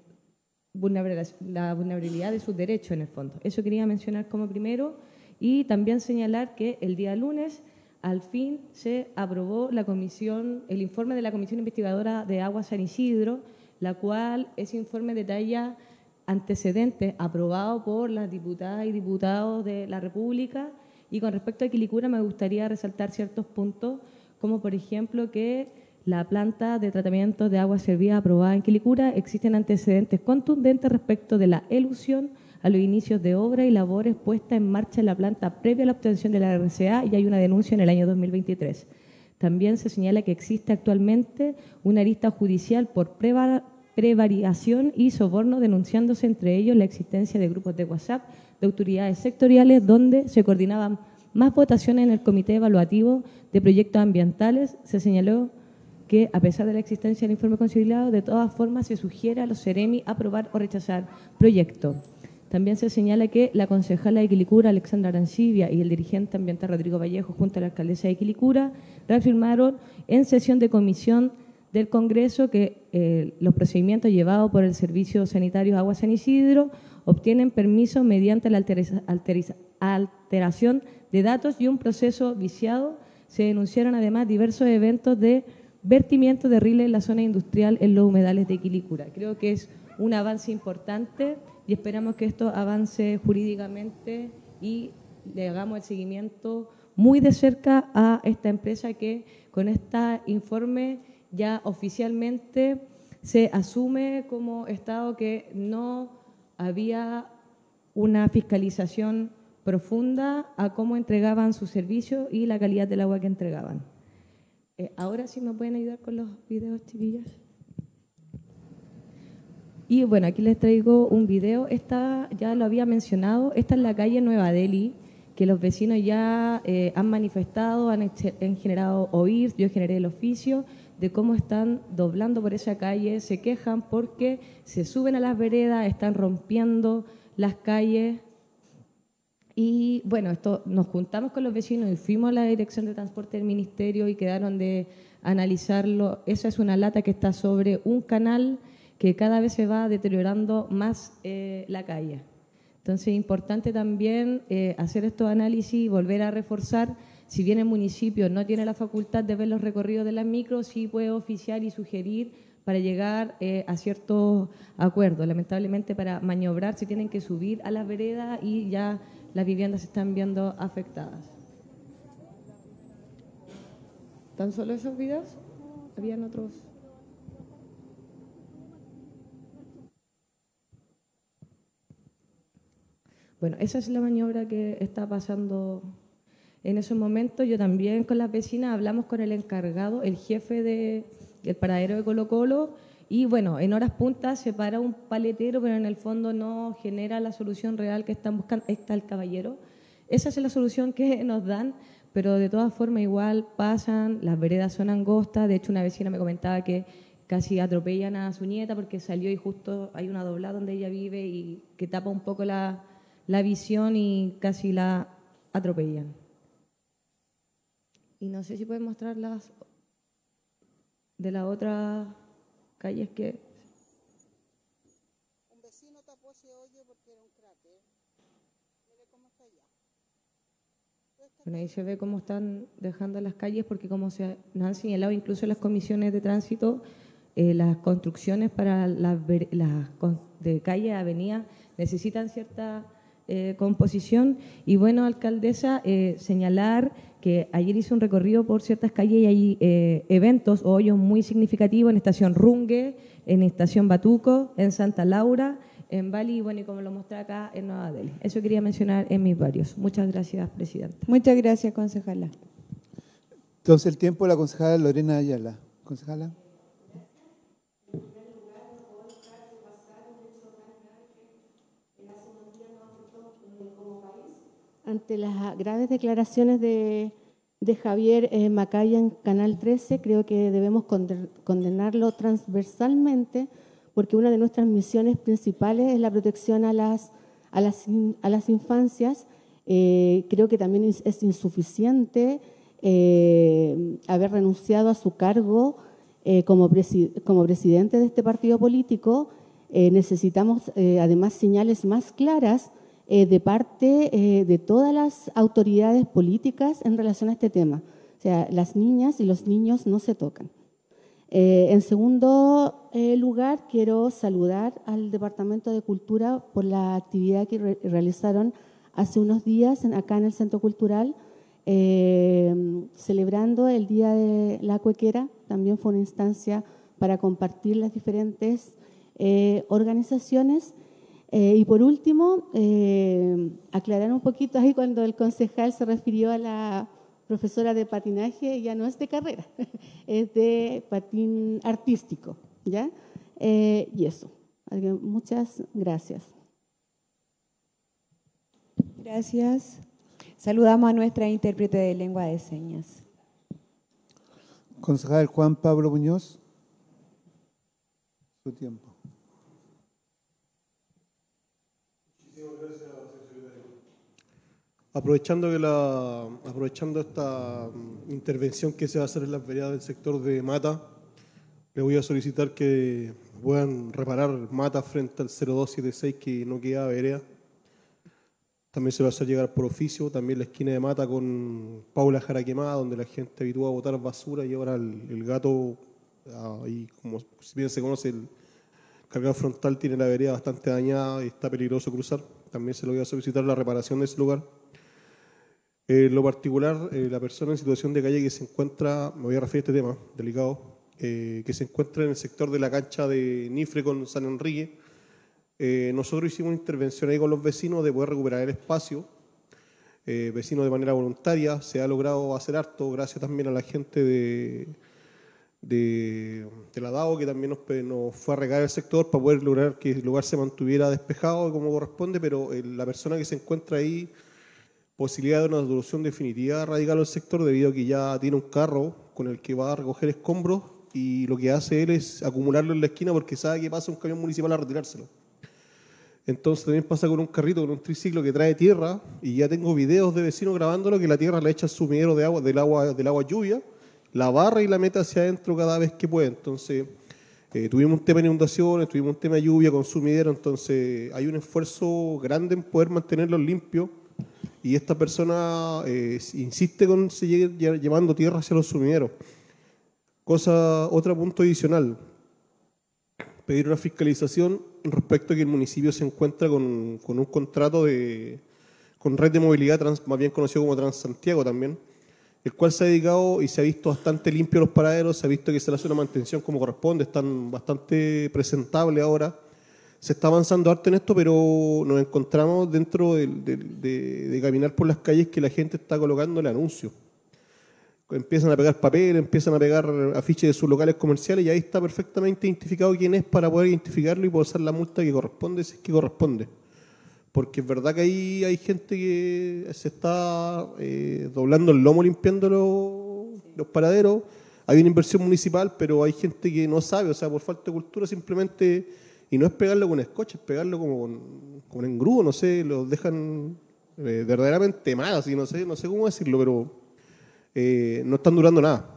la vulnerabilidad de sus derechos en el fondo. Eso quería mencionar como primero y también señalar que el día lunes al fin se aprobó la comisión, el informe de la Comisión Investigadora de Agua San Isidro, la cual ese informe detalla antecedentes aprobados por las diputadas y diputados de la República. Y con respecto a Quilicura me gustaría resaltar ciertos puntos, como por ejemplo que la planta de tratamiento de agua servida aprobada en Quilicura existen antecedentes contundentes respecto de la elusión a los inicios de obra y labores puestas en marcha en la planta previa a la obtención de la R C A y hay una denuncia en el año dos mil veintitrés. También se señala que existe actualmente una arista judicial por prevaricación y soborno, denunciándose entre ellos la existencia de grupos de WhatsApp de autoridades sectoriales donde se coordinaban más votaciones en el Comité Evaluativo de Proyectos Ambientales. Se señaló que, a pesar de la existencia del informe conciliado, de todas formas se sugiere a los Ceremi aprobar o rechazar proyectos. También se señala que la concejala de Quilicura, Alexandra Arancibia, y el dirigente ambiental Rodrigo Vallejo, junto a la alcaldesa de Quilicura, reafirmaron en sesión de comisión del Congreso que eh, los procedimientos llevados por el Servicio Sanitario Agua San Isidro obtienen permiso mediante la alteriza, alteriza, alteración de datos y un proceso viciado. Se denunciaron además diversos eventos de vertimiento de riles en la zona industrial en los humedales de Quilicura. Creo que es un avance importante y esperamos que esto avance jurídicamente y le hagamos el seguimiento muy de cerca a esta empresa que con este informe ya oficialmente se asume como Estado que no había una fiscalización profunda a cómo entregaban su servicio y la calidad del agua que entregaban. Eh, ahora sí me pueden ayudar con los videos, chiquillas. Y bueno, aquí les traigo un video. Esta ya lo había mencionado. Esta es la calle Nueva Delhi, que los vecinos ya eh, han manifestado, han, han generado oír. Yo generé el oficio de cómo están doblando por esa calle. Se quejan porque se suben a las veredas, están rompiendo las calles. Y bueno, esto nos juntamos con los vecinos y fuimos a la dirección de transporte del ministerio y quedaron de analizarlo. Esa es una lata que está sobre un canal que cada vez se va deteriorando más eh, la calle. Entonces es importante también eh, hacer estos análisis y volver a reforzar. Si bien el municipio no tiene la facultad de ver los recorridos de las micros, sí puede oficiar y sugerir para llegar eh, a ciertos acuerdos. Lamentablemente para maniobrar se tienen que subir a las veredas y ya las viviendas se están viendo afectadas. ¿Tan solo esos videos? ¿Habían otros? Bueno, esa es la maniobra que está pasando en esos momentos. Yo también con las vecinas hablamos con el encargado, el jefe de, del paradero de Colo Colo, y bueno, en horas puntas se para un paletero, pero en el fondo no genera la solución real que están buscando. Ahí está el caballero. Esa es la solución que nos dan, pero de todas formas igual pasan, las veredas son angostas. De hecho, una vecina me comentaba que casi atropellan a su nieta porque salió y justo hay una doblada donde ella vive y que tapa un poco la, la visión y casi la atropellan. Y no sé si pueden mostrar las de la otra calles que...
Un vecino tapó ese hoyo porque era un cráter. Mire cómo está allá.
Bueno, ahí se ve cómo están dejando las calles porque como se nos han señalado incluso las comisiones de tránsito, eh, las construcciones para las la, de calle, avenida, necesitan cierta eh, composición. Y bueno, alcaldesa, eh, señalar que ayer hice un recorrido por ciertas calles y hay eh, eventos o hoyos muy significativos en Estación Rungue, en Estación Batuco, en Santa Laura, en Bali y bueno, y como lo mostré acá en Nueva Delhi. Eso quería mencionar en mis varios. Muchas gracias, presidenta.
Muchas gracias, concejala.
Entonces el tiempo de la concejala Lorena Ayala. Concejala.
Ante las graves declaraciones de, de Javier eh, Macaya en Canal trece, creo que debemos condenarlo transversalmente porque una de nuestras misiones principales es la protección a las, a las, a las infancias. Eh, creo que también es insuficiente eh, haber renunciado a su cargo eh, como, presi como presidente de este partido político. Eh, necesitamos eh, además señales más claras eh, de parte eh, de todas las autoridades políticas en relación a este tema. O sea, las niñas y los niños no se tocan. Eh, en segundo eh, lugar, quiero saludar al Departamento de Cultura por la actividad que re realizaron hace unos días en, acá en el Centro Cultural, eh, celebrando el Día de la Cuequera. También fue una instancia para compartir las diferentes eh, organizaciones. Eh, y por último, eh, aclarar un poquito ahí cuando el concejal se refirió a la profesora de patinaje, ya no es de carrera, es de patín artístico, ¿ya? Eh, y eso. Muchas gracias.
Gracias. Saludamos a nuestra intérprete de lengua de señas.
Concejal Juan Pablo Muñoz. Su tiempo.
Aprovechando, que la, aprovechando esta intervención que se va a hacer en las veredas del sector de Mata, le voy a solicitar que puedan reparar Mata frente al cero dos siete seis que no queda vereda. También se va a hacer llegar por oficio, también la esquina de Mata con Paula Jaraquemada, donde la gente habitúa a botar basura y ahora el, el gato, ahí como si bien se conoce, el cargador frontal tiene la vereda bastante dañada y está peligroso cruzar. También se lo voy a solicitar la reparación de ese lugar. En lo particular, eh, la persona en situación de calle que se encuentra, me voy a referir a este tema delicado, eh, que se encuentra en el sector de la cancha de Nifre con San Enrique. Eh, nosotros hicimos una intervención ahí con los vecinos de poder recuperar el espacio. Eh, vecinos de manera voluntaria, se ha logrado hacer harto, gracias también a la gente de, de, de la D A O, que también nos, nos fue a regar el sector para poder lograr que el lugar se mantuviera despejado como corresponde, pero eh, la persona que se encuentra ahí, posibilidad de una solución definitiva radical al sector debido a que ya tiene un carro con el que va a recoger escombros y lo que hace él es acumularlo en la esquina porque sabe que pasa un camión municipal a retirárselo. Entonces también pasa con un carrito, con un triciclo que trae tierra y ya tengo videos de vecinos grabándolo que la tierra le echa al sumidero de agua, del agua, del agua lluvia, la barra y la mete hacia adentro cada vez que puede. Entonces eh, tuvimos un tema de inundaciones, tuvimos un tema de lluvia con sumidero, entonces hay un esfuerzo grande en poder mantenerlos limpios. Y esta persona eh, insiste con seguir llevando tierra hacia los sumideros. Cosa, otro punto adicional, pedir una fiscalización respecto a que el municipio se encuentra con, con un contrato de, con red de movilidad, trans, más bien conocido como Transantiago también, el cual se ha dedicado y se ha visto bastante limpio los paraderos, se ha visto que se le hace una mantención como corresponde, están bastante presentables ahora. Se está avanzando harto en esto, pero nos encontramos dentro de, de, de, de caminar por las calles que la gente está colocando el anuncio. Empiezan a pegar papel, empiezan a pegar afiches de sus locales comerciales y ahí está perfectamente identificado quién es para poder identificarlo y poder hacer la multa que corresponde, si es que corresponde. Porque es verdad que ahí hay gente que se está eh, doblando el lomo limpiando los, los paraderos. Hay una inversión municipal, pero hay gente que no sabe, o sea, por falta de cultura simplemente... Y no es pegarlo con escocha, es pegarlo como con, con engrudo, no sé, los dejan eh, verdaderamente mal, así, no sé, no sé cómo decirlo, pero eh, no están durando nada.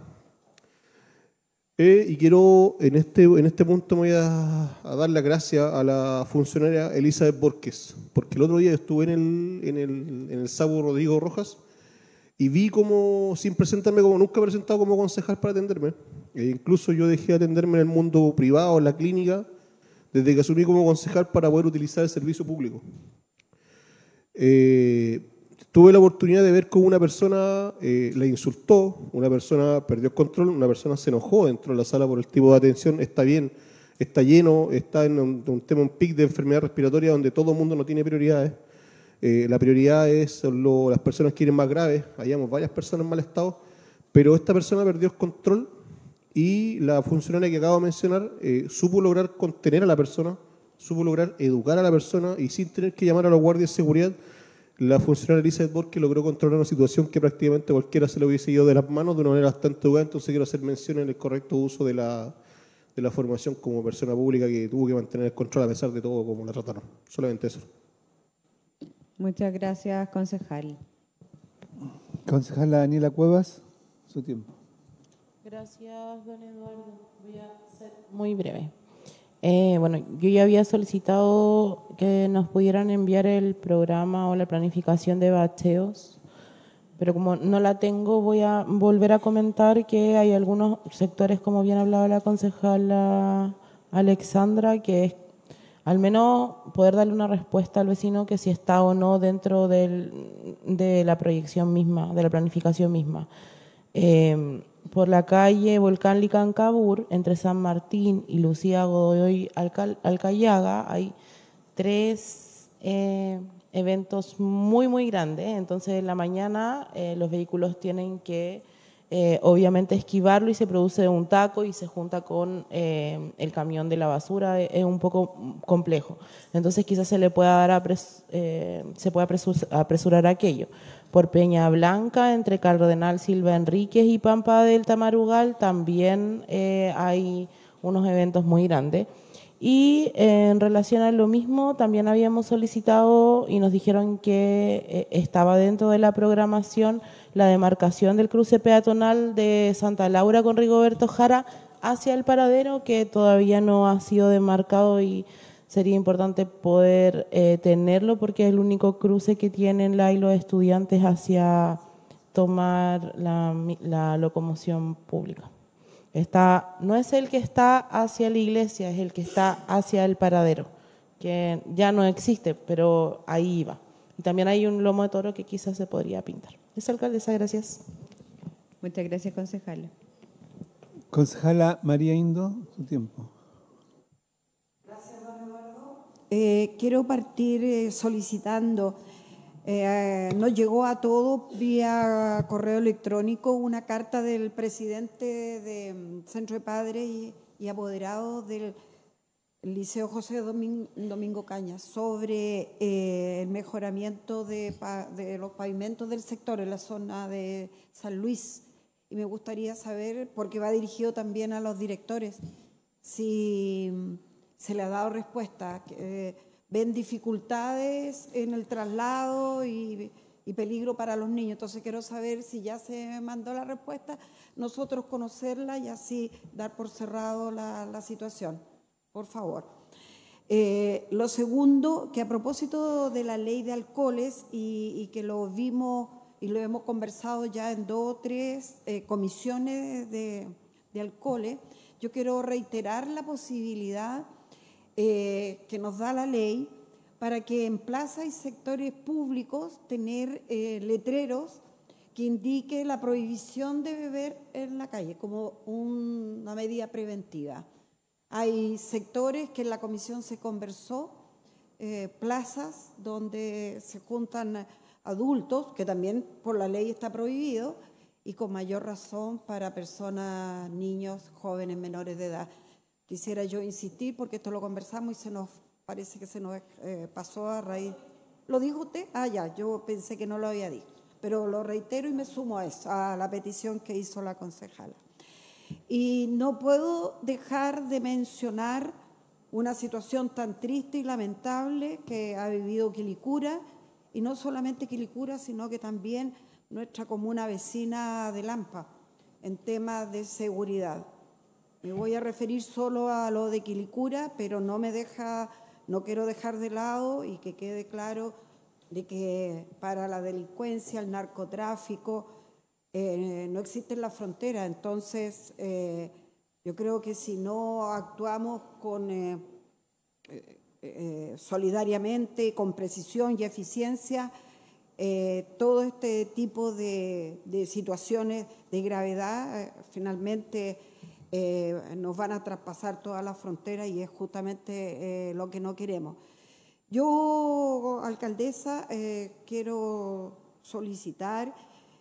Eh, y quiero, en este, en este punto me voy a, a dar las gracias a la funcionaria Elizabeth Borges, porque el otro día estuve en el, en el, en el S A B U Rodrigo Rojas y vi como, sin presentarme, como nunca he presentado como concejal para atenderme. E incluso yo dejé de atenderme en el mundo privado, en la clínica, desde que asumí como concejal para poder utilizar el servicio público. Eh, tuve la oportunidad de ver cómo una persona eh, la insultó, una persona perdió el control, una persona se enojó dentro de la sala por el tipo de atención. Está bien, está lleno, está en un, un tema, un pic de enfermedad respiratoria donde todo el mundo no tiene prioridades. Eh, la prioridad es lo, las personas que tienen más graves, hayamos varias personas en mal estado, pero esta persona perdió el control. Y la funcionaria que acabo de mencionar eh, supo lograr contener a la persona, supo lograr educar a la persona y sin tener que llamar a los guardias de seguridad, la funcionaria Elizabeth Borges logró controlar una situación que prácticamente cualquiera se le hubiese ido de las manos de una manera bastante educada. Entonces quiero hacer mención en el correcto uso de la, de la formación como persona pública que tuvo que mantener el control a pesar de todo como la trataron. Solamente eso.
Muchas gracias, concejal.
Concejala Daniela Cuevas, su tiempo.
Gracias, don Eduardo. Voy a ser muy breve. Eh, bueno, yo ya había solicitado que nos pudieran enviar el programa o la planificación de bacheos, pero como no la tengo, voy a volver a comentar que hay algunos sectores, como bien hablaba la concejala Alexandra, que es al menos poder darle una respuesta al vecino que si está o no dentro del, de la proyección misma, de la planificación misma. Eh, por la calle Volcán Licancabur, entre San Martín y Lucía Godoy Alcal, Alcayaga, hay tres eh, eventos muy, muy grandes. Entonces, en la mañana eh, los vehículos tienen que, eh, obviamente, esquivarlo y se produce un taco y se junta con eh, el camión de la basura. Es un poco complejo. Entonces, quizás se le pueda dar apres, eh, se pueda apresur, apresurar aquello. Por Peña Blanca, entre Cardenal Silva Enríquez y Pampa del Tamarugal, también eh, hay unos eventos muy grandes. Y eh, en relación a lo mismo, también habíamos solicitado y nos dijeron que eh, estaba dentro de la programación la demarcación del cruce peatonal de Santa Laura con Rigoberto Jara hacia el paradero, que todavía no ha sido demarcado y sería importante poder eh, tenerlo porque es el único cruce que tienen la y los estudiantes hacia tomar la, la locomoción pública. Está, no es el que está hacia la iglesia, es el que está hacia el paradero, que ya no existe, pero ahí iba. Y también hay un lomo de toro que quizás se podría pintar. Esa alcaldesa, gracias.
Muchas gracias, concejala.
Concejala María Indo, su tiempo.
Eh, quiero partir eh, solicitando, eh, nos llegó a todos vía correo electrónico una carta del presidente del Centro de Padres y, y Apoderados del Liceo José Domingo, Domingo Cañas sobre eh, el mejoramiento de, de los pavimentos del sector en la zona de San Luis. Y me gustaría saber, porque va dirigido también a los directores, si se le ha dado respuesta. Eh, ven dificultades en el traslado y, y peligro para los niños. Entonces quiero saber si ya se mandó la respuesta, nosotros conocerla y así dar por cerrado la, la situación. Por favor. Eh, lo segundo, que a propósito de la ley de alcoholes y, y que lo vimos y lo hemos conversado ya en dos o tres eh, comisiones de, de alcoholes, yo quiero reiterar la posibilidad Eh, que nos da la ley para que en plazas y sectores públicos tener eh, letreros que indique la prohibición de beber en la calle como un, una medida preventiva. Hay sectores que en la comisión se conversó, eh, plazas donde se juntan adultos, que también por la ley está prohibido, y con mayor razón para personas, niños, jóvenes, menores de edad. Quisiera yo insistir, porque esto lo conversamos y se nos parece que se nos eh, pasó a raíz. ¿Lo dijo usted? Ah, ya, yo pensé que no lo había dicho, pero lo reitero y me sumo a eso, a la petición que hizo la concejala. Y no puedo dejar de mencionar una situación tan triste y lamentable que ha vivido Quilicura, y no solamente Quilicura, sino que también nuestra comuna vecina de Lampa, en temas de seguridad. Me voy a referir solo a lo de Quilicura, pero no me deja, no quiero dejar de lado y que quede claro de que para la delincuencia, el narcotráfico, eh, no existen las fronteras. Entonces, eh, yo creo que si no actuamos con, eh, eh, eh, solidariamente, con precisión y eficiencia, eh, todo este tipo de, de situaciones de gravedad, eh, finalmente eh, nos van a traspasar todas las fronteras y es justamente eh, lo que no queremos. Yo, alcaldesa, eh, quiero solicitar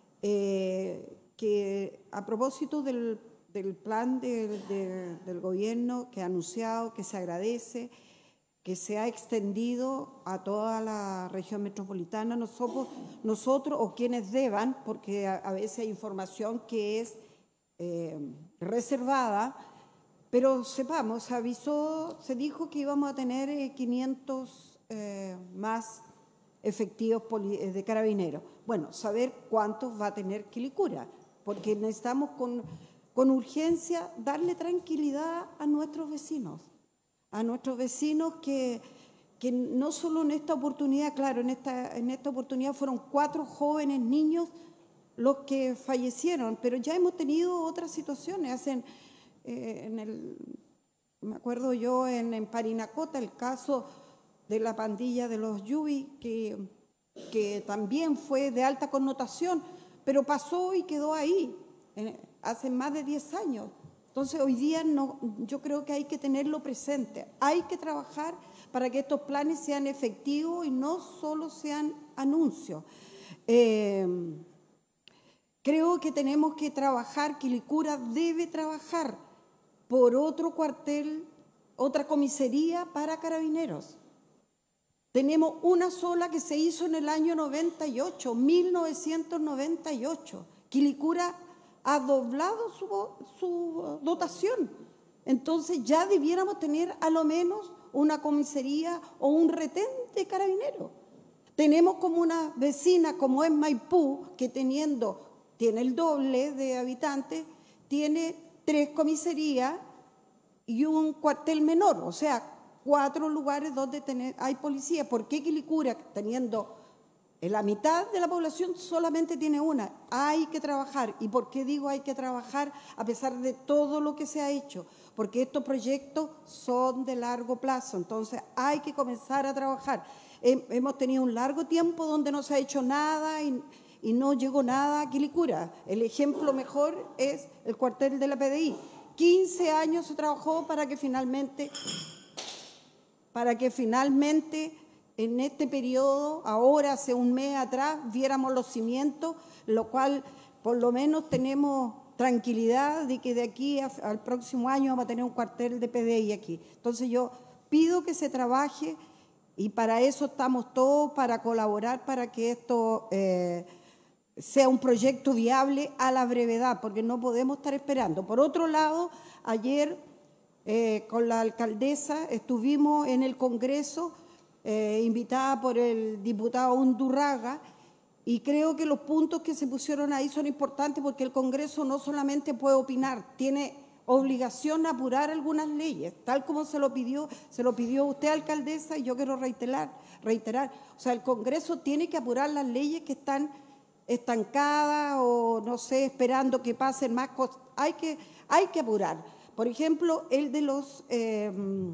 eh, que a propósito del, del plan de, de, del gobierno que ha anunciado, que se agradece, que se ha extendido a toda la región metropolitana, nosotros, nosotros o quienes deban, porque a, a veces hay información que es eh, reservada, pero sepamos, se avisó, se dijo que íbamos a tener eh, quinientos eh, más efectivos de carabineros. Bueno, saber cuántos va a tener Quilicura, porque necesitamos con, con urgencia darle tranquilidad a nuestros vecinos, a nuestros vecinos que, que no solo en esta oportunidad, claro, en esta, en esta oportunidad fueron cuatro jóvenes niños los que fallecieron, pero ya hemos tenido otras situaciones. Hacen, eh, en el, me acuerdo yo en, en Parinacota, el caso de la pandilla de los Yubi, que, que también fue de alta connotación, pero pasó y quedó ahí, eh, hace más de diez años. Entonces, hoy día no, yo creo que hay que tenerlo presente. Hay que trabajar para que estos planes sean efectivos y no solo sean anuncios. Eh, creo que tenemos que trabajar, Quilicura debe trabajar por otro cuartel, otra comisaría para carabineros. Tenemos una sola que se hizo en el año noventa y ocho, mil novecientos noventa y ocho. Quilicura ha doblado su, su dotación. Entonces ya debiéramos tener a lo menos una comisaría o un retén de carabineros. Tenemos como una vecina como es Maipú, que teniendo, tiene el doble de habitantes, tiene tres comisarías y un cuartel menor, o sea, cuatro lugares donde tener, hay policía. ¿Por qué Quilicura, teniendo en la mitad de la población, solamente tiene una? Hay que trabajar. ¿Y por qué digo hay que trabajar a pesar de todo lo que se ha hecho? Porque estos proyectos son de largo plazo, entonces hay que comenzar a trabajar. Hemos tenido un largo tiempo donde no se ha hecho nada y, y no llegó nada a Quilicura. El ejemplo mejor es el cuartel de la P D I. quince años se trabajó para que finalmente, para que finalmente en este periodo, ahora hace un mes atrás, viéramos los cimientos, lo cual por lo menos tenemos tranquilidad de que de aquí a, al próximo año vamos a tener un cuartel de P D I aquí. Entonces yo pido que se trabaje y para eso estamos todos, para colaborar para que esto eh, sea un proyecto viable a la brevedad, porque no podemos estar esperando. Por otro lado, ayer eh, con la alcaldesa estuvimos en el Congreso, eh, invitada por el diputado Undurraga, y creo que los puntos que se pusieron ahí son importantes porque el Congreso no solamente puede opinar, tiene obligación de apurar algunas leyes, tal como se lo pidió, se lo pidió usted, alcaldesa, y yo quiero reiterar, reiterar. O sea, el Congreso tiene que apurar las leyes que están estancadas o, no sé, esperando que pasen más cosas. Hay que, hay que apurar. Por ejemplo, el de los, eh,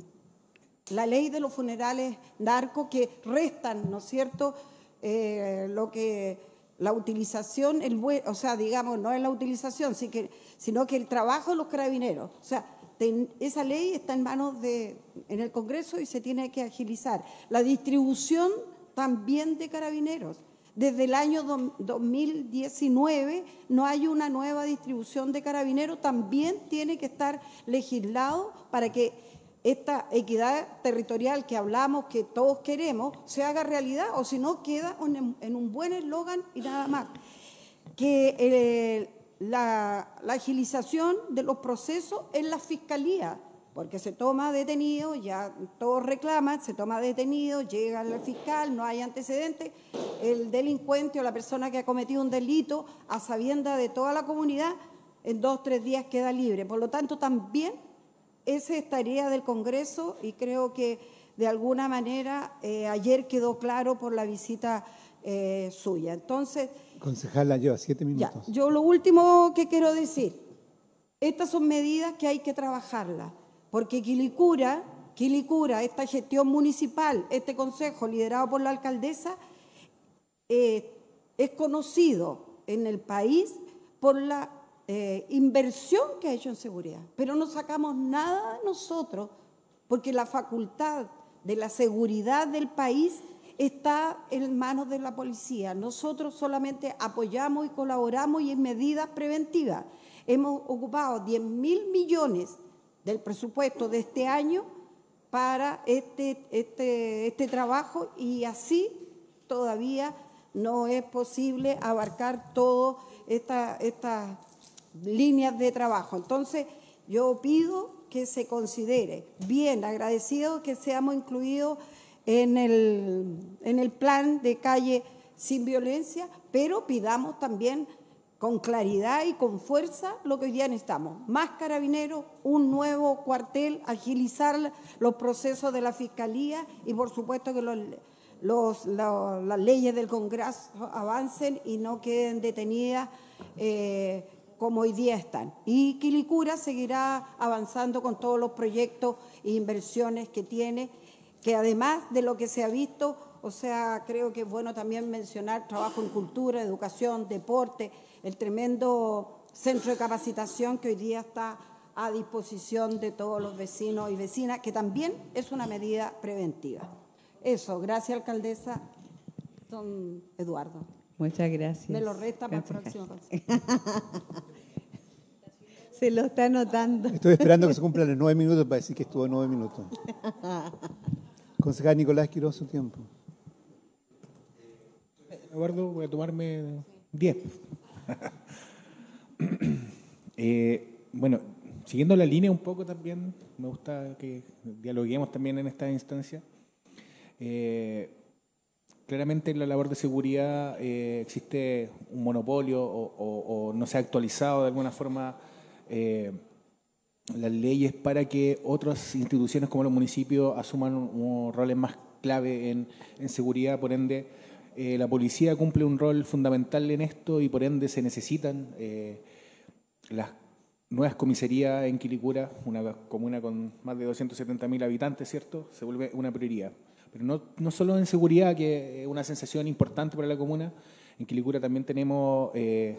la ley de los funerales narcos que restan, ¿no es cierto?, eh, lo que la utilización, el buen, o sea, digamos, no es la utilización, sí que, sino que el trabajo de los carabineros. O sea, ten, esa ley está en manos de, en el Congreso y se tiene que agilizar. La distribución también de carabineros. Desde el año dos mil diecinueve no hay una nueva distribución de carabineros, también tiene que estar legislado para que esta equidad territorial que hablamos, que todos queremos, se haga realidad, o si no queda en un buen eslogan y nada más. Que eh, la, la agilización de los procesos en la fiscalía, porque se toma detenido, ya todos reclaman, se toma detenido, llega el fiscal, no hay antecedentes, el delincuente o la persona que ha cometido un delito, a sabiendas de toda la comunidad, en dos o tres días queda libre. Por lo tanto, también esa es tarea del Congreso y creo que de alguna manera eh, ayer quedó claro por la visita eh, suya. Entonces,
concejala, lleva siete minutos.
Ya, yo lo último que quiero decir, estas son medidas que hay que trabajarlas, porque Quilicura, Quilicura, esta gestión municipal, este consejo liderado por la alcaldesa, eh, es conocido en el país por la Eh, inversión que ha hecho en seguridad, pero no sacamos nada nosotros porque la facultad de la seguridad del país está en manos de la policía. Nosotros solamente apoyamos y colaboramos y en medidas preventivas. Hemos ocupado diez mil millones del presupuesto de este año para este, este, este trabajo y así todavía no es posible abarcar todas estas esta líneas de trabajo. Entonces, Yo pido que se considere bien, agradecido que seamos incluidos en el, en el plan de calle sin violencia, pero pidamos también con claridad y con fuerza lo que hoy día necesitamos. Más carabineros, un nuevo cuartel, agilizar los procesos de la Fiscalía y por supuesto que los, los, los, las leyes del Congreso avancen y no queden detenidas eh, como hoy día están. Y Quilicura seguirá avanzando con todos los proyectos e inversiones que tiene, que además de lo que se ha visto, o sea, creo que es bueno también mencionar trabajo en cultura, educación, deporte, el tremendo centro de capacitación que hoy día está a disposición de todos los vecinos y vecinas, que también es una medida preventiva. Eso, gracias, alcaldesa. Don Eduardo.
Muchas gracias.
Me lo resta para el próximo.
Se lo está anotando.
Estoy esperando que se cumplan los nueve minutos para decir que estuvo nueve minutos. Concejal Nicolás Quiroz, su tiempo.
Eduardo, voy a tomarme diez. eh, bueno, siguiendo la línea un poco también, me gusta que dialoguemos también en esta instancia. Eh, claramente en la labor de seguridad eh, existe un monopolio o, o, o no se ha actualizado de alguna forma eh, las leyes para que otras instituciones como los municipios asuman un, un roles más clave en, en seguridad, por ende eh, la policía cumple un rol fundamental en esto y por ende se necesitan eh, las nuevas comisarías en Quilicura, una comuna con más de doscientos setenta mil habitantes, ¿cierto? Se vuelve una prioridad. Pero no, no solo en seguridad, que es una sensación importante para la comuna, en Quilicura también tenemos eh,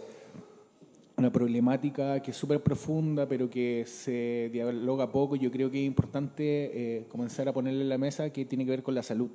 una problemática que es súper profunda, pero que se dialoga poco. Yo creo que es importante eh, comenzar a ponerle en la mesa, que tiene que ver con la salud.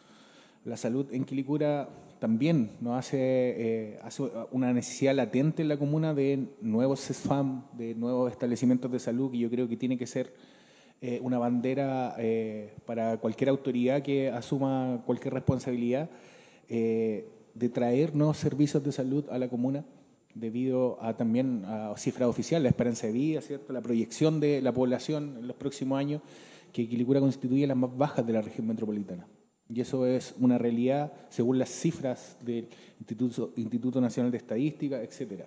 La salud en Quilicura también nos hace, eh, hace una necesidad latente en la comuna de nuevos CESFAM, de nuevos establecimientos de salud, que yo creo que tiene que ser eh, una bandera eh, para cualquier autoridad que asuma cualquier responsabilidad eh, de traer nuevos servicios de salud a la comuna, debido a también a cifras oficiales, la esperanza de vida, ¿cierto? La proyección de la población en los próximos años, que Quilicura constituye las más bajas de la región metropolitana. Y eso es una realidad según las cifras del Instituto, Instituto Nacional de Estadística, etcétera.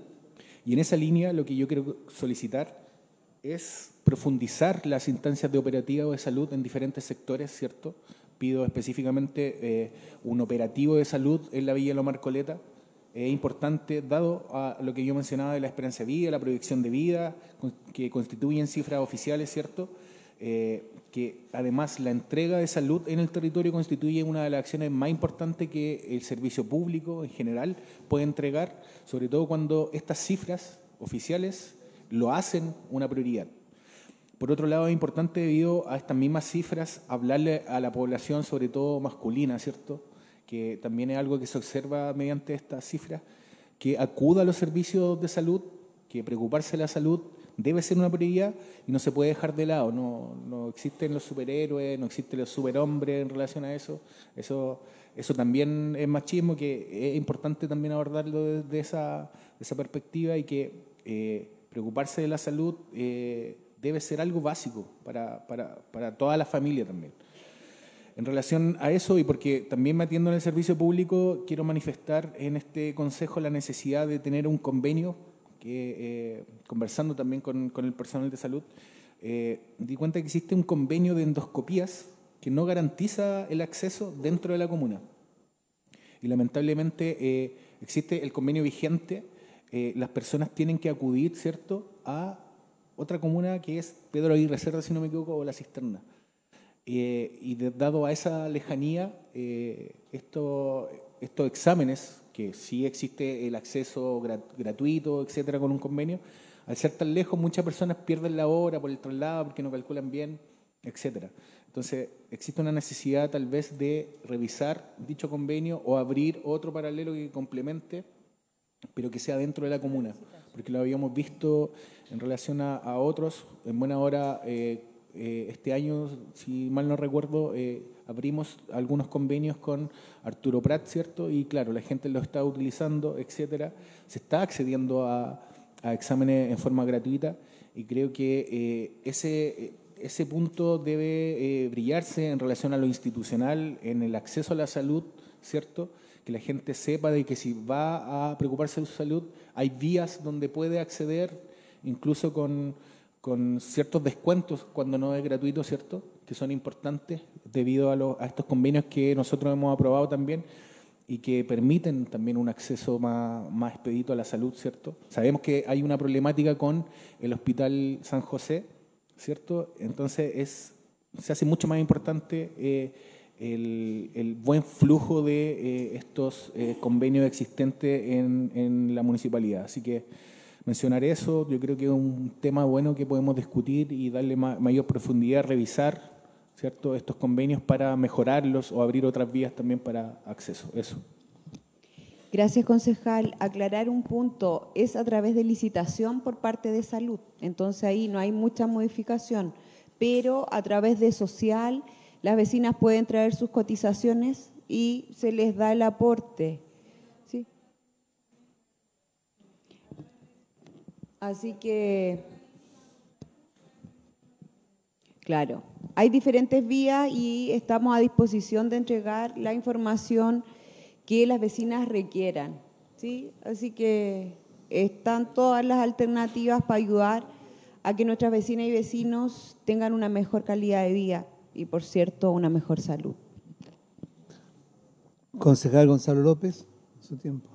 Y en esa línea lo que yo quiero solicitar es profundizar las instancias de operativa de salud en diferentes sectores, ¿cierto? Pido específicamente eh, un operativo de salud en la Villa de Loma Arcoleta. Es importante, dado a lo que yo mencionaba de la esperanza de vida, la proyección de vida, que constituyen cifras oficiales, ¿cierto? Eh, que además la entrega de salud en el territorio constituye una de las acciones más importantes que el servicio público en general puede entregar, sobre todo cuando estas cifras oficiales lo hacen una prioridad. Por otro lado, es importante, debido a estas mismas cifras, hablarle a la población, sobre todo masculina, ¿cierto?, que también es algo que se observa mediante estas cifras, que acuda a los servicios de salud, que preocuparse de la salud debe ser una prioridad y no se puede dejar de lado. No, no existen los superhéroes, no existen los superhombres en relación a eso. Eso, eso también es machismo, que es importante también abordarlo desde esa, de esa perspectiva, y que eh, preocuparse de la salud eh, debe ser algo básico para, para, para toda la familia también. En relación a eso, y porque también me atiendo en el servicio público, quiero manifestar en este consejo la necesidad de tener un convenio, que eh, conversando también con, con el personal de salud, eh, di cuenta que existe un convenio de endoscopías que no garantiza el acceso dentro de la comuna. Y lamentablemente eh, existe el convenio vigente, eh, las personas tienen que acudir, ¿cierto?, a otra comuna que es Pedro Aguirre Cerda, si no me equivoco, o La Cisterna. Eh, y de, dado a esa lejanía, eh, esto, estos exámenes, que sí existe el acceso grat, gratuito, etcétera, con un convenio, al ser tan lejos, muchas personas pierden la hora por el traslado, porque no calculan bien, etcétera. Entonces, existe una necesidad tal vez de revisar dicho convenio o abrir otro paralelo que complemente, pero que sea dentro de la comuna, porque lo habíamos visto en relación a, a otros. En buena hora, eh, eh, este año, si mal no recuerdo, eh, abrimos algunos convenios con Arturo Prat, ¿cierto? Y claro, la gente lo está utilizando, etcétera. Se está accediendo a, a exámenes en forma gratuita, y creo que eh, ese, ese punto debe eh, brillarse en relación a lo institucional, en el acceso a la salud, ¿cierto? Que la gente sepa de que si va a preocuparse de su salud, hay vías donde puede acceder, incluso con, con ciertos descuentos cuando no es gratuito, ¿cierto? Que son importantes debido a, los, a estos convenios que nosotros hemos aprobado también y que permiten también un acceso más, más expedito a la salud, ¿cierto? Sabemos que hay una problemática con el Hospital San José, ¿cierto? Entonces es, se hace mucho más importante eh, el, el buen flujo de eh, estos eh, convenios existentes en, en la municipalidad. Así que mencionar eso, yo creo que es un tema bueno que podemos discutir y darle ma mayor profundidad, revisar, ¿cierto?, estos convenios para mejorarlos o abrir otras vías también para acceso. Eso.
Gracias, concejal. Aclarar un punto, es a través de licitación por parte de salud, entonces ahí no hay mucha modificación, pero a través de social las vecinas pueden traer sus cotizaciones y se les da el aporte. ¿Sí? Así que, claro, hay diferentes vías y estamos a disposición de entregar la información que las vecinas requieran, ¿sí? Así que están todas las alternativas para ayudar a que nuestras vecinas y vecinos tengan una mejor calidad de vida y, por cierto, una mejor salud.
Concejal Gonzalo López, su tiempo.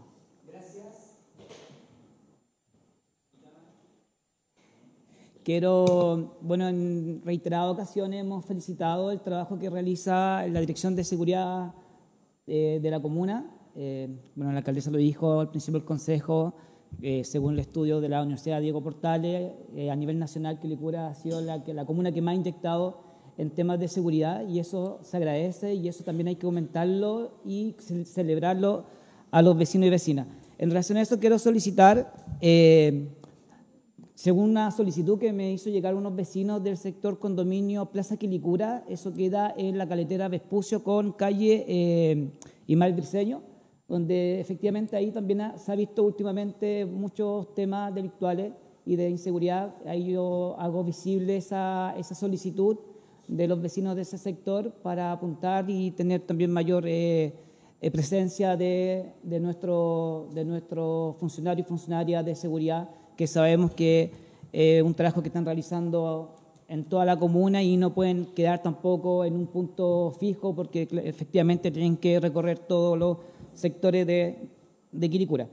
Quiero, bueno, en reiteradas ocasiones hemos felicitado el trabajo que realiza la Dirección de Seguridad eh, de la comuna. Eh, bueno, la alcaldesa lo dijo al principio del Consejo, eh, según el estudio de la Universidad Diego Portales, eh, a nivel nacional Quilicura ha sido la, la comuna que más ha inyectado en temas de seguridad y eso se agradece y eso también hay que aumentarlo y ce celebrarlo a los vecinos y vecinas. En relación a eso quiero solicitar... Eh, Según una solicitud que me hizo llegar unos vecinos del sector condominio Plaza Quilicura, eso queda en la caletera Vespucio con calle eh, Imal Briceño, donde efectivamente ahí también ha, se ha visto últimamente muchos temas delictuales y de inseguridad. Ahí yo hago visible esa, esa solicitud de los vecinos de ese sector para apuntar y tener también mayor eh, eh, presencia de, de, nuestro, de nuestros funcionarios y funcionarias de seguridad, que sabemos que es eh, un trabajo que están realizando en toda la comuna y no pueden quedar tampoco en un punto fijo porque efectivamente tienen que recorrer todos los sectores de, de Quilicura.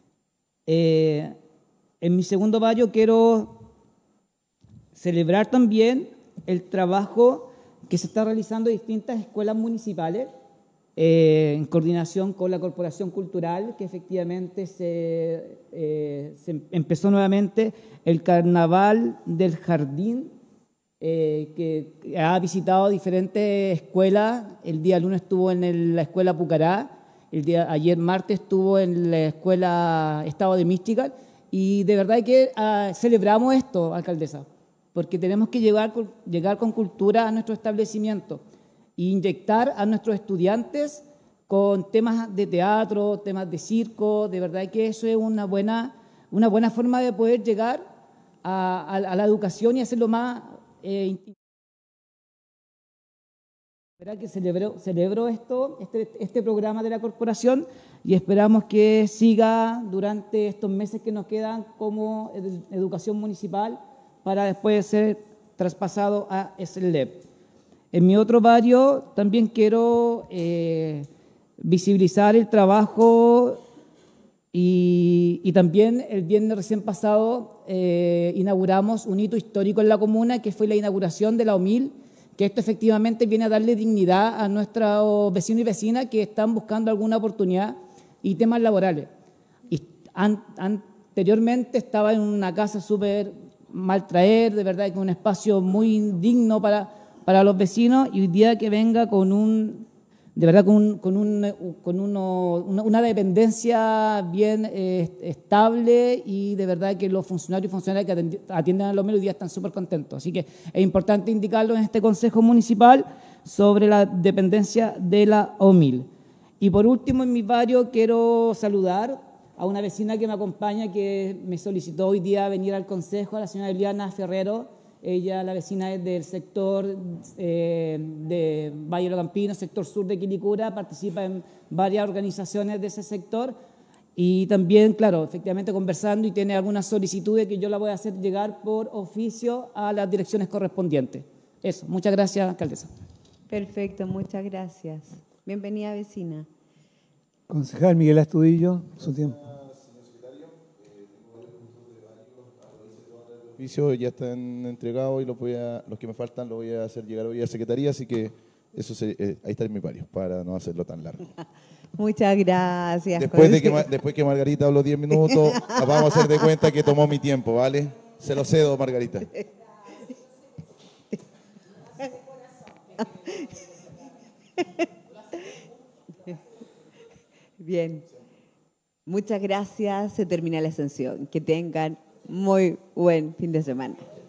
Eh, en mi segundo barrio quiero celebrar también el trabajo que se está realizando en distintas escuelas municipales, Eh, en coordinación con la Corporación Cultural, que efectivamente se, eh, se empezó nuevamente el Carnaval del Jardín, eh, que ha visitado diferentes escuelas. El día lunes estuvo en el, la escuela Pucará, el día ayer martes estuvo en la escuela Estado de Mística, y de verdad que uh, celebramos esto, alcaldesa, porque tenemos que llegar, llegar con cultura a nuestro establecimiento e inyectar a nuestros estudiantes con temas de teatro, temas de circo. De verdad que eso es una buena, una buena forma de poder llegar a, a, a la educación y hacerlo más... Eh, que celebro, celebro esto, este, este programa de la corporación y esperamos que siga durante estos meses que nos quedan como educación municipal para después ser traspasado a S L E P. En mi otro barrio también quiero eh, visibilizar el trabajo y, y también el viernes recién pasado eh, inauguramos un hito histórico en la comuna, que fue la inauguración de la O M I L, que esto efectivamente viene a darle dignidad a nuestros vecinos y vecinas que están buscando alguna oportunidad y temas laborales. Y an, anteriormente estaba en una casa súper mal traer, de verdad que un espacio muy indigno para... para los vecinos, y hoy día que venga con un, de verdad, con, un, con, un, con uno, una, una dependencia bien eh, estable, y de verdad que los funcionarios y funcionarias que atienden a los medios hoy día están súper contentos. Así que es importante indicarlo en este Consejo Municipal sobre la dependencia de la O M I L. Y por último, en mi barrio quiero saludar a una vecina que me acompaña, que me solicitó hoy día venir al consejo, a la señora Eliana Ferrero. Ella, la vecina, es del sector eh, de Valle de los Campinos, sector sur de Quilicura, participa en varias organizaciones de ese sector y también, claro, efectivamente conversando, y tiene algunas solicitudes que yo la voy a hacer llegar por oficio a las direcciones correspondientes. Eso, muchas gracias, alcaldesa.
Perfecto, muchas gracias. Bienvenida, vecina.
Concejal Miguel Astudillo, su tiempo.
Ya están entregados y los, voy a, los que me faltan los voy a hacer llegar hoy a Secretaría, así que eso se, eh, ahí está en mi pario, para no hacerlo tan largo.
Muchas gracias.
Después, de que, después que Margarita habló diez minutos, vamos a hacer de cuenta que tomó mi tiempo, ¿vale? Se lo cedo, Margarita.
Bien. Muchas gracias. Se termina la sesión. Que tengan muy buen fin de semana.